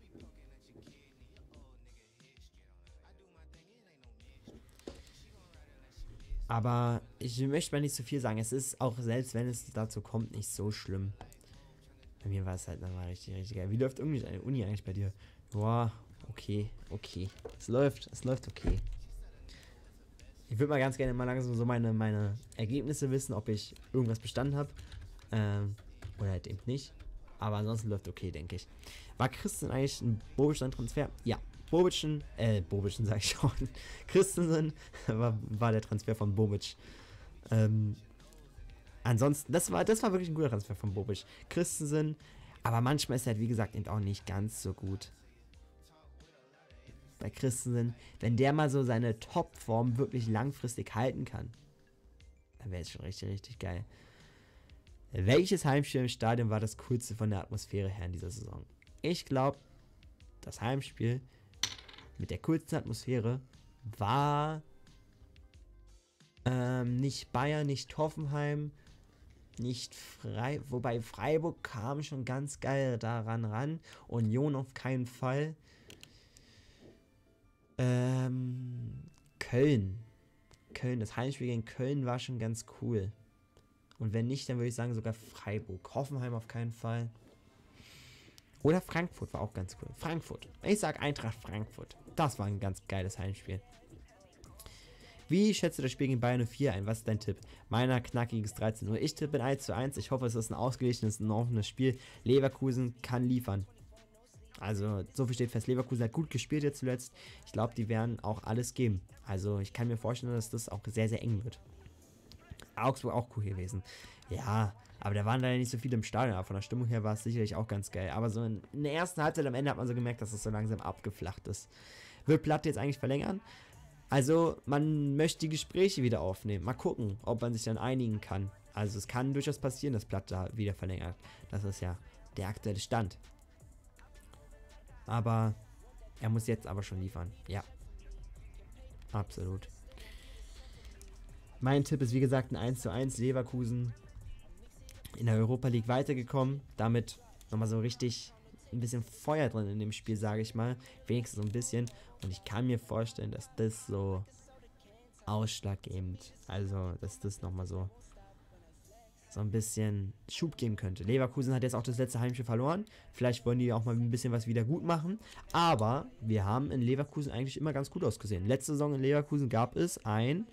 Aber ich möchte mal nicht zu viel sagen. Es ist auch, selbst wenn es dazu kommt, nicht so schlimm. Bei mir war es halt nochmal richtig, richtig geil. Wie läuft irgendwie eine Uni eigentlich bei dir? Boah, okay, okay. Es läuft, es läuft okay. Ich würde mal ganz gerne mal langsam so meine, meine Ergebnisse wissen, ob ich irgendwas bestanden habe. Ähm, oder halt eben nicht. Aber ansonsten läuft okay, denke ich. War Christensen eigentlich ein Bobischen Transfer? Ja. Bobischen, äh, Bobischen sag ich schon. Christensen war, war der Transfer von Bobic. Ähm, ansonsten, das war, das war wirklich ein guter Transfer von Bobic. Christensen, aber manchmal ist er halt, wie gesagt, eben auch nicht ganz so gut. Bei Christensen, wenn der mal so seine Topform wirklich langfristig halten kann, dann wäre es schon richtig, richtig geil. Welches Heimspiel im Stadion war das coolste von der Atmosphäre her in dieser Saison? Ich glaube, das Heimspiel mit der coolsten Atmosphäre war ähm, nicht Bayern, nicht Hoffenheim, nicht frei, wobei Freiburg kam schon ganz geil daran ran. Union auf keinen Fall. Ähm, Köln. Köln, das Heimspiel gegen Köln war schon ganz cool. Und wenn nicht, dann würde ich sagen sogar Freiburg. Hoffenheim auf keinen Fall. Oder Frankfurt war auch ganz cool. Frankfurt. Ich sag Eintracht Frankfurt. Das war ein ganz geiles Heimspiel. Wie schätzt du das Spiel gegen Bayern null vier ein? Was ist dein Tipp? Meiner knackiges dreizehn Uhr. Ich tippe in eins zu eins. Ich hoffe, es ist ein ausgeglichenes, ein offenes Spiel. Leverkusen kann liefern. Also, so viel steht fest. Leverkusen hat gut gespielt jetzt zuletzt. Ich glaube, die werden auch alles geben. Also, ich kann mir vorstellen, dass das auch sehr, sehr eng wird. Augsburg auch cool gewesen. Ja, aber da waren leider nicht so viele im Stadion. Aber von der Stimmung her war es sicherlich auch ganz geil. Aber so in, in der ersten Halbzeit am Ende hat man so gemerkt, dass es so langsam abgeflacht ist. Wird Platte jetzt eigentlich verlängern? Also, man möchte die Gespräche wieder aufnehmen. Mal gucken, ob man sich dann einigen kann. Also, es kann durchaus passieren, dass Platte wieder verlängert. Das ist ja der aktuelle Stand. Aber er muss jetzt aber schon liefern. Ja. Absolut. Mein Tipp ist, wie gesagt, ein eins zu eins. Leverkusen in der Europa League weitergekommen. Damit nochmal so richtig ein bisschen Feuer drin in dem Spiel, sage ich mal. Wenigstens so ein bisschen. Und ich kann mir vorstellen, dass das so ausschlaggebend, also dass das nochmal so so ein bisschen Schub geben könnte. Leverkusen hat jetzt auch das letzte Heimspiel verloren. Vielleicht wollen die auch mal ein bisschen was wieder gut machen. Aber wir haben in Leverkusen eigentlich immer ganz gut ausgesehen. Letzte Saison in Leverkusen gab es ein...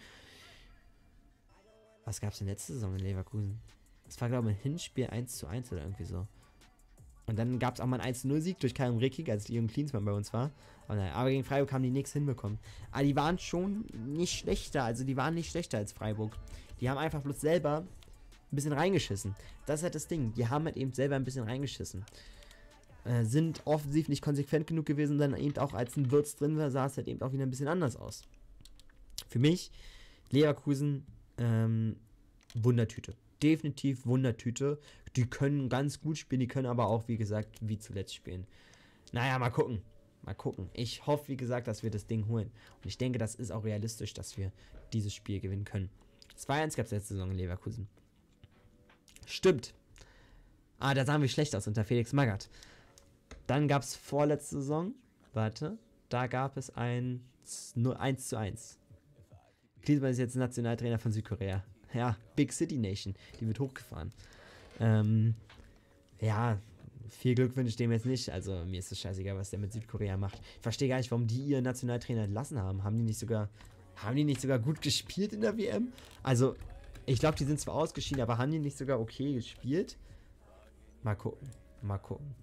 Was gab es denn letzte Saison in Leverkusen? Das war, glaube ich, ein Hinspiel eins zu eins oder irgendwie so. Und dann gab es auch mal einen eins zu null Sieg durch Karim Rekik, als Leon Klinsmann bei uns war. Aber, naja, aber gegen Freiburg haben die nichts hinbekommen. Aber die waren schon nicht schlechter. Also die waren nicht schlechter als Freiburg. Die haben einfach bloß selber ein bisschen reingeschissen. Das ist halt das Ding. Die haben halt eben selber ein bisschen reingeschissen. Äh, sind offensiv nicht konsequent genug gewesen. Dann eben auch als ein Wirtz drin war, sah es halt eben auch wieder ein bisschen anders aus. Für mich, Leverkusen, ähm, Wundertüte. Definitiv Wundertüte. Die können ganz gut spielen, die können aber auch, wie gesagt, wie zuletzt spielen. Naja, mal gucken. Mal gucken. Ich hoffe, wie gesagt, dass wir das Ding holen. Und ich denke, das ist auch realistisch, dass wir dieses Spiel gewinnen können. zwei eins gab es letzte Saison in Leverkusen. Stimmt. Ah, da sahen wir schlecht aus unter Felix Magath. Dann gab es vorletzte Saison, warte, da gab es ein nur eins zu eins. Klinsmann ist jetzt Nationaltrainer von Südkorea. Ja, Big City Nation. Die wird hochgefahren. Ähm, ja, viel Glück wünsche ich dem jetzt nicht. Also mir ist es scheißegal, was der mit Südkorea macht. Ich verstehe gar nicht, warum die ihren Nationaltrainer entlassen haben. Haben die nicht sogar, haben die nicht sogar gut gespielt in der W M? Also, ich glaube, die sind zwar ausgeschieden, aber haben die nicht sogar okay gespielt? Mal gucken. Mal gucken.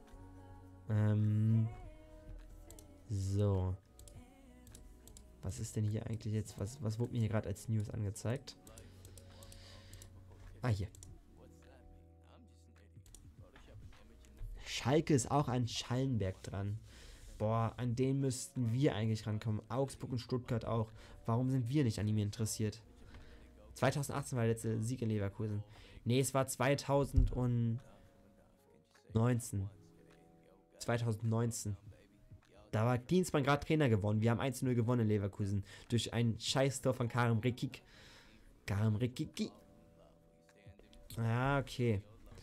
Ähm, so. Was ist denn hier eigentlich jetzt? Was, was wurde mir hier gerade als News angezeigt? Ah, hier. Schalke ist auch an Schallenberg dran. Boah, an den müssten wir eigentlich rankommen. Augsburg und Stuttgart auch. Warum sind wir nicht an ihm interessiert? zwanzig achtzehn war der letzte Sieg in Leverkusen. Nee, es war zwanzig neunzehn. zwanzig neunzehn. Da war Klinsmann gerade Trainer geworden. Wir haben eins zu null gewonnen in Leverkusen. Durch ein Scheißtor von Karim Rekik. Karim Rekik. Ja, okay.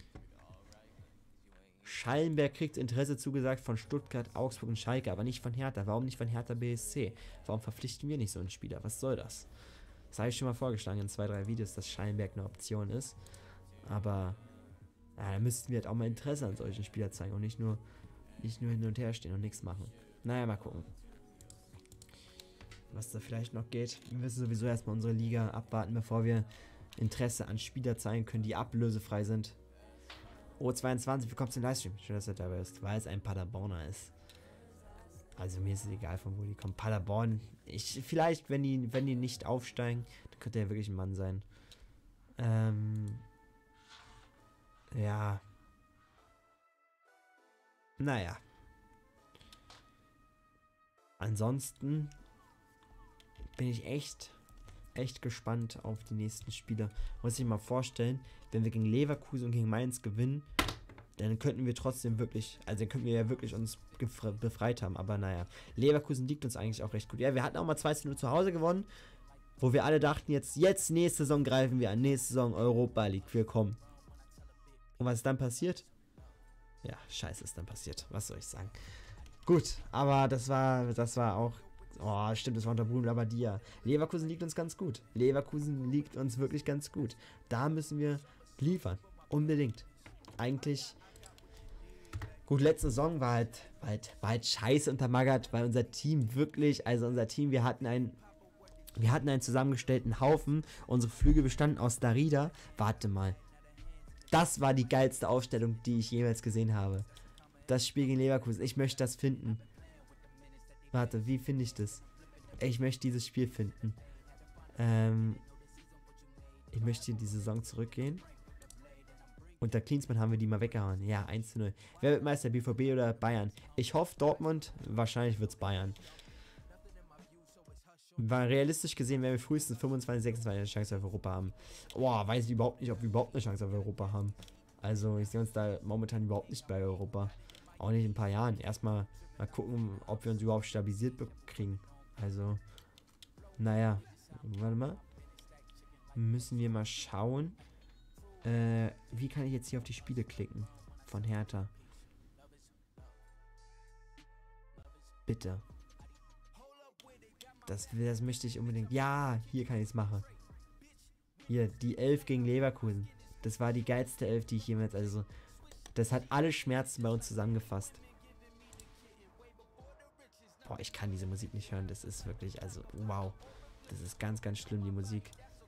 Schallenberg kriegt Interesse zugesagt von Stuttgart, Augsburg und Schalke, aber nicht von Hertha. Warum nicht von Hertha B S C? Warum verpflichten wir nicht so einen Spieler? Was soll das? Das habe ich schon mal vorgeschlagen in zwei, drei Videos, dass Schallenberg eine Option ist. Aber ja, da müssten wir halt auch mal Interesse an solchen Spielern zeigen und nicht nur, nicht nur hin und her stehen und nichts machen. Naja, mal gucken. Was da vielleicht noch geht. Wir müssen sowieso erstmal unsere Liga abwarten, bevor wir Interesse an Spieler zeigen können, die ablösefrei sind. O zweiundzwanzig, willkommen zum Livestream. Schön, dass du dabei bist, weil es ein Paderborner ist. Also mir ist es egal, von wo die kommen. Paderborn, ich, vielleicht, wenn die, wenn die nicht aufsteigen, dann könnte er wirklich ein Mann sein. Ähm, ja. Naja. Ansonsten bin ich echt, echt gespannt auf die nächsten Spiele. Muss ich mal vorstellen, wenn wir gegen Leverkusen und gegen Mainz gewinnen, dann könnten wir trotzdem wirklich, also dann könnten wir ja wirklich uns befreit haben. Aber naja, Leverkusen liegt uns eigentlich auch recht gut. Ja, wir hatten auch mal zwei zu null zu Hause gewonnen. Wo wir alle dachten, jetzt, jetzt, nächste Saison greifen wir an. Nächste Saison Europa League, wir kommen. Und was ist dann passiert? Ja, scheiße ist dann passiert. Was soll ich sagen? Gut, aber das war, das war auch... Oh, stimmt, das war unter Bruno Labbadia. Leverkusen liegt uns ganz gut. Leverkusen liegt uns wirklich ganz gut. Da müssen wir liefern. Unbedingt. Eigentlich... Gut, letzte Saison war halt, war halt, war halt scheiße untermagert, weil unser Team wirklich, also unser Team, wir hatten einen, wir hatten einen zusammengestellten Haufen. Unsere Flüge bestanden aus Darida. Warte mal. Das war die geilste Aufstellung, die ich jemals gesehen habe. Das Spiel gegen Leverkusen. Ich möchte das finden. Warte, wie finde ich das? Ich möchte dieses Spiel finden. Ähm, ich möchte in die Saison zurückgehen. Unter Klinsmann haben wir die mal weggehauen. Ja, eins zu null. Wer wird Meister? B V B oder Bayern? Ich hoffe Dortmund. Wahrscheinlich wird es Bayern. Weil realistisch gesehen werden wir frühestens fünfundzwanzig, sechsundzwanzig eine Chance auf Europa haben. Boah, weiß ich überhaupt nicht, ob wir überhaupt eine Chance auf Europa haben. Also ich sehe uns da momentan überhaupt nicht bei Europa. Auch nicht in ein paar Jahren. Erstmal mal gucken, ob wir uns überhaupt stabilisiert bekriegen. Also, naja. Warte mal. Müssen wir mal schauen. Äh, wie kann ich jetzt hier auf die Spiele klicken? Von Hertha. Bitte. Das, das möchte ich unbedingt. Ja, hier kann ich es machen. Hier, die Elf gegen Leverkusen. Das war die geilste Elf, die ich jemals, also, das hat alle Schmerzen bei uns zusammengefasst. Boah, ich kann diese Musik nicht hören. Das ist wirklich, also, wow. Das ist ganz, ganz schlimm, die Musik.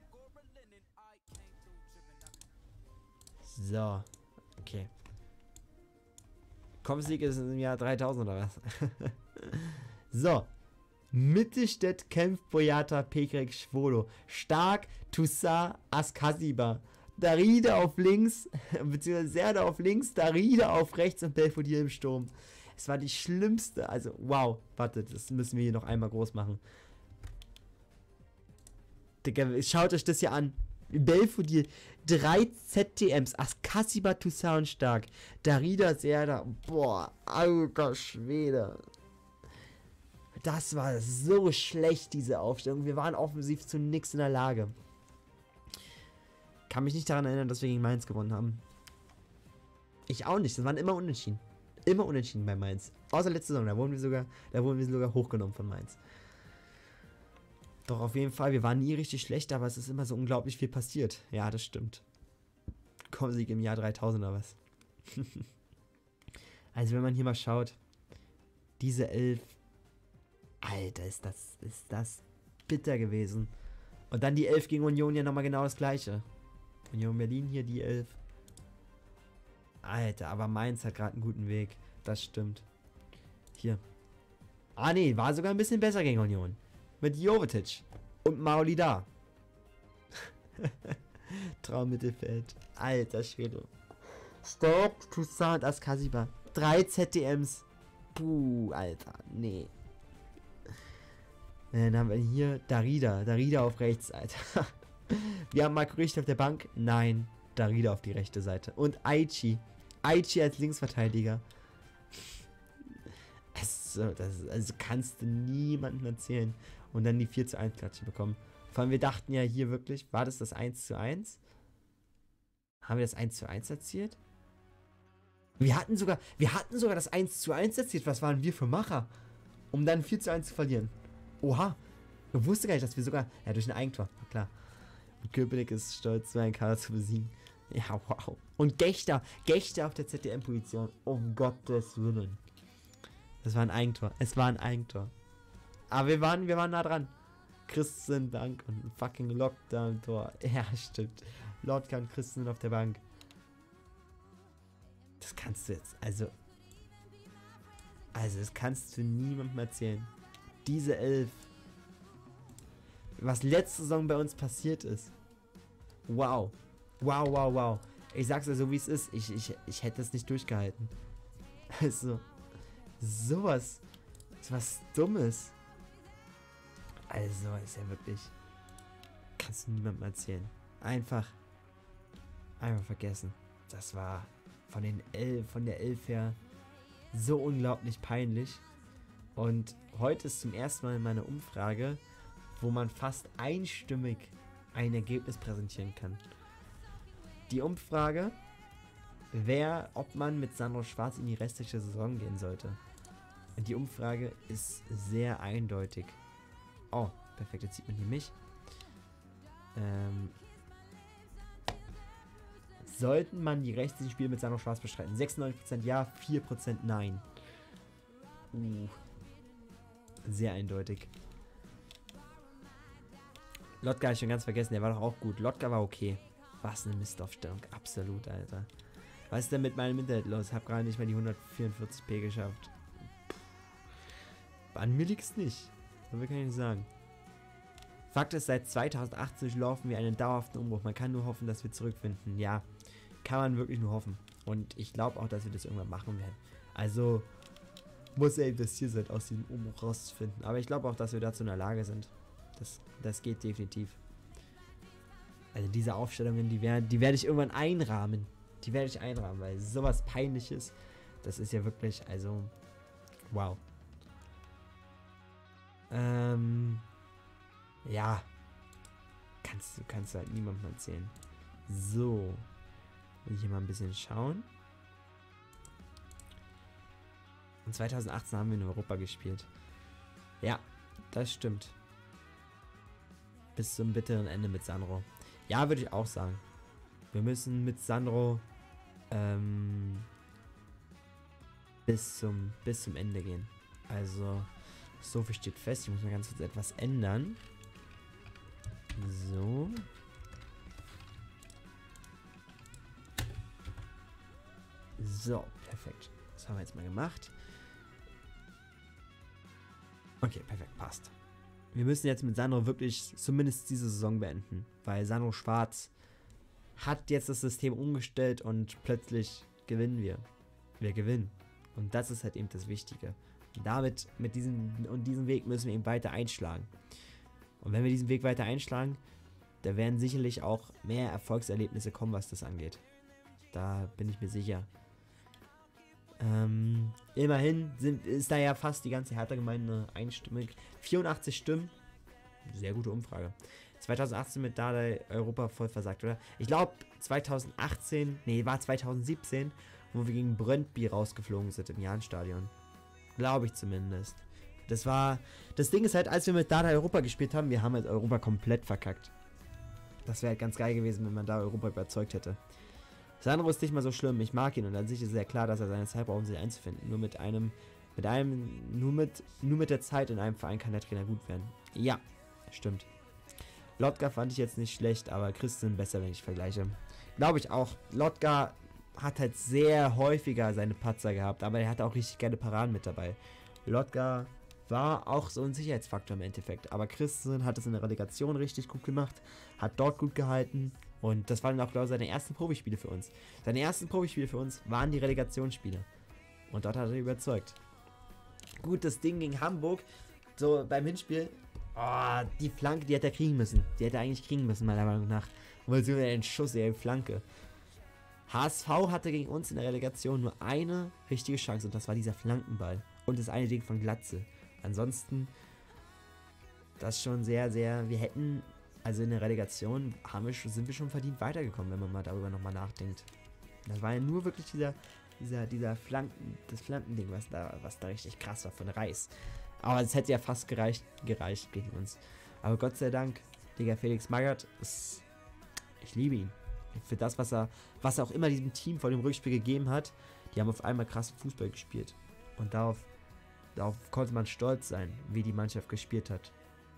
So. Okay. Conference League ist im Jahr dreitausend oder was? So. Mittelstädt kämpft Boyata, Pekrik, Schwolo. Stark, Toussaint, Askasiba. Darida auf links, beziehungsweise Serda auf links, Darida auf rechts und Belfodil im Sturm. Es war die schlimmste, also wow, warte, das müssen wir hier noch einmal groß machen. Digga, schaut euch das hier an. Belfodil, drei Z T Ms, Askasiba, Toussaint und Stark. Darida, Serda, boah, alter Schwede. Das war so schlecht, diese Aufstellung. Wir waren offensiv zu nichts in der Lage. Kann mich nicht daran erinnern, dass wir gegen Mainz gewonnen haben. Ich auch nicht. Das waren immer Unentschieden. Immer Unentschieden bei Mainz. Außer letzte Saison. Da wurden wir sogar, da wurden wir sogar hochgenommen von Mainz. Doch auf jeden Fall, wir waren nie richtig schlecht, aber es ist immer so unglaublich viel passiert. Ja, das stimmt. Sieg im Jahr dreitausend oder was. Also wenn man hier mal schaut. Diese Elf. Alter, ist das, ist das bitter gewesen. Und dann die Elf gegen Union ja nochmal genau das gleiche. Union Berlin hier die Elf. Alter, aber Mainz hat gerade einen guten Weg. Das stimmt. Hier. Ah nee, war sogar ein bisschen besser gegen Union. Mit Jovetic. Und Maoli da. Traummittelfeld. Alter Schwede. Stopp, Toussaint, Askasiba. Drei Z D Ms. Puh, Alter. Nee. Dann haben wir hier Darida. Darida auf rechts, Alter. Wir haben Marco Richter auf der Bank. Nein, Darida auf die rechte Seite. Und Aichi. Aichi als Linksverteidiger. Also, das, also kannst du niemandem erzählen. Und dann die vier zu eins Klatsche bekommen. Vor allem, wir dachten ja hier wirklich, war das das eins zu eins? Haben wir das eins zu eins erzielt? Wir hatten sogar, wir hatten sogar das eins zu eins erzielt. Was waren wir für Macher? Um dann vier zu eins zu verlieren. Oha. Ich wusste gar nicht, dass wir sogar, ja, durch ein Eigentor, klar. Und Köpenick ist stolz, so einen Kader zu besiegen. Ja, wow. Und Gechter, Gechter auf der Z D M-Position. Um Gottes Willen. Das war ein Eigentor. Es war ein Eigentor. Aber wir waren, wir waren nah dran. Christen Bank und ein fucking Lockdown-Tor. Ja, stimmt. Lotka und Christen auf der Bank. Das kannst du jetzt, also. Also, das kannst du niemandem erzählen. Diese Elf. Was letzte Saison bei uns passiert ist. Wow. Wow, wow, wow. Ich sag's dir so, wie es ist. Ich, ich, ich hätte es nicht durchgehalten. Also. Sowas. Was Dummes. Also, ist ja wirklich. Kannst du niemandem erzählen. Einfach. Einfach vergessen. Das war von den Elf, von der Elf her so unglaublich peinlich. Und heute ist zum ersten Mal in meiner Umfrage wo man fast einstimmig ein Ergebnis präsentieren kann. Die Umfrage, wer, ob man mit Sandro Schwarz in die restliche Saison gehen sollte. Und die Umfrage ist sehr eindeutig. Oh, perfekt, jetzt sieht man hier mich. Ähm, sollten man die restlichen Spiele mit Sandro Schwarz bestreiten? sechsundneunzig Prozent ja, vier Prozent nein. Uh, sehr eindeutig. Lotka habe ich schon ganz vergessen, der war doch auch gut. Lotka war okay. Was eine Mistaufstellung, absolut, Alter. Was ist denn mit meinem Internet los? Ich habe gerade nicht mal die hundertvierundvierzig p geschafft. Puh. An mir liegt's nicht. So viel kann ich nicht sagen. Fakt ist, seit zweitausendachtzehn laufen wir einen dauerhaften Umbruch. Man kann nur hoffen, dass wir zurückfinden. Ja, kann man wirklich nur hoffen. Und ich glaube auch, dass wir das irgendwann machen werden. Also muss er investiert sein, aus diesem Umbruch rauszufinden. Aber ich glaube auch, dass wir dazu in der Lage sind. Das, das geht definitiv. Also diese Aufstellungen, die, werd, die werde ich irgendwann einrahmen. Die werde ich einrahmen, weil sowas Peinliches, das ist ja wirklich, also, wow. Ähm, ja. Kannst du kannst du halt niemandem erzählen. So. Will ich hier mal ein bisschen schauen. Und zweitausendachtzehn haben wir in Europa gespielt. Ja, das stimmt. Bis zum bitteren Ende mit Sandro. Ja, würde ich auch sagen. Wir müssen mit Sandro ähm, bis zum, bis zum Ende gehen. Also, so viel steht fest. Ich muss mal ganz kurz etwas ändern. So. So, perfekt. Das haben wir jetzt mal gemacht. Okay, perfekt, passt. Wir müssen jetzt mit Sandro wirklich zumindest diese Saison beenden, weil Sandro Schwarz hat jetzt das System umgestellt und plötzlich gewinnen wir. Wir gewinnen. Und das ist halt eben das Wichtige. Und damit, mit diesem und diesen Weg müssen wir eben weiter einschlagen. Und wenn wir diesen Weg weiter einschlagen, da werden sicherlich auch mehr Erfolgserlebnisse kommen, was das angeht. Da bin ich mir sicher. Ähm, immerhin sind, ist da ja fast die ganze Hertha-Gemeinde einstimmig. vierundachtzig Stimmen. Sehr gute Umfrage. zweitausendachtzehn mit Dardai Europa voll versagt, oder? Ich glaube zweitausendachtzehn, nee, war zweitausendsiebzehn, wo wir gegen Brøndby rausgeflogen sind im Jahnstadion. Glaube ich zumindest. Das war, das Ding ist halt, als wir mit Dardai Europa gespielt haben, wir haben halt Europa komplett verkackt. Das wäre halt ganz geil gewesen, wenn man da Europa überzeugt hätte. Sandro ist nicht mal so schlimm, ich mag ihn und an sich ist es ja klar, dass er seine Zeit braucht, um sich einzufinden. Nur mit einem, mit einem, nur mit, nur mit der Zeit in einem Verein kann der Trainer gut werden. Ja, stimmt. Lotka fand ich jetzt nicht schlecht, aber Christen besser, wenn ich vergleiche. Glaube ich auch. Lotka hat halt sehr häufiger seine Patzer gehabt, aber er hatte auch richtig geile Paraden mit dabei. Lotka war auch so ein Sicherheitsfaktor im Endeffekt, aber Christen hat es in der Relegation richtig gut gemacht, hat dort gut gehalten. Und das waren auch, glaube ich, seine ersten Profispiele für uns. Seine ersten Profispiele für uns waren die Relegationsspiele. Und dort hat er überzeugt. Gut, das Ding gegen Hamburg, so beim Hinspiel, oh, die Flanke, die hätte er kriegen müssen. Die hätte er eigentlich kriegen müssen, meiner Meinung nach. Weil sie den Schuss, die Flanke. H S V hatte gegen uns in der Relegation nur eine richtige Chance und das war dieser Flankenball. Und das eine Ding von Glatze. Ansonsten, das schon sehr, sehr, wir hätten... Also in der Relegation haben wir, sind wir schon verdient weitergekommen, wenn man mal darüber nochmal nachdenkt. Das war ja nur wirklich dieser, dieser, dieser Flanken, das Flankending, was da, was da richtig krass war von Reis. Aber es hätte ja fast gereicht, gereicht gegen uns. Aber Gott sei Dank, Digga, Felix Magath, ist, ich liebe ihn. Für das, was er, was er auch immer diesem Team vor dem Rückspiel gegeben hat, die haben auf einmal krassen Fußball gespielt. Und darauf, darauf konnte man stolz sein, wie die Mannschaft gespielt hat.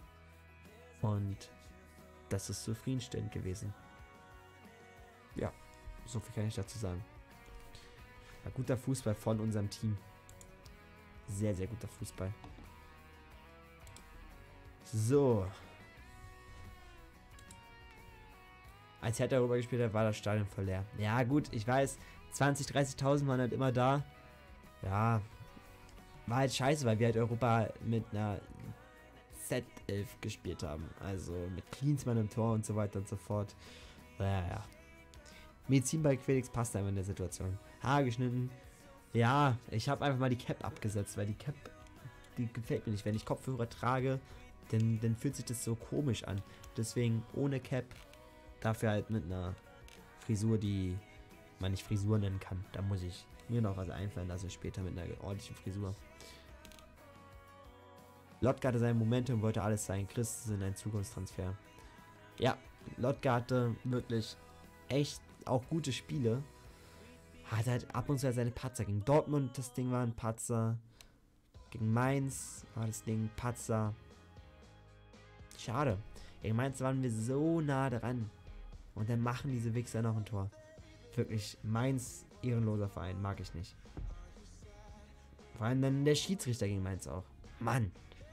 Und das ist zufriedenstellend gewesen. Ja, so viel kann ich dazu sagen. Ein guter Fußball von unserem Team. Sehr, sehr guter Fußball. So. Als Hertha darüber gespielt hat, war das Stadion voll leer. Ja gut, ich weiß, zwanzig, dreißigtausend waren halt immer da. Ja, war halt scheiße, weil wir halt Europa mit einer Z elf gespielt haben. Also mit Klinsmann im Tor und so weiter und so fort. Naja, ja. Medizin bei Felix passt einfach in der Situation. Haar geschnitten. Ja, ich habe einfach mal die Cap abgesetzt, weil die Cap, die gefällt mir nicht. Wenn ich Kopfhörer trage, dann, dann fühlt sich das so komisch an. Deswegen ohne Cap, dafür halt mit einer Frisur, die man nicht Frisur nennen kann. Da muss ich mir noch was einfallen lassen später mit einer ordentlichen Frisur. Lotka hatte sein Momentum und wollte alles sein. Chris ist in ein Zukunftstransfer. Ja, Lotka hatte wirklich echt auch gute Spiele. Hat halt ab und zu seine Patzer. Gegen Dortmund, das Ding war ein Patzer. Gegen Mainz war das Ding Patzer. Schade. Gegen Mainz waren wir so nah dran. Und dann machen diese Wichser noch ein Tor. Wirklich, Mainz, ehrenloser Verein, mag ich nicht. Vor allem dann der Schiedsrichter gegen Mainz auch. Mann.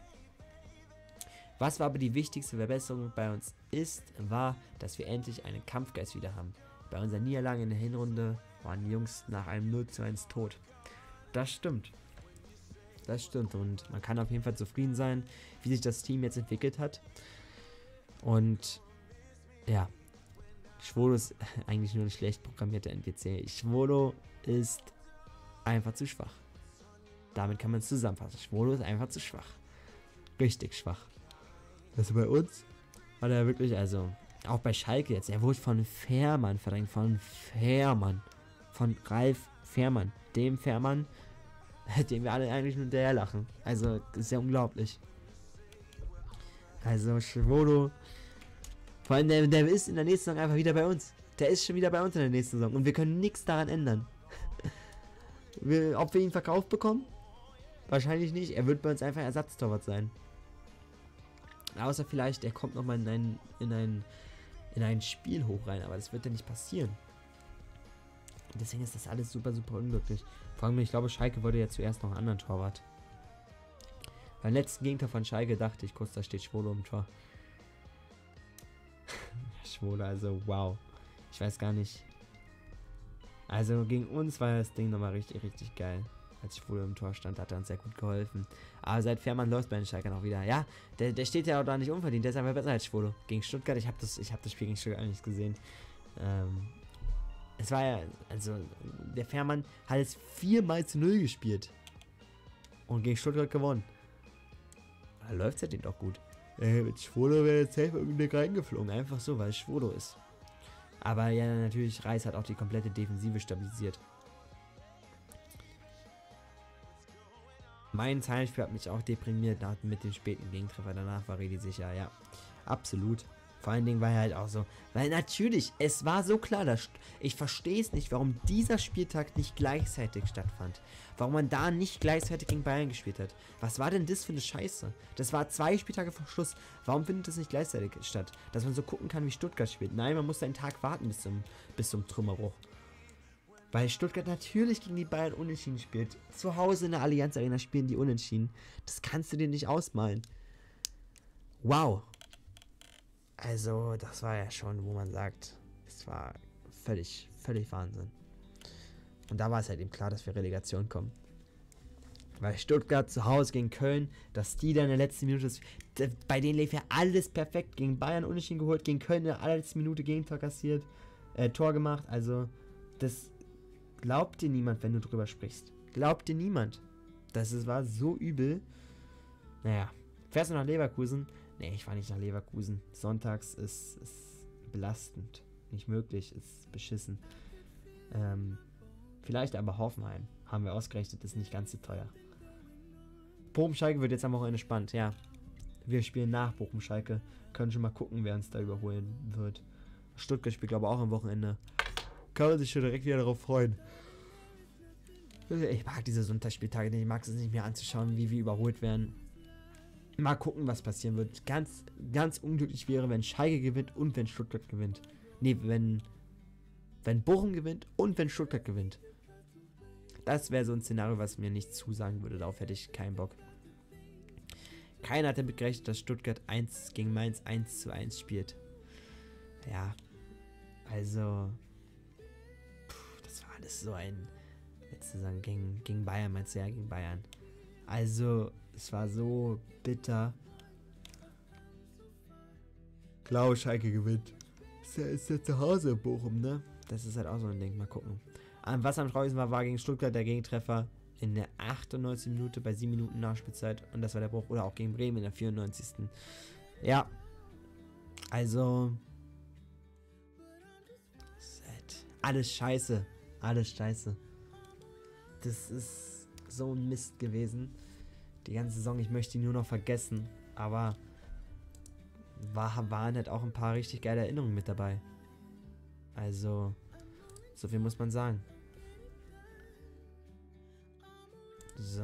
Was war aber die wichtigste Verbesserung bei uns ist, war, dass wir endlich einen Kampfgeist wieder haben. Bei unserer Niederlage in der Hinrunde waren die Jungs nach einem null zu eins tot. Das stimmt. Das stimmt und man kann auf jeden Fall zufrieden sein, wie sich das Team jetzt entwickelt hat. Und ja, Schwolo ist eigentlich nur ein schlecht programmierter N P C. Schwolo ist einfach zu schwach. Damit kann man es zusammenfassen. Schwolo ist einfach zu schwach. Richtig schwach. Also bei uns war er wirklich, also auch bei Schalke jetzt, er wurde von Fährmann verdrängt, von Fährmann, von Ralf Fährmann, dem Fährmann, dem wir alle eigentlich nur hinterher lachen. Also, das ist ja unglaublich. Also, Schwolo, vor allem der, der ist in der nächsten Saison einfach wieder bei uns. Der ist schon wieder bei uns in der nächsten Saison und wir können nichts daran ändern. wir, ob wir ihn verkauft bekommen? Wahrscheinlich nicht. Er wird bei uns einfach Ersatztorwart sein. Außer vielleicht, er kommt nochmal in ein, in, ein, in ein Spiel hoch rein, aber das wird ja nicht passieren. Und deswegen ist das alles super, super unglücklich. Vor allem, ich glaube, Schalke wollte ja zuerst noch einen anderen Torwart. Beim letzten Gegentor von Schalke dachte ich kurz, da steht Schwolo im Tor. Schwolo, also wow. Ich weiß gar nicht. Also gegen uns war das Ding nochmal richtig, richtig geil. Als Schwolo im Tor stand, hat er uns sehr gut geholfen. Aber seit Fährmann läuft bei den Schalkern auch wieder. Ja, der, der steht ja auch da nicht unverdient. Der ist einfach besser als Schwolo. Gegen Stuttgart, ich habe das, ich hab das Spiel gegen Stuttgart eigentlich gesehen. Ähm, es war ja, also, der Fährmann hat jetzt viermal zu null gespielt. Und gegen Stuttgart gewonnen. Da läuft es ja den doch gut. Äh, mit Schwolo wäre jetzt safe irgendwie reingeflogen. Einfach so, weil es Schwolo ist. Aber ja, natürlich, Reis hat auch die komplette Defensive stabilisiert. Mein Heimspiel hat mich auch deprimiert mit dem späten Gegentreffer. Danach war Redi sicher, ja. Absolut. Vor allen Dingen war er halt auch so. Weil natürlich, es war so klar, dass ich verstehe es nicht, warum dieser Spieltag nicht gleichzeitig stattfand. Warum man da nicht gleichzeitig gegen Bayern gespielt hat. Was war denn das für eine Scheiße? Das war zwei Spieltage vor Schluss. Warum findet das nicht gleichzeitig statt? Dass man so gucken kann, wie Stuttgart spielt. Nein, man muss einen Tag warten bis zum, bis zum Trümmerbruch. Weil Stuttgart natürlich gegen die Bayern unentschieden spielt. Zu Hause in der Allianz Arena spielen die unentschieden. Das kannst du dir nicht ausmalen. Wow. Also, das war ja schon, wo man sagt, es war völlig, völlig Wahnsinn. Und da war es halt eben klar, dass wir Relegation kommen. Weil Stuttgart zu Hause gegen Köln, dass die dann in der letzten Minute, bei denen lief ja alles perfekt. Gegen Bayern unentschieden geholt, gegen Köln in der allerletzten Minute Gegentor kassiert, äh, Tor gemacht. Also, das glaubt dir niemand, wenn du drüber sprichst. Glaubt dir niemand. Das ist, war so übel. Naja, fährst du nach Leverkusen? Nee, ich fahre nicht nach Leverkusen. Sonntags ist, ist belastend. Nicht möglich, ist beschissen. Ähm, vielleicht aber Hoffenheim. Haben wir ausgerechnet, ist nicht ganz so teuer. Bochum-Schalke wird jetzt am Wochenende spannend, ja. Wir spielen nach Bochum-Schalke. Können schon mal gucken, wer uns da überholen wird. Stuttgart spielt, glaube ich, auch am Wochenende. Kann man sich schon direkt wieder darauf freuen. Ich mag diese Sonntagsspieltage nicht. Ich mag es nicht mehr anzuschauen, wie wir überholt werden. Mal gucken, was passieren wird. Ganz, ganz unglücklich wäre, wenn Schalke gewinnt und wenn Stuttgart gewinnt. Nee, wenn, wenn Bochum gewinnt und wenn Stuttgart gewinnt. Das wäre so ein Szenario, was mir nicht zusagen würde. Darauf hätte ich keinen Bock. Keiner hat damit gerechnet, dass Stuttgart eins gegen Mainz eins zu eins spielt. Ja, also... Puh, das war alles so ein... Jetzt zu sagen, gegen, gegen Bayern, meinst du ja, gegen Bayern. Also, es war so bitter. Klar, Schalke gewinnt. Ist ja, ist ja zu Hause in Bochum, ne? Das ist halt auch so ein Ding. Mal gucken. Was am traurigsten war, war gegen Stuttgart der Gegentreffer in der achtundneunzigsten Minute bei sieben Minuten Nachspielzeit. Und das war der Bruch. Oder auch gegen Bremen in der vierundneunzigsten Ja. Also. Alles scheiße. Alles scheiße. Das ist so ein Mist gewesen. Die ganze Saison, ich möchte ihn nur noch vergessen. Aber war, waren halt auch ein paar richtig geile Erinnerungen mit dabei. Also, so viel muss man sagen. So.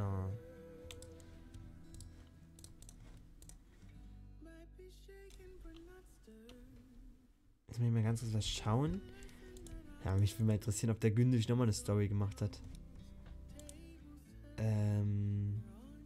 Jetzt muss ich mal ganz kurz was schauen. Ja, mich würde mal interessieren, ob der Gündig nochmal eine Story gemacht hat. Ähm.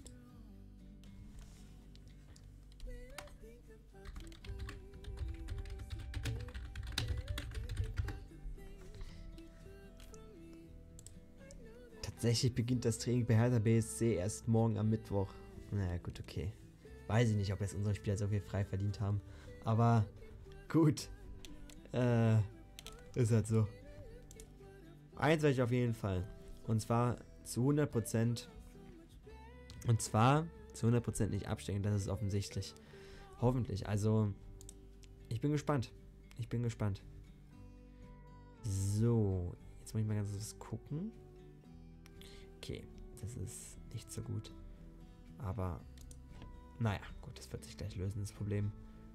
Tatsächlich beginnt das Training bei Hertha B S C erst morgen am Mittwoch. Naja, gut, okay. Weiß ich nicht, ob jetzt unsere Spieler so viel frei verdient haben. Aber gut. Äh, ist halt so. Eins weiß ich auf jeden Fall. Und zwar zu hundert Prozent. Und zwar zu hundert Prozent nicht absteigen. Das ist offensichtlich. Hoffentlich. Also, ich bin gespannt. Ich bin gespannt. So. Jetzt muss ich mal ganz kurz gucken. Okay. Das ist nicht so gut. Aber, naja, gut. Das wird sich gleich lösen, das Problem.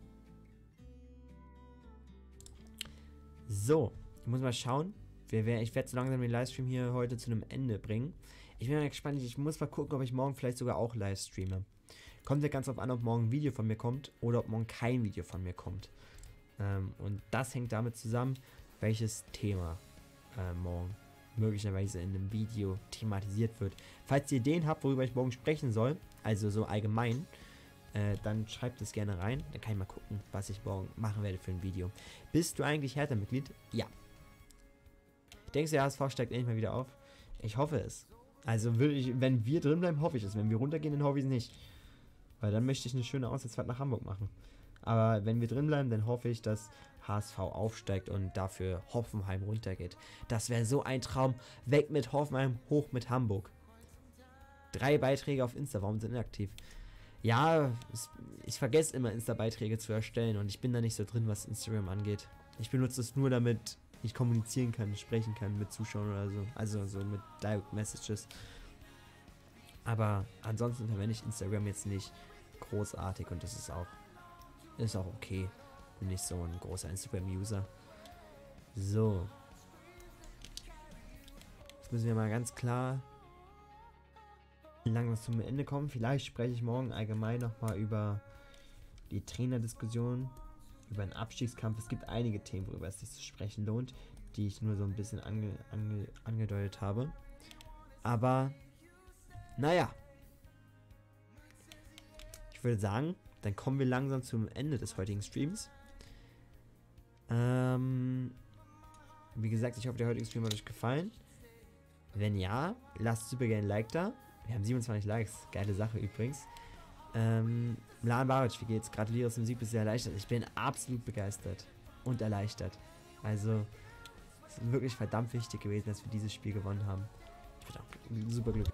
So. Ich muss mal schauen. Ich werde so langsam den Livestream hier heute zu einem Ende bringen. Ich bin mal gespannt. Ich muss mal gucken, ob ich morgen vielleicht sogar auch live streame. Kommt ja ganz drauf an, ob morgen ein Video von mir kommt oder ob morgen kein Video von mir kommt. Ähm, und das hängt damit zusammen, welches Thema äh, morgen möglicherweise in einem Video thematisiert wird. Falls ihr Ideen habt, worüber ich morgen sprechen soll, also so allgemein, äh, dann schreibt es gerne rein. Dann kann ich mal gucken, was ich morgen machen werde für ein Video. Bist du eigentlich Hertha-Mitglied? Ja. Denkst du, der H S V steigt endlich mal wieder auf? Ich hoffe es. Also, will ich, wenn wir drin bleiben, hoffe ich es. Wenn wir runtergehen, dann hoffe ich es nicht. Weil dann möchte ich eine schöne Auswärtsfahrt nach Hamburg machen. Aber wenn wir drin bleiben, dann hoffe ich, dass H S V aufsteigt und dafür Hoffenheim runtergeht. Das wäre so ein Traum. Weg mit Hoffenheim, hoch mit Hamburg. Drei Beiträge auf Insta. Warum sind inaktiv? Ja, ich vergesse immer Insta-Beiträge zu erstellen und ich bin da nicht so drin, was Instagram angeht. Ich benutze es nur, damit ich kommunizieren kann, sprechen kann mit Zuschauern oder so. Also so mit Direct Messages. Aber ansonsten verwende ich Instagram jetzt nicht großartig und das ist auch, ist auch okay. Bin nicht so ein großer Instagram-User. So. Jetzt müssen wir mal ganz klar langsam zum Ende kommen. Vielleicht spreche ich morgen allgemein nochmal über die Trainerdiskussion, über einen Abstiegskampf. Es gibt einige Themen, worüber es sich zu sprechen lohnt, die ich nur so ein bisschen ange, ange, angedeutet habe. Aber, naja. Ich würde sagen, dann kommen wir langsam zum Ende des heutigen Streams. Ähm, wie gesagt, ich hoffe, der heutige Stream hat euch gefallen. Wenn ja, lasst super gerne ein Like da. Wir haben siebenundzwanzig Likes. Geile Sache übrigens. Ähm, Mladen Baric, wie geht's? Gratuliere zum Sieg, bist sehr erleichtert. Ich bin absolut begeistert und erleichtert. Also, es ist wirklich verdammt wichtig gewesen, dass wir dieses Spiel gewonnen haben. Ich bin auch super glücklich.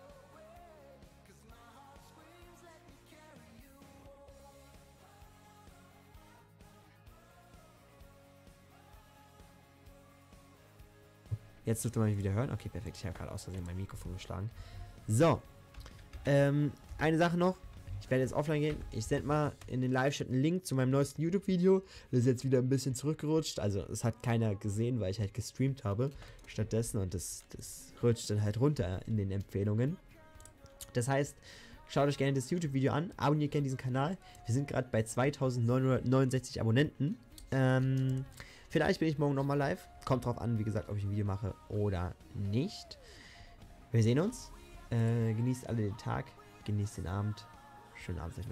Jetzt dürfte man mich wieder hören. Okay, perfekt. Ich habe gerade aus Versehen mein Mikrofon geschlagen. So. Ähm, eine Sache noch. Ich werde jetzt offline gehen. Ich sende mal in den Live-Chat einen Link zu meinem neuesten YouTube-Video. Das ist jetzt wieder ein bisschen zurückgerutscht. Also, es hat keiner gesehen, weil ich halt gestreamt habe. Stattdessen. Und das, das rutscht dann halt runter in den Empfehlungen. Das heißt, schaut euch gerne das YouTube-Video an. Abonniert gerne diesen Kanal. Wir sind gerade bei zweitausendneunhundertneunundsechzig Abonnenten. Ähm... Vielleicht bin ich morgen nochmal live. Kommt drauf an, wie gesagt, ob ich ein Video mache oder nicht. Wir sehen uns. Äh, genießt alle den Tag. Genießt den Abend. Schönen Abend.